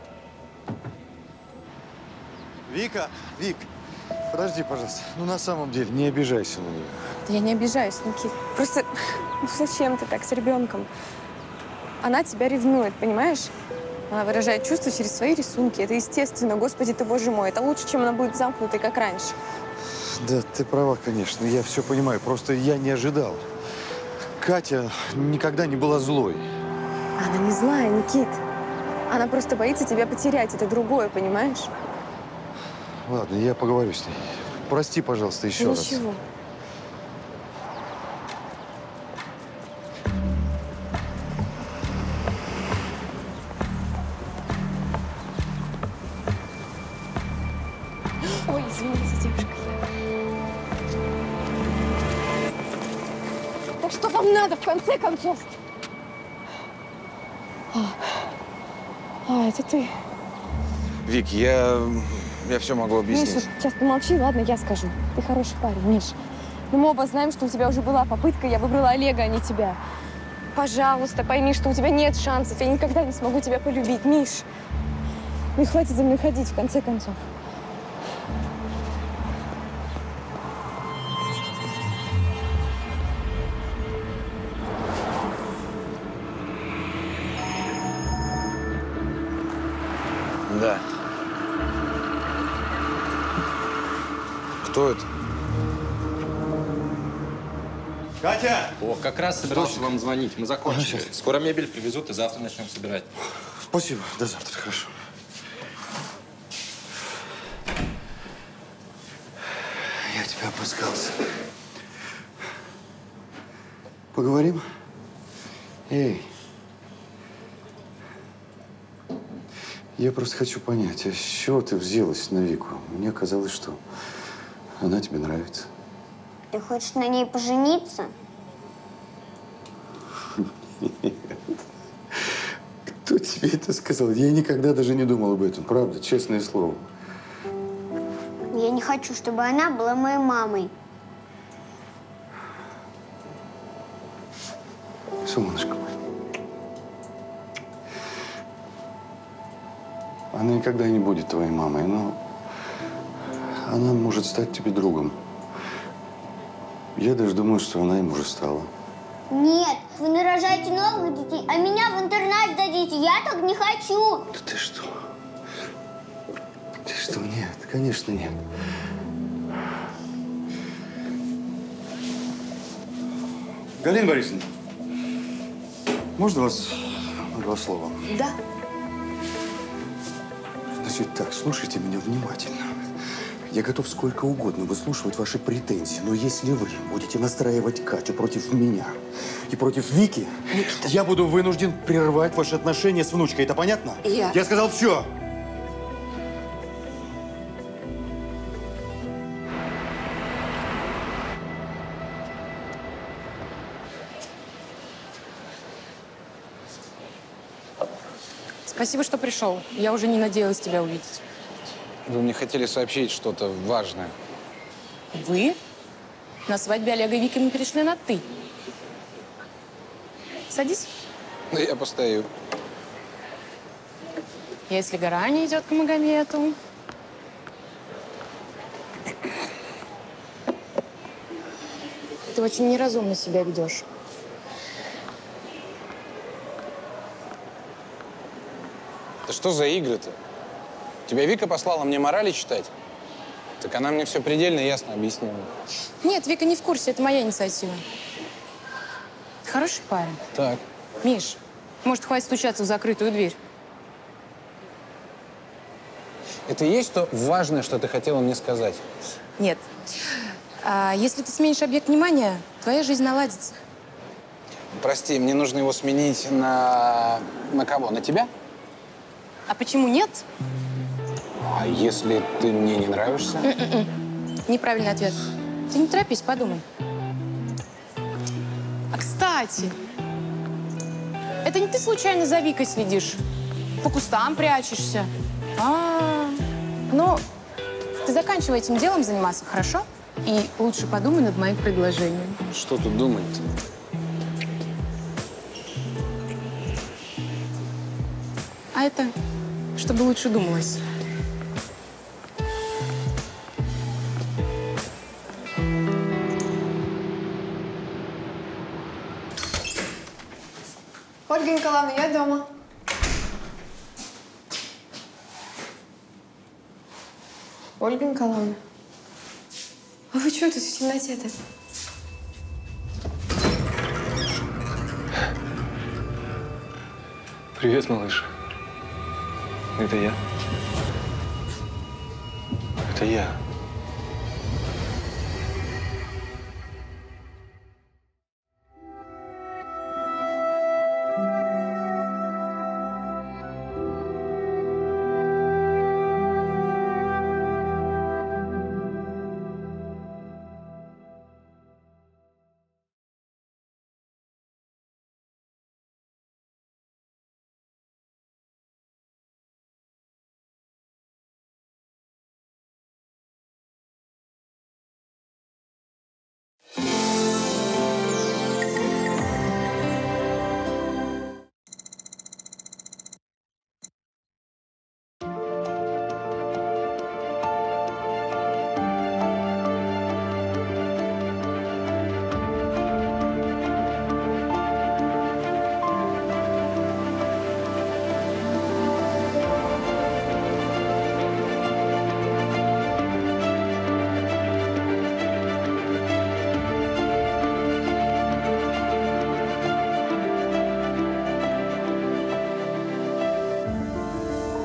Вика! Вик, подожди, пожалуйста. Ну, на самом деле, не обижайся на нее. Да я не обижаюсь, Никит. Просто, ну зачем ты так с ребенком? Она тебя ревнует, понимаешь? Она выражает чувства через свои рисунки. Это естественно, Господи ты, Боже мой. Это лучше, чем она будет замкнутой, как раньше. Да, ты права, конечно. Я все понимаю. Просто я не ожидал. Катя никогда не была злой. Она не злая, Никит. Она просто боится тебя потерять. Это другое, понимаешь? Ладно, я поговорю с ней. Прости, пожалуйста, еще раз. Ничего. Ой, извините, девушка. Так что вам надо, в конце концов? Это ты. Вик, я все могу объяснить. Миша, сейчас помолчи, ладно, я скажу. Ты хороший парень, Миш. Но мы оба знаем, что у тебя уже была попытка, я выбрала Олега, а не тебя. Пожалуйста, пойми, что у тебя нет шансов. Я никогда не смогу тебя полюбить, Миш. Ну и хватит за мной ходить, в конце концов. Да. Кто это? Катя! О, как раз собирался вам звонить. Мы закончили. Скоро мебель привезут, и завтра начнем собирать. Спасибо. До завтра. Хорошо. опускался. Поговорим? Эй. Я просто хочу понять, а с чего ты взялась на Вику? Мне казалось, что она тебе нравится. Ты хочешь на ней пожениться? Кто тебе это сказал? Я никогда даже не думал об этом, правда, честное слово. Я не хочу, чтобы она была моей мамой. Солнышко мое. Она никогда не будет твоей мамой, но она может стать тебе другом. Я даже думаю, что она им уже стала. Нет, вы нарожаете новых детей, а меня в интернат дадите. Я так не хочу. Да ты что? Ты что? Нет, конечно, нет. Галина Борисовна, можно вас два слова? Да. Значит так, слушайте меня внимательно. Я готов сколько угодно выслушивать ваши претензии, но если вы будете настраивать Катю против меня и против Вики, Никита, я буду вынужден прервать ваши отношения с внучкой. Это понятно? Я сказал все. Спасибо, что пришел. Я уже не надеялась тебя увидеть. Вы мне хотели сообщить что-то важное. Вы? На свадьбе Олега и Вики мы перешли на «ты». Садись. Да я постою. Если гора не идет к Магомету. Ты очень неразумно себя ведешь. Да что за игры-то? Тебя Вика послала мне морали читать? Так она мне все предельно ясно объяснила. Нет, Вика не в курсе, это моя инициатива. Ты хороший парень. Так. Миш, может, хватит стучаться в закрытую дверь? Это и есть то важное, что ты хотела мне сказать? Нет. Если ты сменишь объект внимания, твоя жизнь наладится. Прости, мне нужно его сменить на кого? На тебя? А почему нет? А если ты мне не нравишься? Неправильный ответ. Ты не торопись, подумай. А кстати, это не ты случайно за Викой следишь? По кустам прячешься? Ну, ты заканчивай этим делом заниматься, хорошо? И лучше подумай над моим предложением. Что тут думать-то? А это, чтобы лучше думалось. Ольга Николаевна, я дома. Ольга Николаевна, а вы что тут в темноте-то? Привет, малыш. Это я. Это я.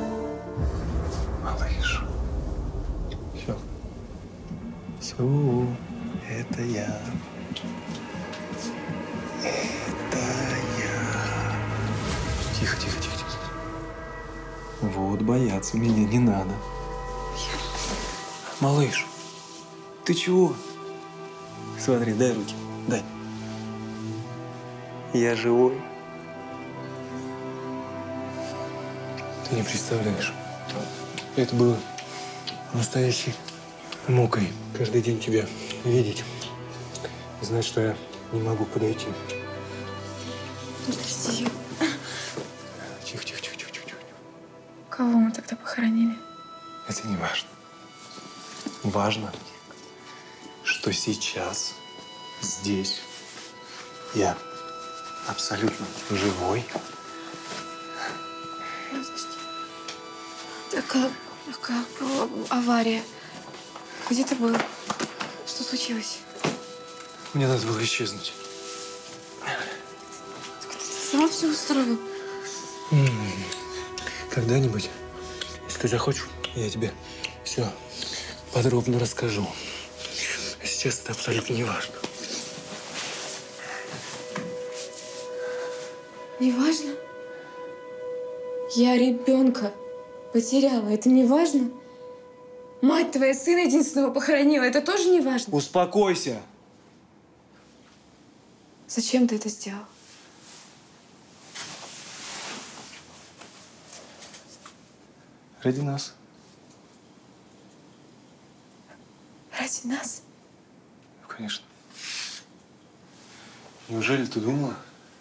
Все. Это я. Это я. Тихо, тихо, тихо, тихо. Вот, бояться меня не надо. Малыш, ты чего? Смотри, дай руки, дай. Я живой. Ты не представляешь. Это было настоящей мукой. Каждый день тебя видеть. Знать, что я не могу подойти. Подожди. Тихо, тихо, тихо, тихо, тихо. Кого мы тогда похоронили? Это не важно. Важно, что сейчас, здесь, я абсолютно живой. Так, авария. Где ты был? Что случилось? Мне надо было исчезнуть. Ты сам все устроил? Когда-нибудь, если ты захочешь, я тебе все подробно расскажу. А сейчас это абсолютно не важно. Не важно? Я ребенка потеряла. Это не важно? Мать твоя сына единственного похоронила. Это тоже не важно? Успокойся. Зачем ты это сделал? Ради нас. Ради нас? Конечно. Неужели ты думала,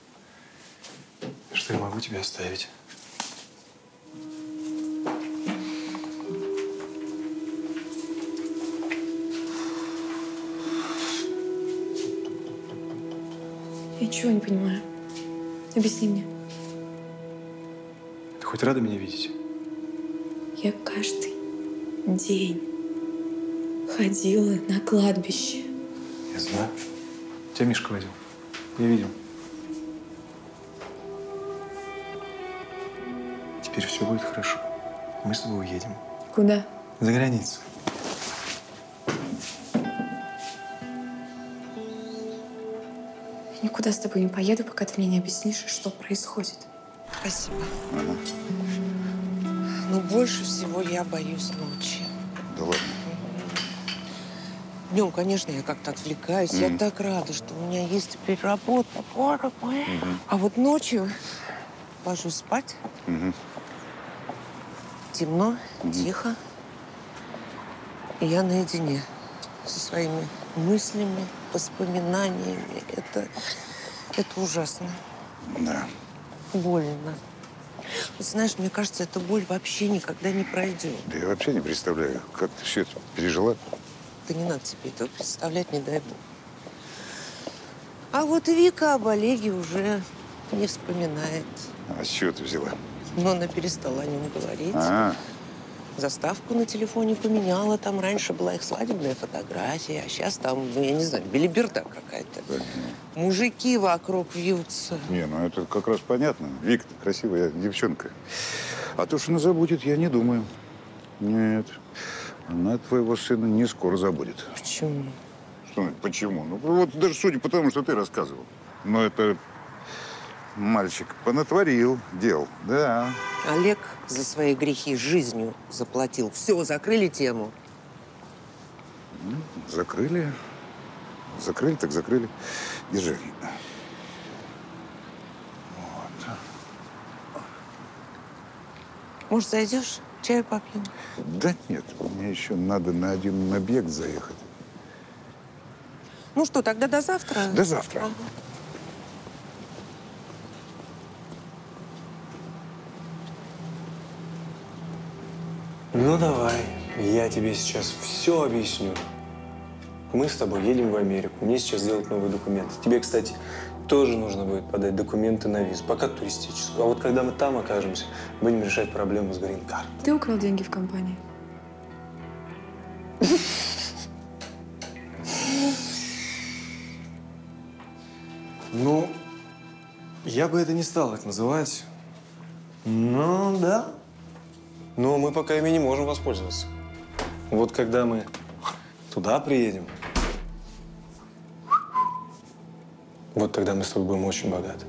что я могу тебя оставить? Я ничего не понимаю. Объясни мне. Ты хоть рада меня видеть? Я каждый день ходила на кладбище. Я знаю. Тебя Мишка водил. Я видел. Теперь все будет хорошо. Мы с тобой уедем. Куда? За границу. Никуда с тобой не поеду, пока ты мне не объяснишь, что происходит. Спасибо. Но больше всего я боюсь ночи. Да ладно. Днем, конечно, я как-то отвлекаюсь. Я так рада, что у меня есть теперь работа. А вот ночью ложусь спать. Темно, тихо. И я наедине со своими мыслями, воспоминаниями. Это ужасно. Да. Больно. Вот знаешь, мне кажется, эта боль вообще никогда не пройдет. Да я вообще не представляю, как ты все это пережила. Да не надо себе этого представлять, не дай бог. А вот Вика об Олеге уже не вспоминает. А с чего ты взяла? Но она перестала о нем говорить. А, Заставку на телефоне поменяла. Там раньше была их свадебная фотография, а сейчас там, ну, я не знаю, белиберда какая-то. Мужики вокруг вьются. не, ну это как раз понятно. Вика-то красивая девчонка. А то, что она забудет, я не думаю. Нет, она твоего сына не скоро забудет. Почему? Что, почему? Ну, вот даже судя по тому, что ты рассказывал. Но это мальчик понатворил дел, да. Олег за свои грехи жизнью заплатил. Все, закрыли тему. Закрыли. Закрыли, так закрыли. Держи. Может, зайдешь? Чаю попьем? Да нет, мне еще надо на один объект заехать. Ну что, тогда до завтра? До завтра. Ага. Ну давай, я тебе сейчас все объясню. Мы с тобой едем в Америку. Мне сейчас сделать новые документы. Тебе, кстати, тоже нужно будет подать документы на визу, пока туристическую. А вот когда мы там окажемся, будем решать проблему с грин-карт. Ты украл деньги в компании? Ну, я бы это не стал так называть. Ну, да. Но мы пока ими не можем воспользоваться. Вот когда мы туда приедем, Вот тогда мы с тобой будем очень богаты.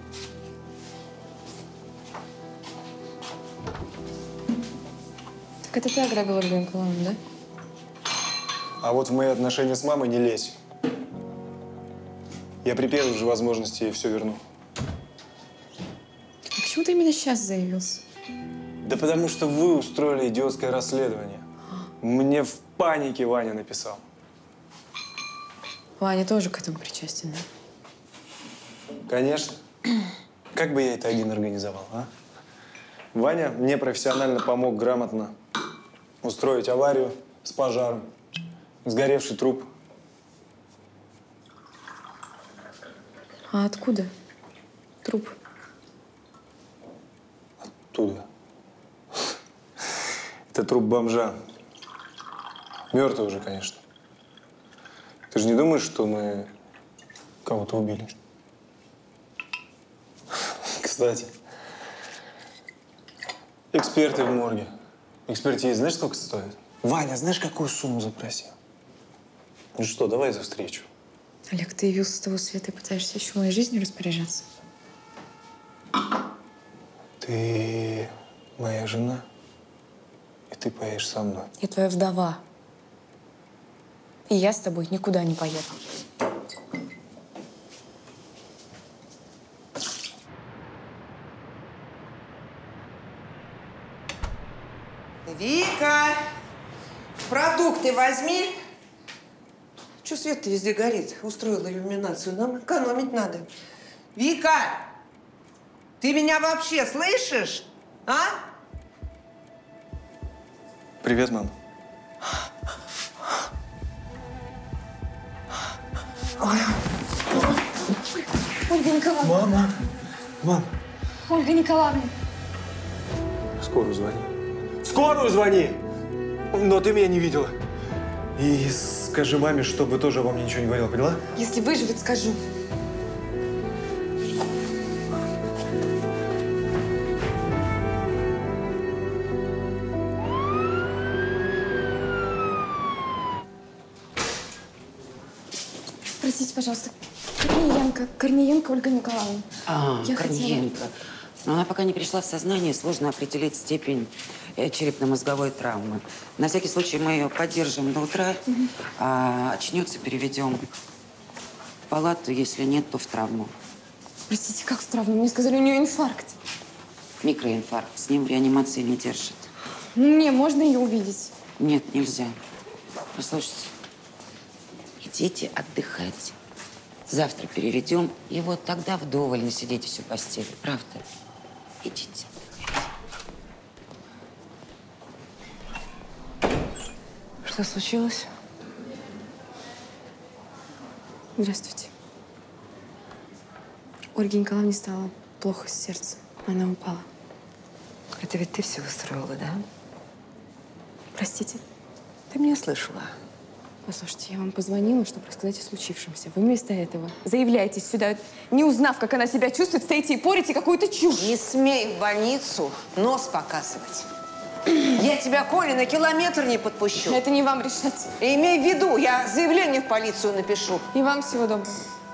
Так это ты ограбила Ольгу Николаевну, да? А вот в мои отношения с мамой не лезь. Я при первой же возможности ей все верну. А почему ты именно сейчас заявился? Да потому что вы устроили идиотское расследование. Мне в панике Ваня написал. Ваня тоже к этому причастен, да? Конечно. Как бы я это один организовал, а? Ваня мне профессионально помог грамотно устроить аварию с пожаром, сгоревший труп. А откуда труп? Оттуда. Это труп бомжа. Мертвый уже, конечно. Ты же не думаешь, что мы кого-то убили? Кстати, эксперты в морге. Экспертиза, знаешь, сколько стоит? Ваня, знаешь, какую сумму запросил? Ну что, давай за встречу. Олег, ты явился с того света и пытаешься еще моей жизнью распоряжаться? Ты моя жена, и ты поедешь со мной. Я твоя вдова. И я с тобой никуда не поеду. Вика, продукты возьми. Чего свет-то везде горит? Устроила иллюминацию. Нам экономить надо. Вика, ты меня вообще слышишь? А? Привет, мам. Ой. Ольга Николаевна. Мама. Мам. Ольга Николаевна. Скорую звони. Скорую звони! Но ты меня не видела. И скажи маме, чтобы тоже обо мне ничего не говорила, поняла? Если выживет, скажу. Простите, пожалуйста. Корниенко Ольга Николаевна. Я Корниенко. Но она пока не пришла в сознание, сложно определить степень черепно-мозговой травмы. На всякий случай мы ее поддержим до утра, а очнется, переведем в палату, если нет, то в травму. Простите, как в травму? Мне сказали, у нее инфаркт. Микроинфаркт. С ним в реанимации не держит. Мне можно ее увидеть? Нет, нельзя. Послушайте, идите отдыхать. Завтра переведем, и вот тогда вдоволь насидите всю постель. Правда? Идите. Что случилось? Здравствуйте. Ольге Николаевне стало плохо с сердцем. Она упала. Это ведь ты все устроила, да? Простите? Ты меня слышала. Послушайте, я вам позвонила, чтобы рассказать о случившемся. Вы вместо этого заявляетесь сюда, не узнав, как она себя чувствует, стоите и порите какую-то чушь. Не смей в больницу нос показывать. Я тебя, Коля, на километр не подпущу. Это не вам решать. И имей в виду, я заявление в полицию напишу. И вам всего доброго.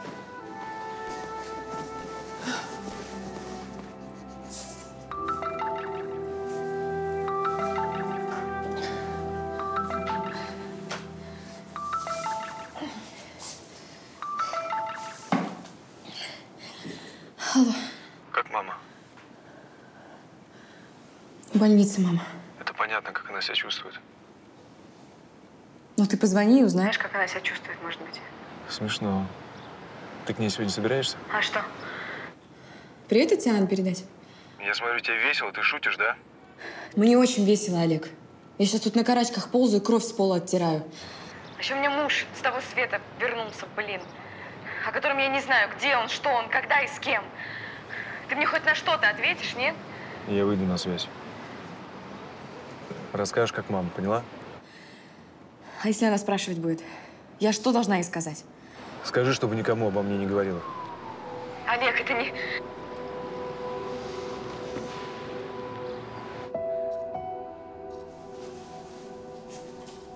Алло. Как мама? В больнице, мама. Это понятно, как она себя чувствует. Ну, ты позвони и узнаешь, как она себя чувствует, может быть. Смешно. Ты к ней сегодня собираешься? А что? Привет от тебя надо передать. Я смотрю, тебе весело, ты шутишь, да? Мне очень весело, Олег. Я сейчас тут на карачках ползаю, кровь с пола оттираю. Еще у меня муж с того света вернулся, блин. О котором я не знаю, где он, что он, когда и с кем. Ты мне хоть на что-то ответишь, нет? Я выйду на связь. Расскажешь, как мама, поняла? А если она спрашивать будет? Я что должна ей сказать? Скажи, чтобы никому обо мне не говорила. Олег, это не…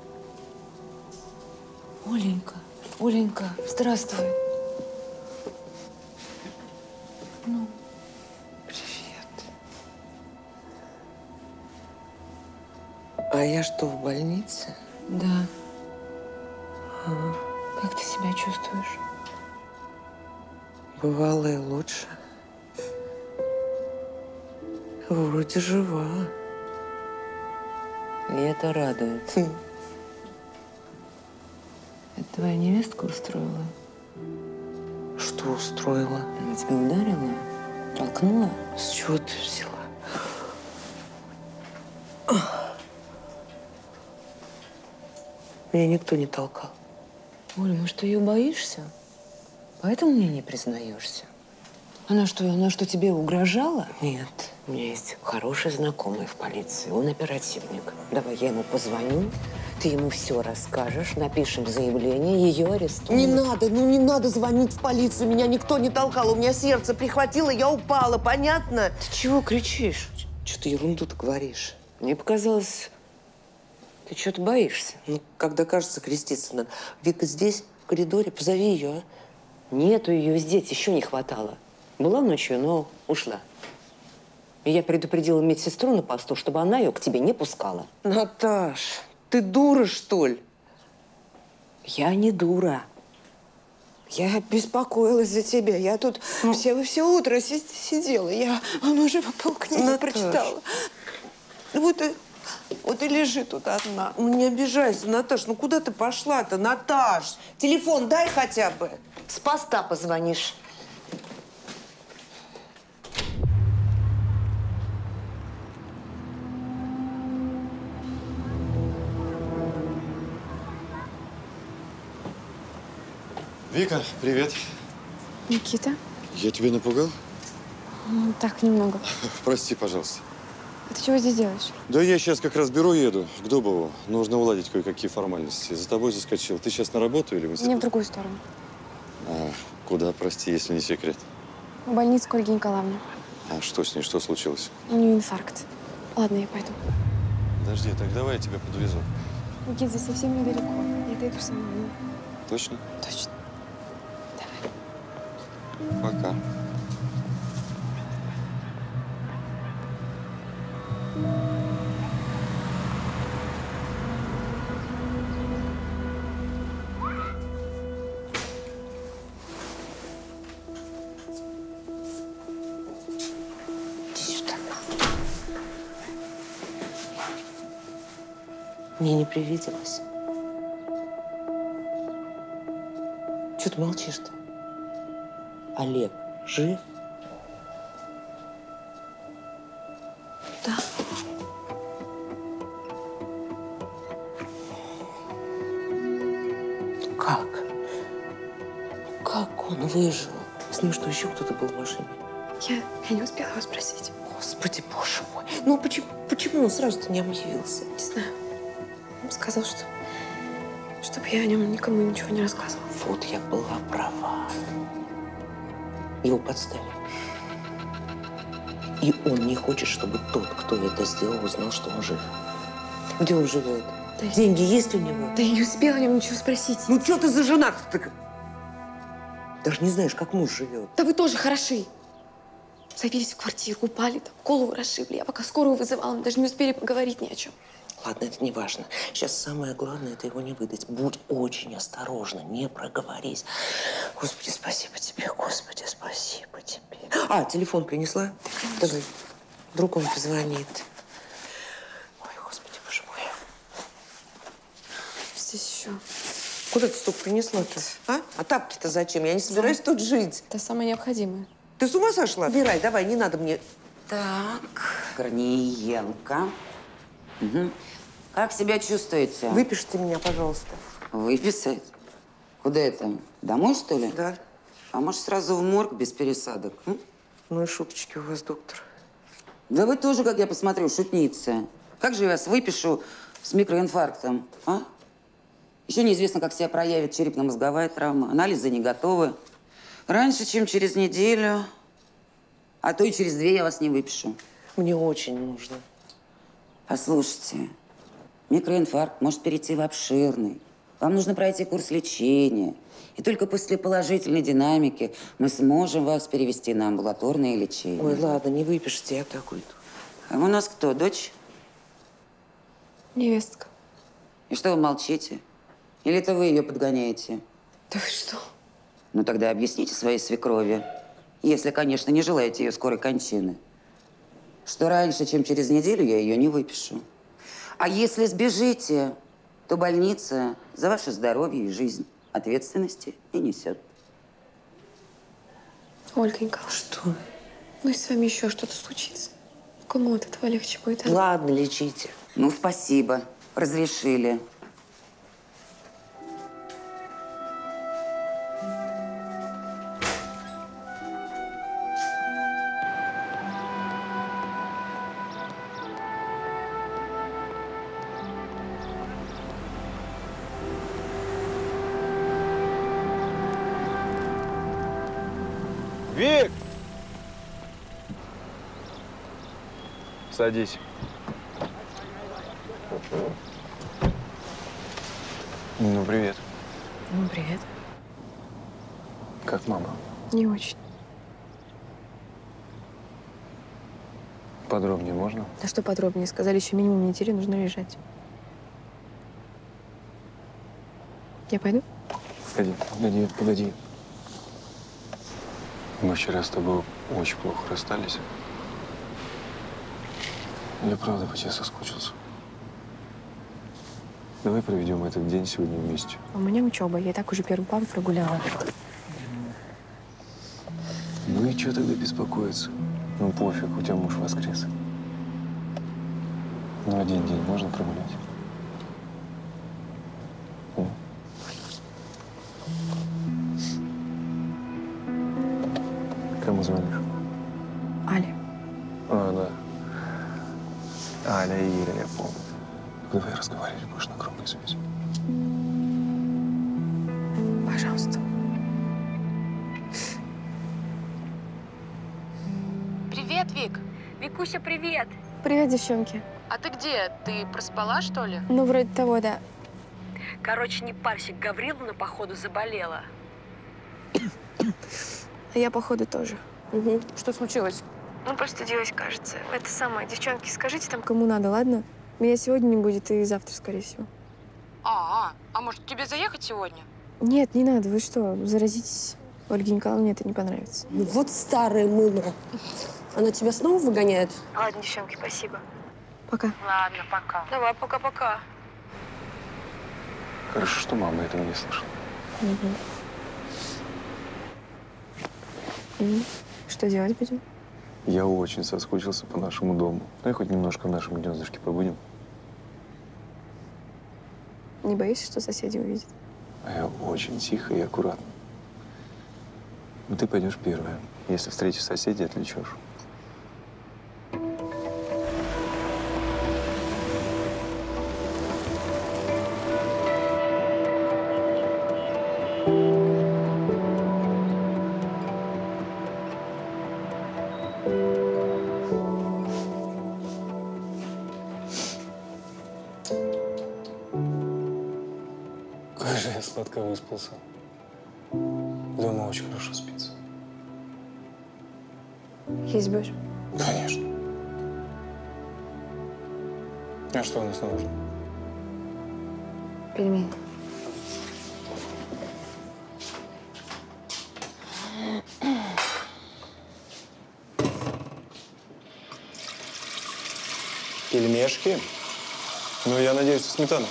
Оленька, Оленька, здравствуй. А я что, в больнице? Да. Ага. Как ты себя чувствуешь? Бывало и лучше. Вроде жива. И это радует. Это твоя невестка устроила? Что устроила? Она тебя ударила? Толкнула? С чего ты взяла? Меня никто не толкал. Оля, может, ты ее боишься? Поэтому мне не признаешься? Она что, тебе угрожала? Нет. У меня есть хороший знакомый в полиции. Он оперативник. Давай я ему позвоню, ты ему все расскажешь, напишем заявление, ее арестуют. Не надо, не надо звонить в полицию. Меня никто не толкал. У меня сердце прихватило, я упала. Понятно? Ты чего кричишь? Что ты ерунду-то говоришь? Мне показалось, ты что-то боишься. Ну, когда кажется, креститься надо. Вика здесь, в коридоре, позови ее, а? Нету ее здесь, еще не хватало. Была ночью, но ушла. И я предупредила медсестру на посту, чтобы она ее к тебе не пускала. Наташ, ты дура, что ли? Я не дура. Я беспокоилась за тебя. Я тут все утро сидела. Я уже по полкниги прочитала. Вот и лежи тут одна. Ну, не обижайся, Наташ. Ну, куда ты пошла-то, Наташ? Телефон дай хотя бы. С поста позвонишь. Вика, привет. Никита? Я тебя напугал? Так, немного. Прости, пожалуйста. А ты чего здесь делаешь? Да я сейчас как раз бюро еду к Дубову. Нужно уладить кое-какие формальности. За тобой заскочил. Ты сейчас на работу или в институт? Мне в другую сторону. А, куда, прости, если не секрет? В больницу к Ольге Николаевне. А что с ней? Что случилось? У нее инфаркт. Ладно, я пойду. Подожди, так давай я тебя подвезу. Никит, здесь совсем недалеко. Я дойду сама. Точно? Точно. Пока. Иди сюда. Мне не привиделось. Чего ты молчишь-то? Олег жив? Да. Как? Как он выжил? С ним что, еще кто-то был в машине? Я не успела его спросить. Господи, боже мой. Ну почему он сразу-то не объявился? Не знаю. Он сказал, чтобы я о нем никому ничего не рассказывала. Вот я была права. Его подставили. И он не хочет, чтобы тот, кто это сделал, узнал, что он жив. Где он живет? Да деньги есть у него? Да я не успела о нем ничего спросить. Ну что ты за жена-то? Даже не знаешь, как муж живет. Да вы тоже хороши. Забились в квартиру, упали, там, голову расшибли. Я пока скорую вызывала, мы даже не успели поговорить ни о чем. Ладно, это не важно. Сейчас самое главное – это его не выдать. Будь очень осторожна, не проговорись. Господи, спасибо тебе, Господи, спасибо тебе. А, телефон принесла? Да, давай. Вдруг он позвонит. Ой, Господи, боже мой. Здесь еще. Куда ты столько принесла-то? А тапки-то зачем? Я не собираюсь тут жить. Это самое необходимое. Ты с ума сошла? Убирай, давай, не надо мне. Так, Корниенко. Угу. Как себя чувствуете? Выпишите меня, пожалуйста. Выписать? Куда это? Домой, что ли? Да. А может, сразу в морг без пересадок? Ну и шуточки у вас, доктор. Да вы тоже, как я посмотрю, шутница. Как же я вас выпишу с микроинфарктом, а? Еще неизвестно, как себя проявит черепно-мозговая травма. Анализы не готовы. Раньше, чем через неделю, а то и через 2 я вас не выпишу. Мне очень нужно. Послушайте, микроинфаркт может перейти в обширный. Вам нужно пройти курс лечения. И только после положительной динамики мы сможем вас перевести на амбулаторное лечение. Ой, ладно, не выпишите, я так уйду. А у нас кто, дочь? Невестка. И что вы молчите? Или это вы ее подгоняете? Да вы что? Ну тогда объясните своей свекрови, если, конечно, не желаете ее скорой кончины, что раньше, чем через неделю, я ее не выпишу. А если сбежите, то больница за ваше здоровье и жизнь ответственности не несет. Ольгенька. Что? Ну, если с вами еще что-то случится, кому от этого легче будет? А? Ладно, лечите. Ну, спасибо. Разрешили. Вик! Садись. Ну, привет. Ну, привет. Как мама? Не очень. Подробнее можно? Да что подробнее? Сказали, еще минимум недели нужно лежать. Я пойду? Погоди. Мы вчера с тобой очень плохо расстались. Я правда по тебе соскучился. Давай проведем этот день сегодня вместе. У меня учеба. Я и так уже первый план прогуляла. Ну и что тогда беспокоиться? Ну пофиг, у тебя муж воскрес. Ну один день можно прогулять? Кому звонишь? Аля. А, да. Аля и Ира, я помню. Ну, давай разговаривать будешь на громкой связи. Пожалуйста. Привет, Вик. Викуся, привет. Привет, девчонки. А ты где? Ты проспала, что ли? Ну, вроде того, да. Короче, не парься, Гавриловна, походу, заболела. А я, походу, тоже. Угу. Что случилось? Ну, простудилась, кажется. Это самое. Девчонки, скажите там, кому надо, ладно? Меня сегодня не будет и завтра, скорее всего. А может, тебе заехать сегодня? Нет, не надо. Вы что, заразитесь? Ольге Николаевне это не понравится. Ну, вот старая мыло. Она тебя снова выгоняет? Ладно, девчонки, спасибо. Пока. Ладно, пока. Давай, пока-пока. Хорошо, что мама этого не слышала. Что делать будем? Я очень соскучился по нашему дому. Давай хоть немножко в нашем гнездышке побудем. Не боишься, что соседи увидят? А я очень тихо и аккуратно. Но ты пойдешь первая. Если встретишь соседей, отвлечешь. Как же я сладко выспался. Дома очень хорошо спится. Есть будешь? Конечно. А что у нас нужно? Пельмени. Пельмешки? Ну, я надеюсь, со сметаной.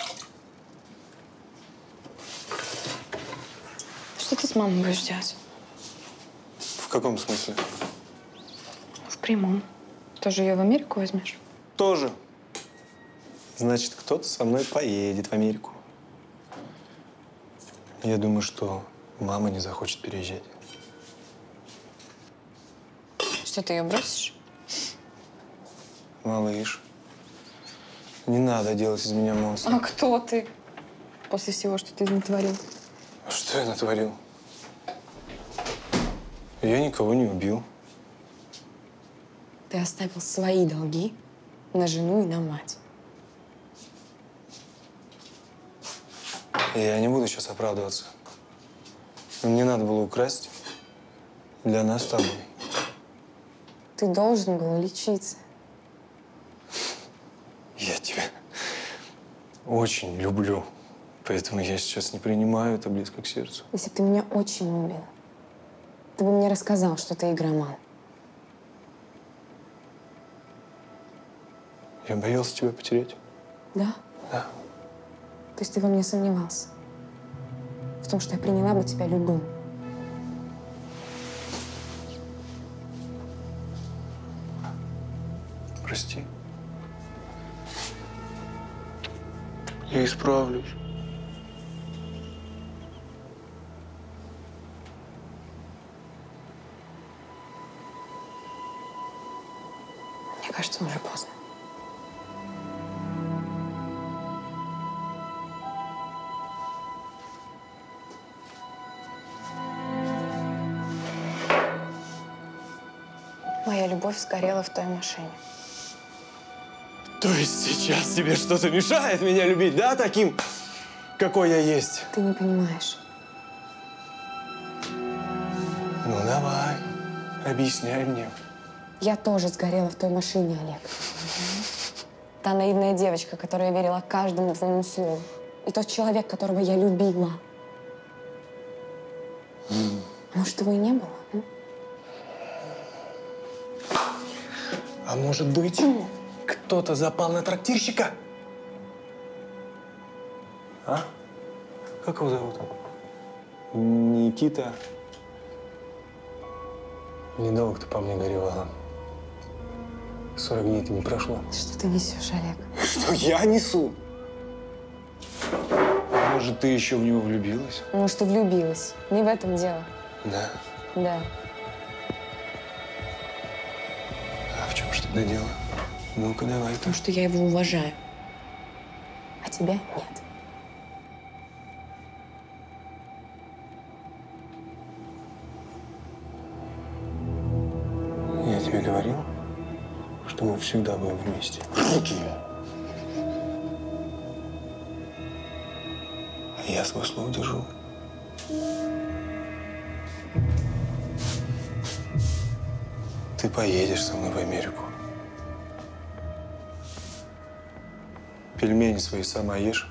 Что ты с мамой будешь делать? В каком смысле? В прямом. Тоже ее в Америку возьмешь? Тоже. Значит, кто-то со мной поедет в Америку. Я думаю, что мама не захочет переезжать. Что, ты ее бросишь? Малыш, не надо делать из меня монстра. А кто ты? После всего, что ты натворил. Что я натворил? Я никого не убил. Ты оставил свои долги на жену и на мать. Я не буду сейчас оправдываться. Но мне надо было украсть для нас с тобой. Ты должен был лечиться. Я тебя очень люблю. Поэтому я сейчас не принимаю это близко к сердцу. Если бы ты меня очень любил, ты бы мне рассказал, что ты игроман. Я боялся тебя потерять. Да? Да. То есть ты во мне сомневался? В том, что я приняла бы тебя любым? Прости. Я исправлюсь. Мне кажется, уже поздно. Моя любовь сгорела в той машине. То есть сейчас тебе что-то мешает меня любить, да, таким, какой я есть? Ты не понимаешь. Ну давай, объясняй мне. Я тоже сгорела в той машине, Олег. Та наивная девочка, которая верила каждому твоему слову. И тот человек, которого я любила. Может, его и не было? А может быть, кто-то запал на трактирщика? А? Как его зовут? Никита. Недолго ты по мне горевала. 40 дней-то не прошло. Что ты несешь, Олег? Что я несу? А может, ты еще в него влюбилась? Может, и влюбилась. Не в этом дело. Да. Да. А в чем же тогда дело? Ну-ка, давай. Потому что я его уважаю. А тебя нет. Я тебе говорил, что мы всегда будем вместе. А я свое слово держу. Ты поедешь со мной в Америку. Пельмени свои сама ешь.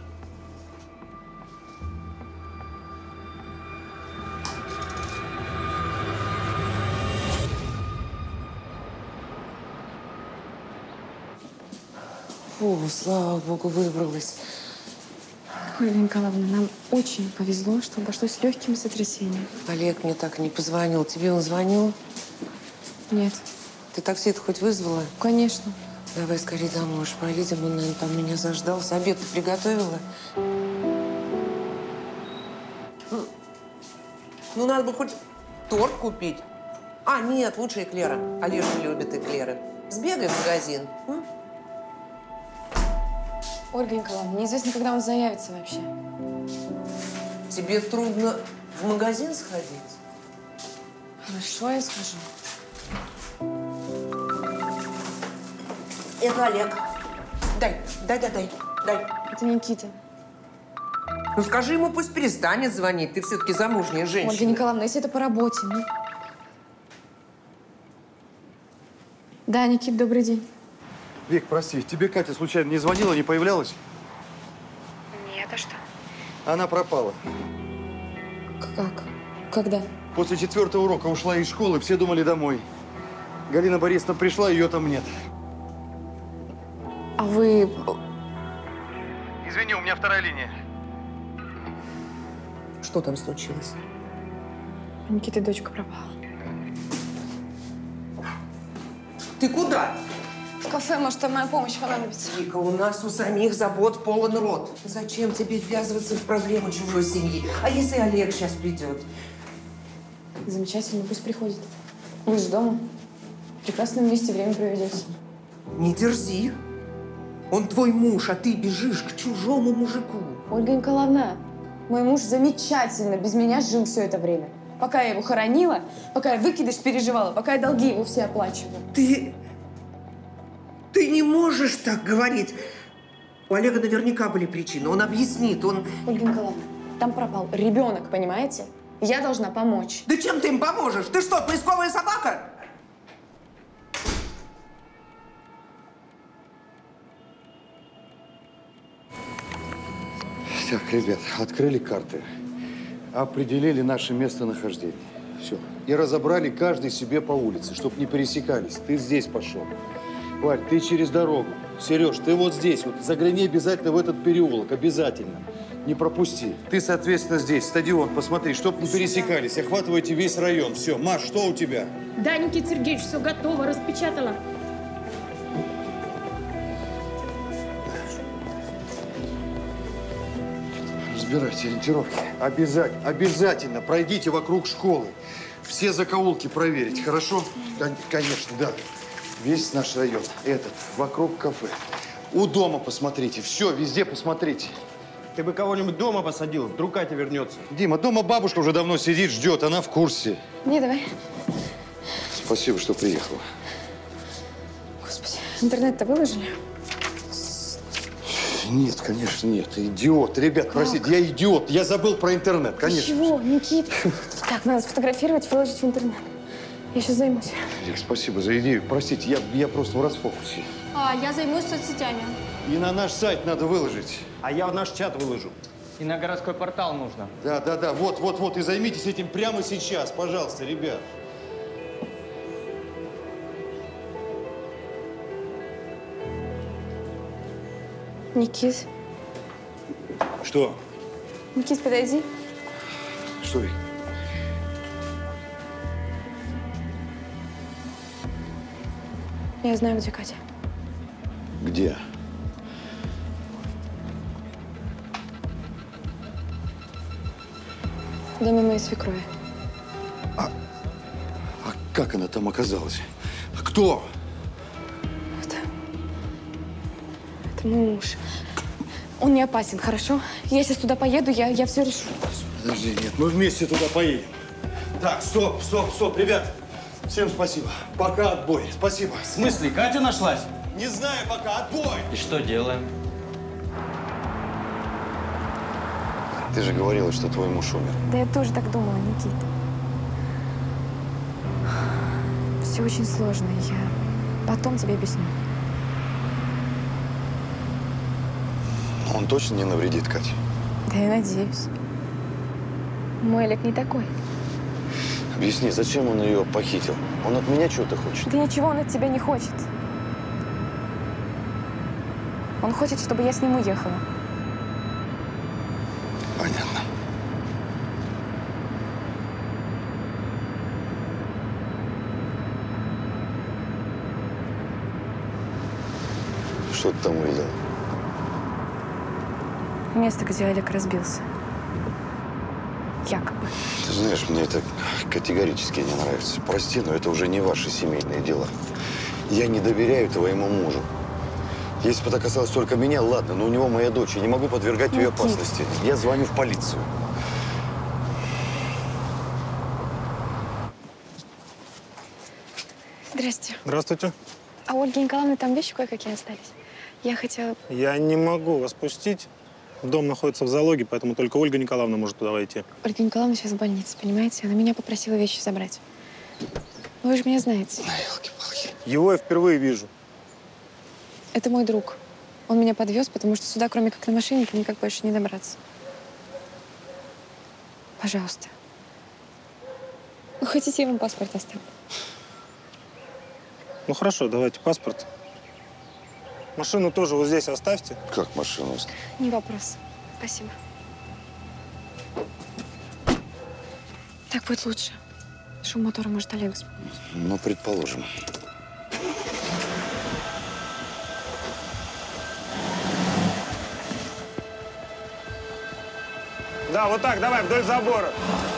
Фу, слава богу, выбралась. Ольга Николаевна, нам очень повезло, что обошлось с легким сотрясением. Олег мне так и не позвонил. Тебе он звонил? Нет. Ты такси-то хоть вызвала? Конечно. Давай скорее домой уж поедем. Он, наверное, там меня заждался. Обед ты приготовила? Ну, надо бы хоть торт купить. А, нет, лучше эклеры. Олежа любит эклеры. Сбегай в магазин. Ольга Николаевна, неизвестно, когда он заявится вообще. Тебе трудно в магазин сходить? Хорошо, я схожу. Это Олег. Дай. Это Никита. Ну, скажи ему, пусть перестанет звонить. Ты все-таки замужняя женщина. Ольга Николаевна, если это по работе, ну... Да, Никит, добрый день. Вик, прости, тебе Катя случайно не звонила, не появлялась? Нет, а что? Она пропала. Как? Когда? После 4-го урока ушла из школы, все думали домой. Галина Борисовна пришла, ее там нет. А вы... Извини, у меня вторая линия. Что там случилось? У Никиты дочка пропала. Ты куда? В кафе, может, там моя помощь понадобится. Вика, у нас у самих забот полон рот. Зачем тебе ввязываться в проблемы чужой семьи? А если Олег сейчас придет? Замечательно, пусть приходит. Вы же дома. Прекрасно вместе время проведете. Не дерзи. Он твой муж, а ты бежишь к чужому мужику. Ольга Николаевна, мой муж замечательно без меня жил все это время. Пока я его хоронила, пока я выкидыш переживала, пока я долги его все оплачивала. Ты не можешь так говорить. У Олега наверняка были причины. Он объяснит, он... Ольга Николаевна, там пропал ребенок, понимаете? Я должна помочь. Да чем ты им поможешь? Ты что, поисковая собака? Так, ребят, открыли карты, определили наше местонахождение. Все. И разобрали каждый себе по улице, чтобы не пересекались. Ты здесь пошел. Варь, ты через дорогу. Сереж, ты вот здесь. Вот загляни обязательно в этот переулок. Обязательно. Не пропусти. Ты, соответственно, здесь. Стадион, посмотри, чтоб не пересекались. Охватывайте весь район. Все. Маш, что у тебя? Да, Никита Сергеевич, все готово, распечатала. Разбирайте ориентировки. Обязательно пройдите вокруг школы. Все закоулки проверить, хорошо? Конечно, да. Весь наш район. Этот, вокруг кафе. У дома посмотрите. Все, везде посмотрите. Ты бы кого-нибудь дома посадил, вдруг Катя вернется. Дима, дома бабушка уже давно сидит, ждет. Она в курсе. Не, давай. Спасибо, что приехала. Господи, интернет-то выложили? Нет, конечно, нет. Ты идиот. Ребят, простите, я идиот. Я забыл про интернет, конечно. Чего, Никит? Так, надо сфотографировать, выложить в интернет. Я сейчас займусь. Вик, спасибо за идею. Простите, я просто в расфокусе. А я займусь соцсетями. И на наш сайт надо выложить. А я в наш чат выложу. И на городской портал нужно. Да. Вот. И займитесь этим прямо сейчас, пожалуйста, ребят. Никит. Что? Никит, подойди. Что, Вик? Я знаю, где Катя. Где? В доме моей свекрови. А как она там оказалась? Кто? Это мой муж. Он не опасен, хорошо? Я сейчас туда поеду, я все решу. Подожди, нет, мы вместе туда поедем. Так, стоп, ребят. Всем спасибо. Пока, отбой. Спасибо. В смысле, Катя нашлась? Не знаю пока, отбой. И что делаем? Ты же говорила, что твой муж умер. Да я тоже так думала, Никит. Все очень сложно, я потом тебе объясню. Он точно не навредит Кате? Да я надеюсь. Мой Олег не такой. Объясни, зачем он ее похитил? Он от меня чего-то хочет? Да ничего он от тебя не хочет. Он хочет, чтобы я с ним уехала. Понятно. Что ты там увидел? Место, где Олег разбился. Якобы. Ты знаешь, мне это категорически не нравится. Прости, но это уже не ваши семейные дела. Я не доверяю твоему мужу. Если бы это касалось только меня, ладно, но у него моя дочь. Я не могу подвергать ее опасности. Я звоню в полицию. Здрасте. Здравствуйте. А у Ольги Николаевны там вещи кое-какие остались. Я хотела… Я не могу вас пустить. Дом находится в залоге, поэтому только Ольга Николаевна может туда войти. Ольга Николаевна сейчас в больнице, понимаете? Она меня попросила вещи забрать. Вы же меня знаете. Его я впервые вижу. Это мой друг. Он меня подвез, потому что сюда, кроме как на машине, никак больше не добраться. Пожалуйста. Вы хотите, я вам паспорт оставлю? Ну хорошо, давайте паспорт. Машину тоже вот здесь оставьте. Как машину оставить? Не вопрос. Спасибо. Так будет лучше. Шум мотора может Олега вспомнить. Ну, предположим. Да, вот так, давай, вдоль забора.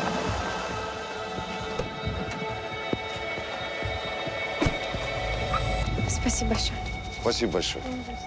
Спасибо большое. Спасибо большое.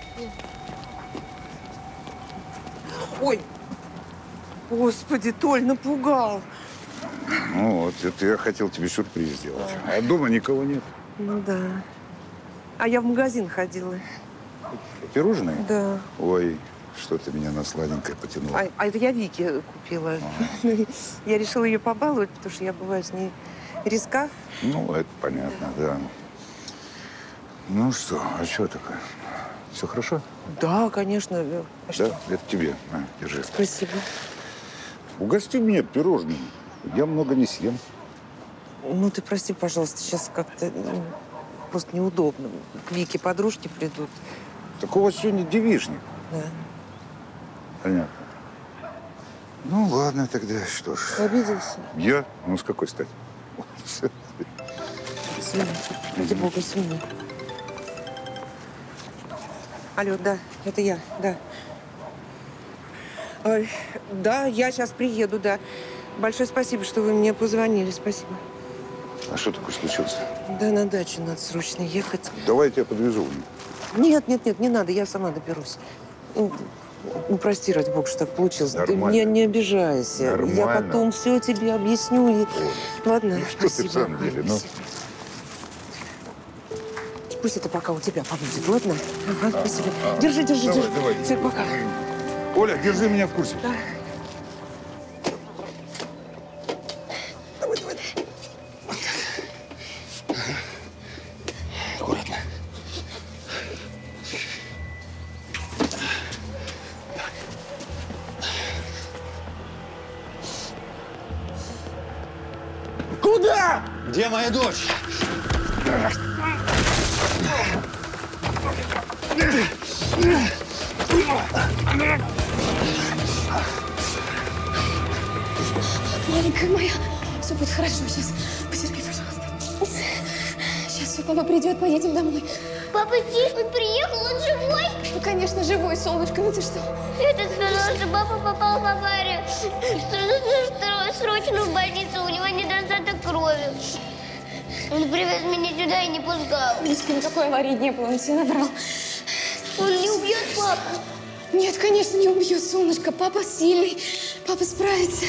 Ой, господи, Толь, напугал. Ну вот, это я хотел тебе сюрприз сделать. А дома никого нет. Ну да. А я в магазин ходила. Пирожные? Да. Ой, что-то меня на сладенькое потянуло. А это я Вике купила. Я решила ее побаловать, потому что я бываю с ней резка. Ну, это понятно, да. Ну что, а что такое? Все хорошо? Да, конечно. А Да? что? Это тебе. На, держи. Спасибо. Угости меня пирожным. Я много не съем. Ну, ты прости, пожалуйста, сейчас как-то просто неудобно. К Вике подружки придут. Так у вас сегодня девичник. Да. Понятно. Ну, ладно тогда, что ж. Обиделся? Я? Ну, с какой стати? Извини. Ради бога, извини. Алло, да, это я, да. Ой, да, я сейчас приеду, да. Большое спасибо, что вы мне позвонили, спасибо. А что такое случилось? Да, на дачу надо срочно ехать. Давай я тебя подвезу. Нет, не надо, я сама доберусь. Ну, прости, ради бога, что так получилось. Нормально. Ты меня не обижайся. Нормально. Я потом все тебе объясню. И... Ладно, Ну, что ты спасибо. в самом деле? Ну, Пусть это пока у тебя побудет, ладно? Ага, спасибо. Держи. давай. Все, пока. Оля, держи меня в курсе. Да. Аккуратно. Куда? Где моя дочь? Маленькая моя, все будет хорошо сейчас. Потерпи, пожалуйста. Сейчас все, папа придет, поедем домой. Папа здесь, он приехал, он живой? Ну, конечно, живой, солнышко, ну ты что? Это сказал, что папа попал в аварию. Что нужно срочно в больницу, у него недостаток крови. Он привез меня сюда и не пускал. Лизка, никакой аварии не было, он тебе наврал. Он не убьет папу? Нет, конечно, не убьет, солнышко. Папа сильный, папа справится.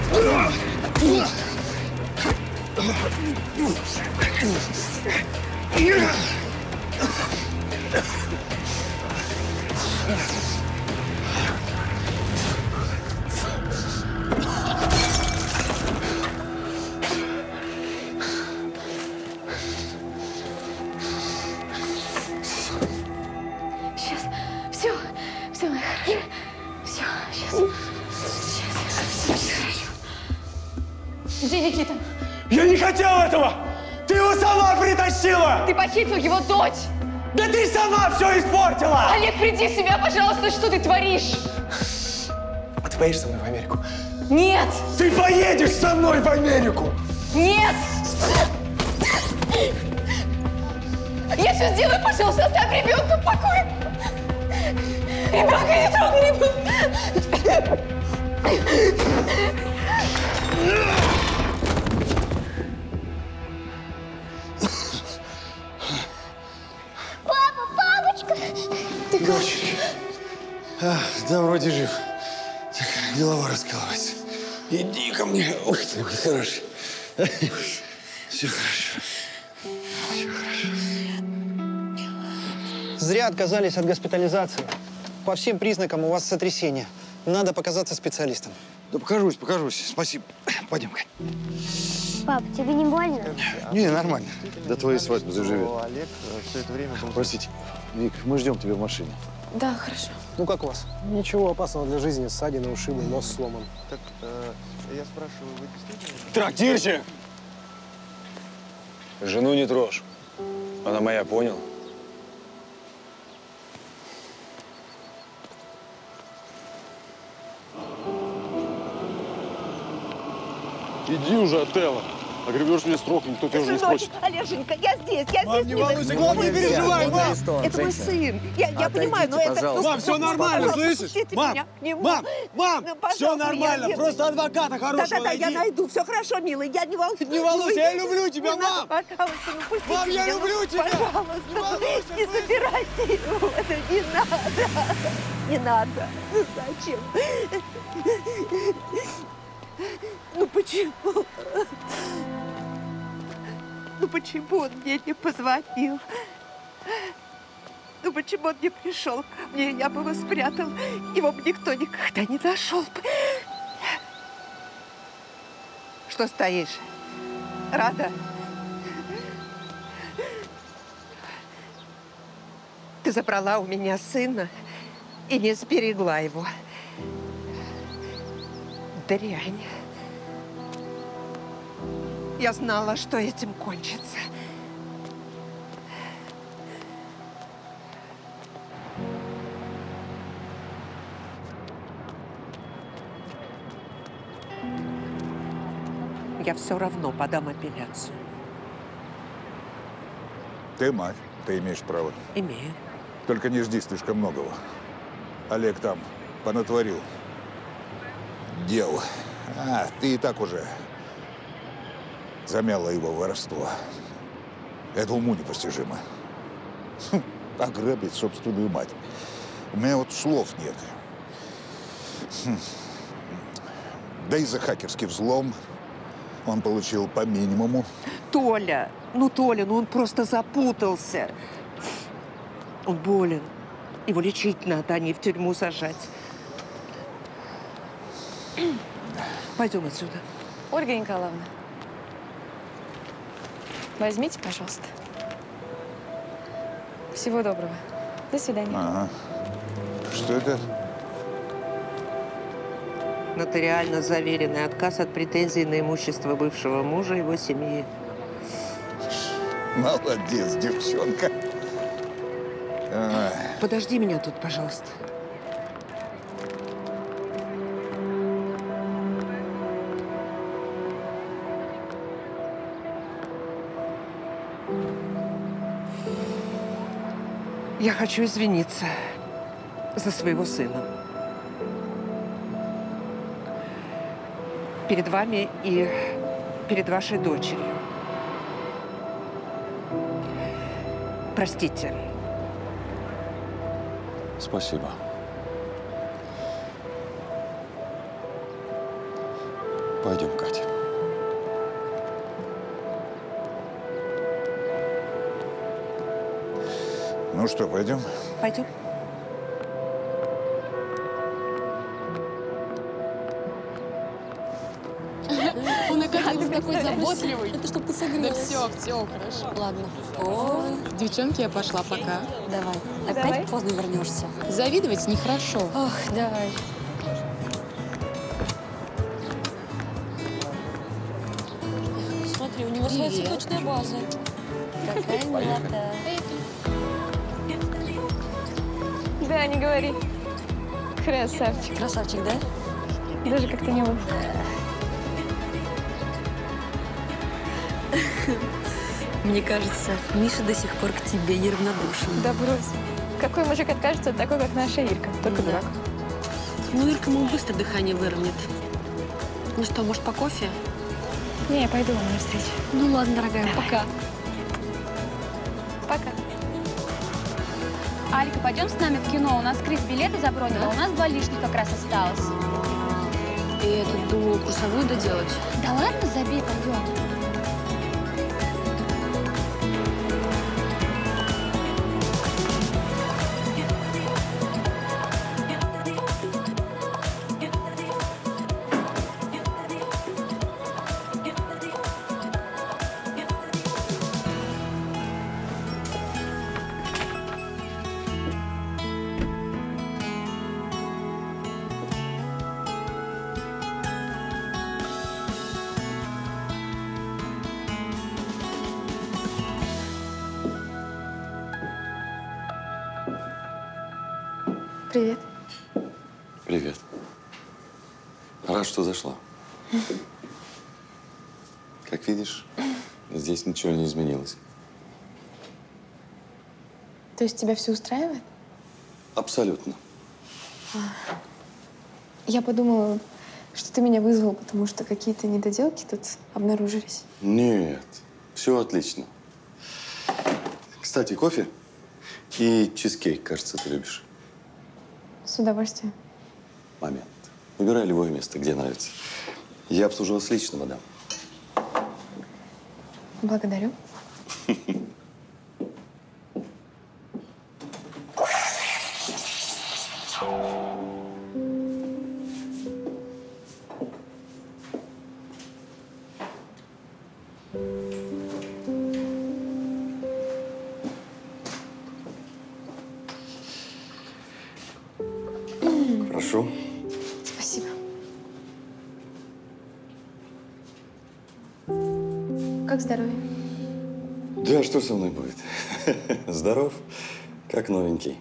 Сейчас, все, моя хорошая. Все, сейчас будет хорошо. Где Никита? Я не хотел этого! Ты его сама притащила! Ты похитил его дочь! Да ты сама все испортила! Олег, приди в себя, пожалуйста, что ты творишь? А ты поедешь со мной в Америку? Нет! Ты поедешь со мной в Америку! Нет! Я все сделаю, пожалуйста, оставь ребенка в покое! Ребенка не трогай, ребенка! Папочка! Ты как? Доченька. Да, вроде жив. Так, голова раскалывается. Иди ко мне. Ух ты, какой хороший. Все хорошо. Все хорошо. Зря отказались от госпитализации. По всем признакам у вас сотрясение. Надо показаться специалистом. Да покажусь. Спасибо. Пойдем-ка. Пап, тебе не больно? Не, нормально. До твоей свадьбы заживет. Олег все это время был... Простите, Вик, мы ждем тебя в машине. Да, хорошо. Ну как у вас? Ничего опасного для жизни. Ссадины, ушибы, нос сломан. Так, я спрашиваю, вы действительно... Трактирщик! Жену не трожь. Она моя, понял? Иди уже, Отелло. Огребешь мне срок, никто тебя уже не хочет. Олеженька, я здесь, Мам, не волнуйся, главное, не переживай, мам! Это мой сын. Я понимаю, но это... Мам, все нормально, слышишь? Мам, все нормально, просто адвоката хорошего Да, я найду. Все хорошо, милый, я не волнуюсь. Не волнуйся, я люблю тебя, мам! Пожалуйста, ну пусти Мам, я меня, люблю тебя! Пожалуйста, не забирайте его. Это не надо. Не надо. Зачем? Ну почему? Ну почему он мне не позвонил? Ну почему он не пришел ко мне? Я бы его спрятал. Его бы никто никогда не нашел бы. Что стоишь? Рада? Ты забрала у меня сына и не сберегла его. Дрянь. Я знала, что этим кончится. Я все равно подам апелляцию. Ты мать, ты имеешь право. Имею. Только не жди слишком многого. Олег там понатворил дел. А, ты и так уже замяла его воровство. Это уму непостижимо. Ограбить собственную мать. У меня вот слов нет. Да и за хакерский взлом он получил по минимуму. Толя, ну он просто запутался. Он болен. Его лечить надо, а не в тюрьму сажать. Пойдем отсюда. Ольга Николаевна, возьмите, пожалуйста. Всего доброго. До свидания. Ага. Что это? Нотариально заверенный отказ от претензий на имущество бывшего мужа и его семьи. Молодец, девчонка. Подожди меня тут, пожалуйста. Я хочу извиниться за своего сына. Перед вами и перед вашей дочерью. Простите. Спасибо. Пойдем, Катя. Ну что, пойдем? Пойдем. Он, оказывается, такой заботливый. Это чтоб ты Да согрелась. все, хорошо. Ладно. Ой. Девчонки, я пошла, пока. Давай. Опять поздно вернешься. Завидовать нехорошо. Ох, давай. Смотри, у него своя Привет. цветочная база. Какая милота. Да, не говори. Красавчик. Красавчик, да? Даже как-то неловко. Мне кажется, Миша до сих пор к тебе неравнодушен. Да брось. Какой мужик откажется от такой, как наша Ирка? Только дурак. Ну, Ирка ему быстро дыхание выровняет. Ну что, может, по кофе? Не, я пойду на встречу. Ну ладно, дорогая, пока. Пока. Алька, пойдем с нами в кино. У нас Крис билеты забронила, у нас 2 лишних как раз осталось. И эту, думаю, курсовую доделать. Да ладно, забей, пойдем. Привет. Привет. Рад, что зашла. Как видишь, здесь ничего не изменилось. То есть тебя все устраивает? Абсолютно. Я подумала, что ты меня вызвал, потому что какие-то недоделки тут обнаружились. Нет, все отлично. Кстати, кофе и чизкейк, кажется, ты любишь. С удовольствием. Момент. Выбирай любое место, где нравится. Я обслужу вас лично, мадам. Благодарю. Прошу. Спасибо. Как здоровье? Да, что со мной будет? Здоров, как новенький.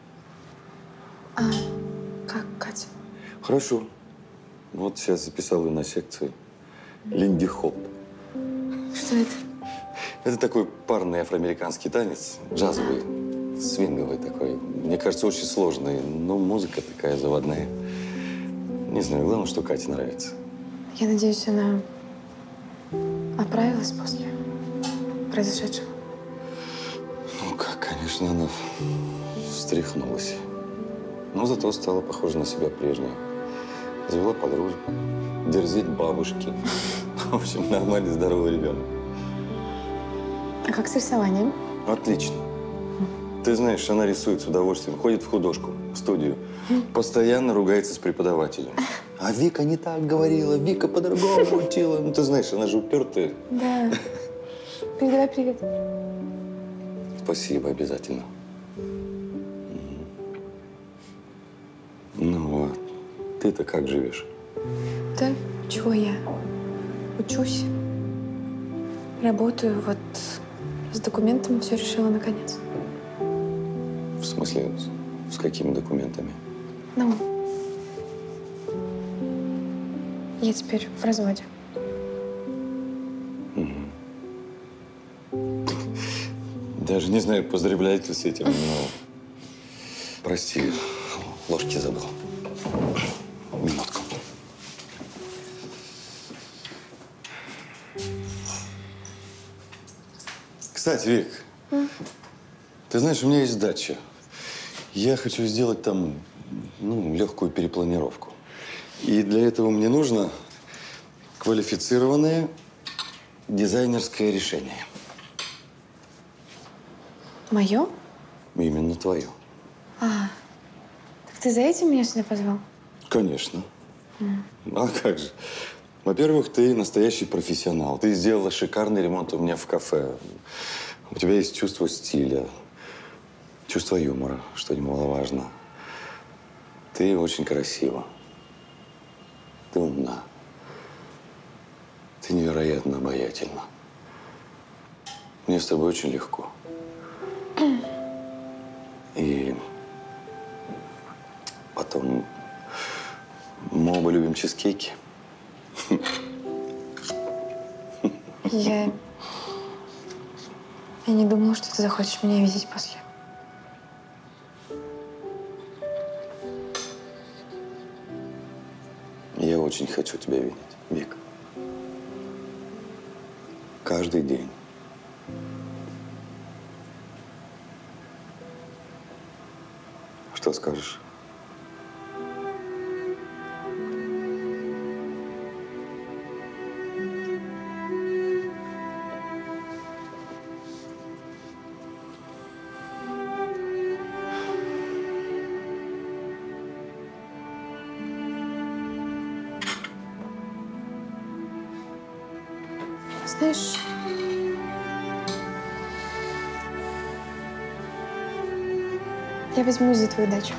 А как Катя? Хорошо. Вот сейчас записал ее на секцию. Линди-хоп. Что это? Это такой парный афроамериканский танец, джазовый, свинговый такой. Мне кажется, очень сложный, но музыка такая заводная. Не знаю, главное, что Кате нравится. Я надеюсь, она оправилась после произошедшего. Ну как, конечно, она встряхнулась. Но зато стала похожа на себя прежнюю. Завела подружек, дерзит бабушке. В общем, нормальный, здоровый ребенок. А как с рисованием? Отлично. Ты знаешь, она рисует с удовольствием, ходит в художку, в студию. Постоянно ругается с преподавателем. А Вика не так говорила, Вика по-другому учила. Ну, ты знаешь, она же упертая. Да. Передавай привет. Спасибо, обязательно. Ну вот, ты-то как живешь? Да, чего я? Учусь. Работаю. Вот с документами все решила наконец. В смысле, с какими документами? Ну, я теперь в разводе. Даже не знаю, поздравлять ли с этим, но… Прости, ложки забыл. Минутку. Кстати, Вик, ты знаешь, у меня есть дача. Я хочу сделать там, ну, легкую перепланировку. И для этого мне нужно квалифицированное дизайнерское решение. Мое? Именно твое. А, так ты за этим меня сюда позвал? Конечно. А как же? Во-первых, ты настоящий профессионал. Ты сделала шикарный ремонт у меня в кафе. У тебя есть чувство стиля, чувство юмора, что немаловажно. Ты очень красива. Ты умна. Ты невероятно обаятельна. Мне с тобой очень легко. И потом мы оба любим чизкейки. Я не думала, что ты захочешь меня видеть после. Я очень хочу тебя видеть, Вик. Каждый день. Что скажешь? Знаешь, я возьмусь за твою дачу.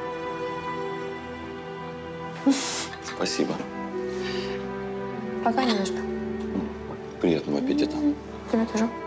Спасибо. Пока, немножко. Приятного аппетита. Тебе тоже.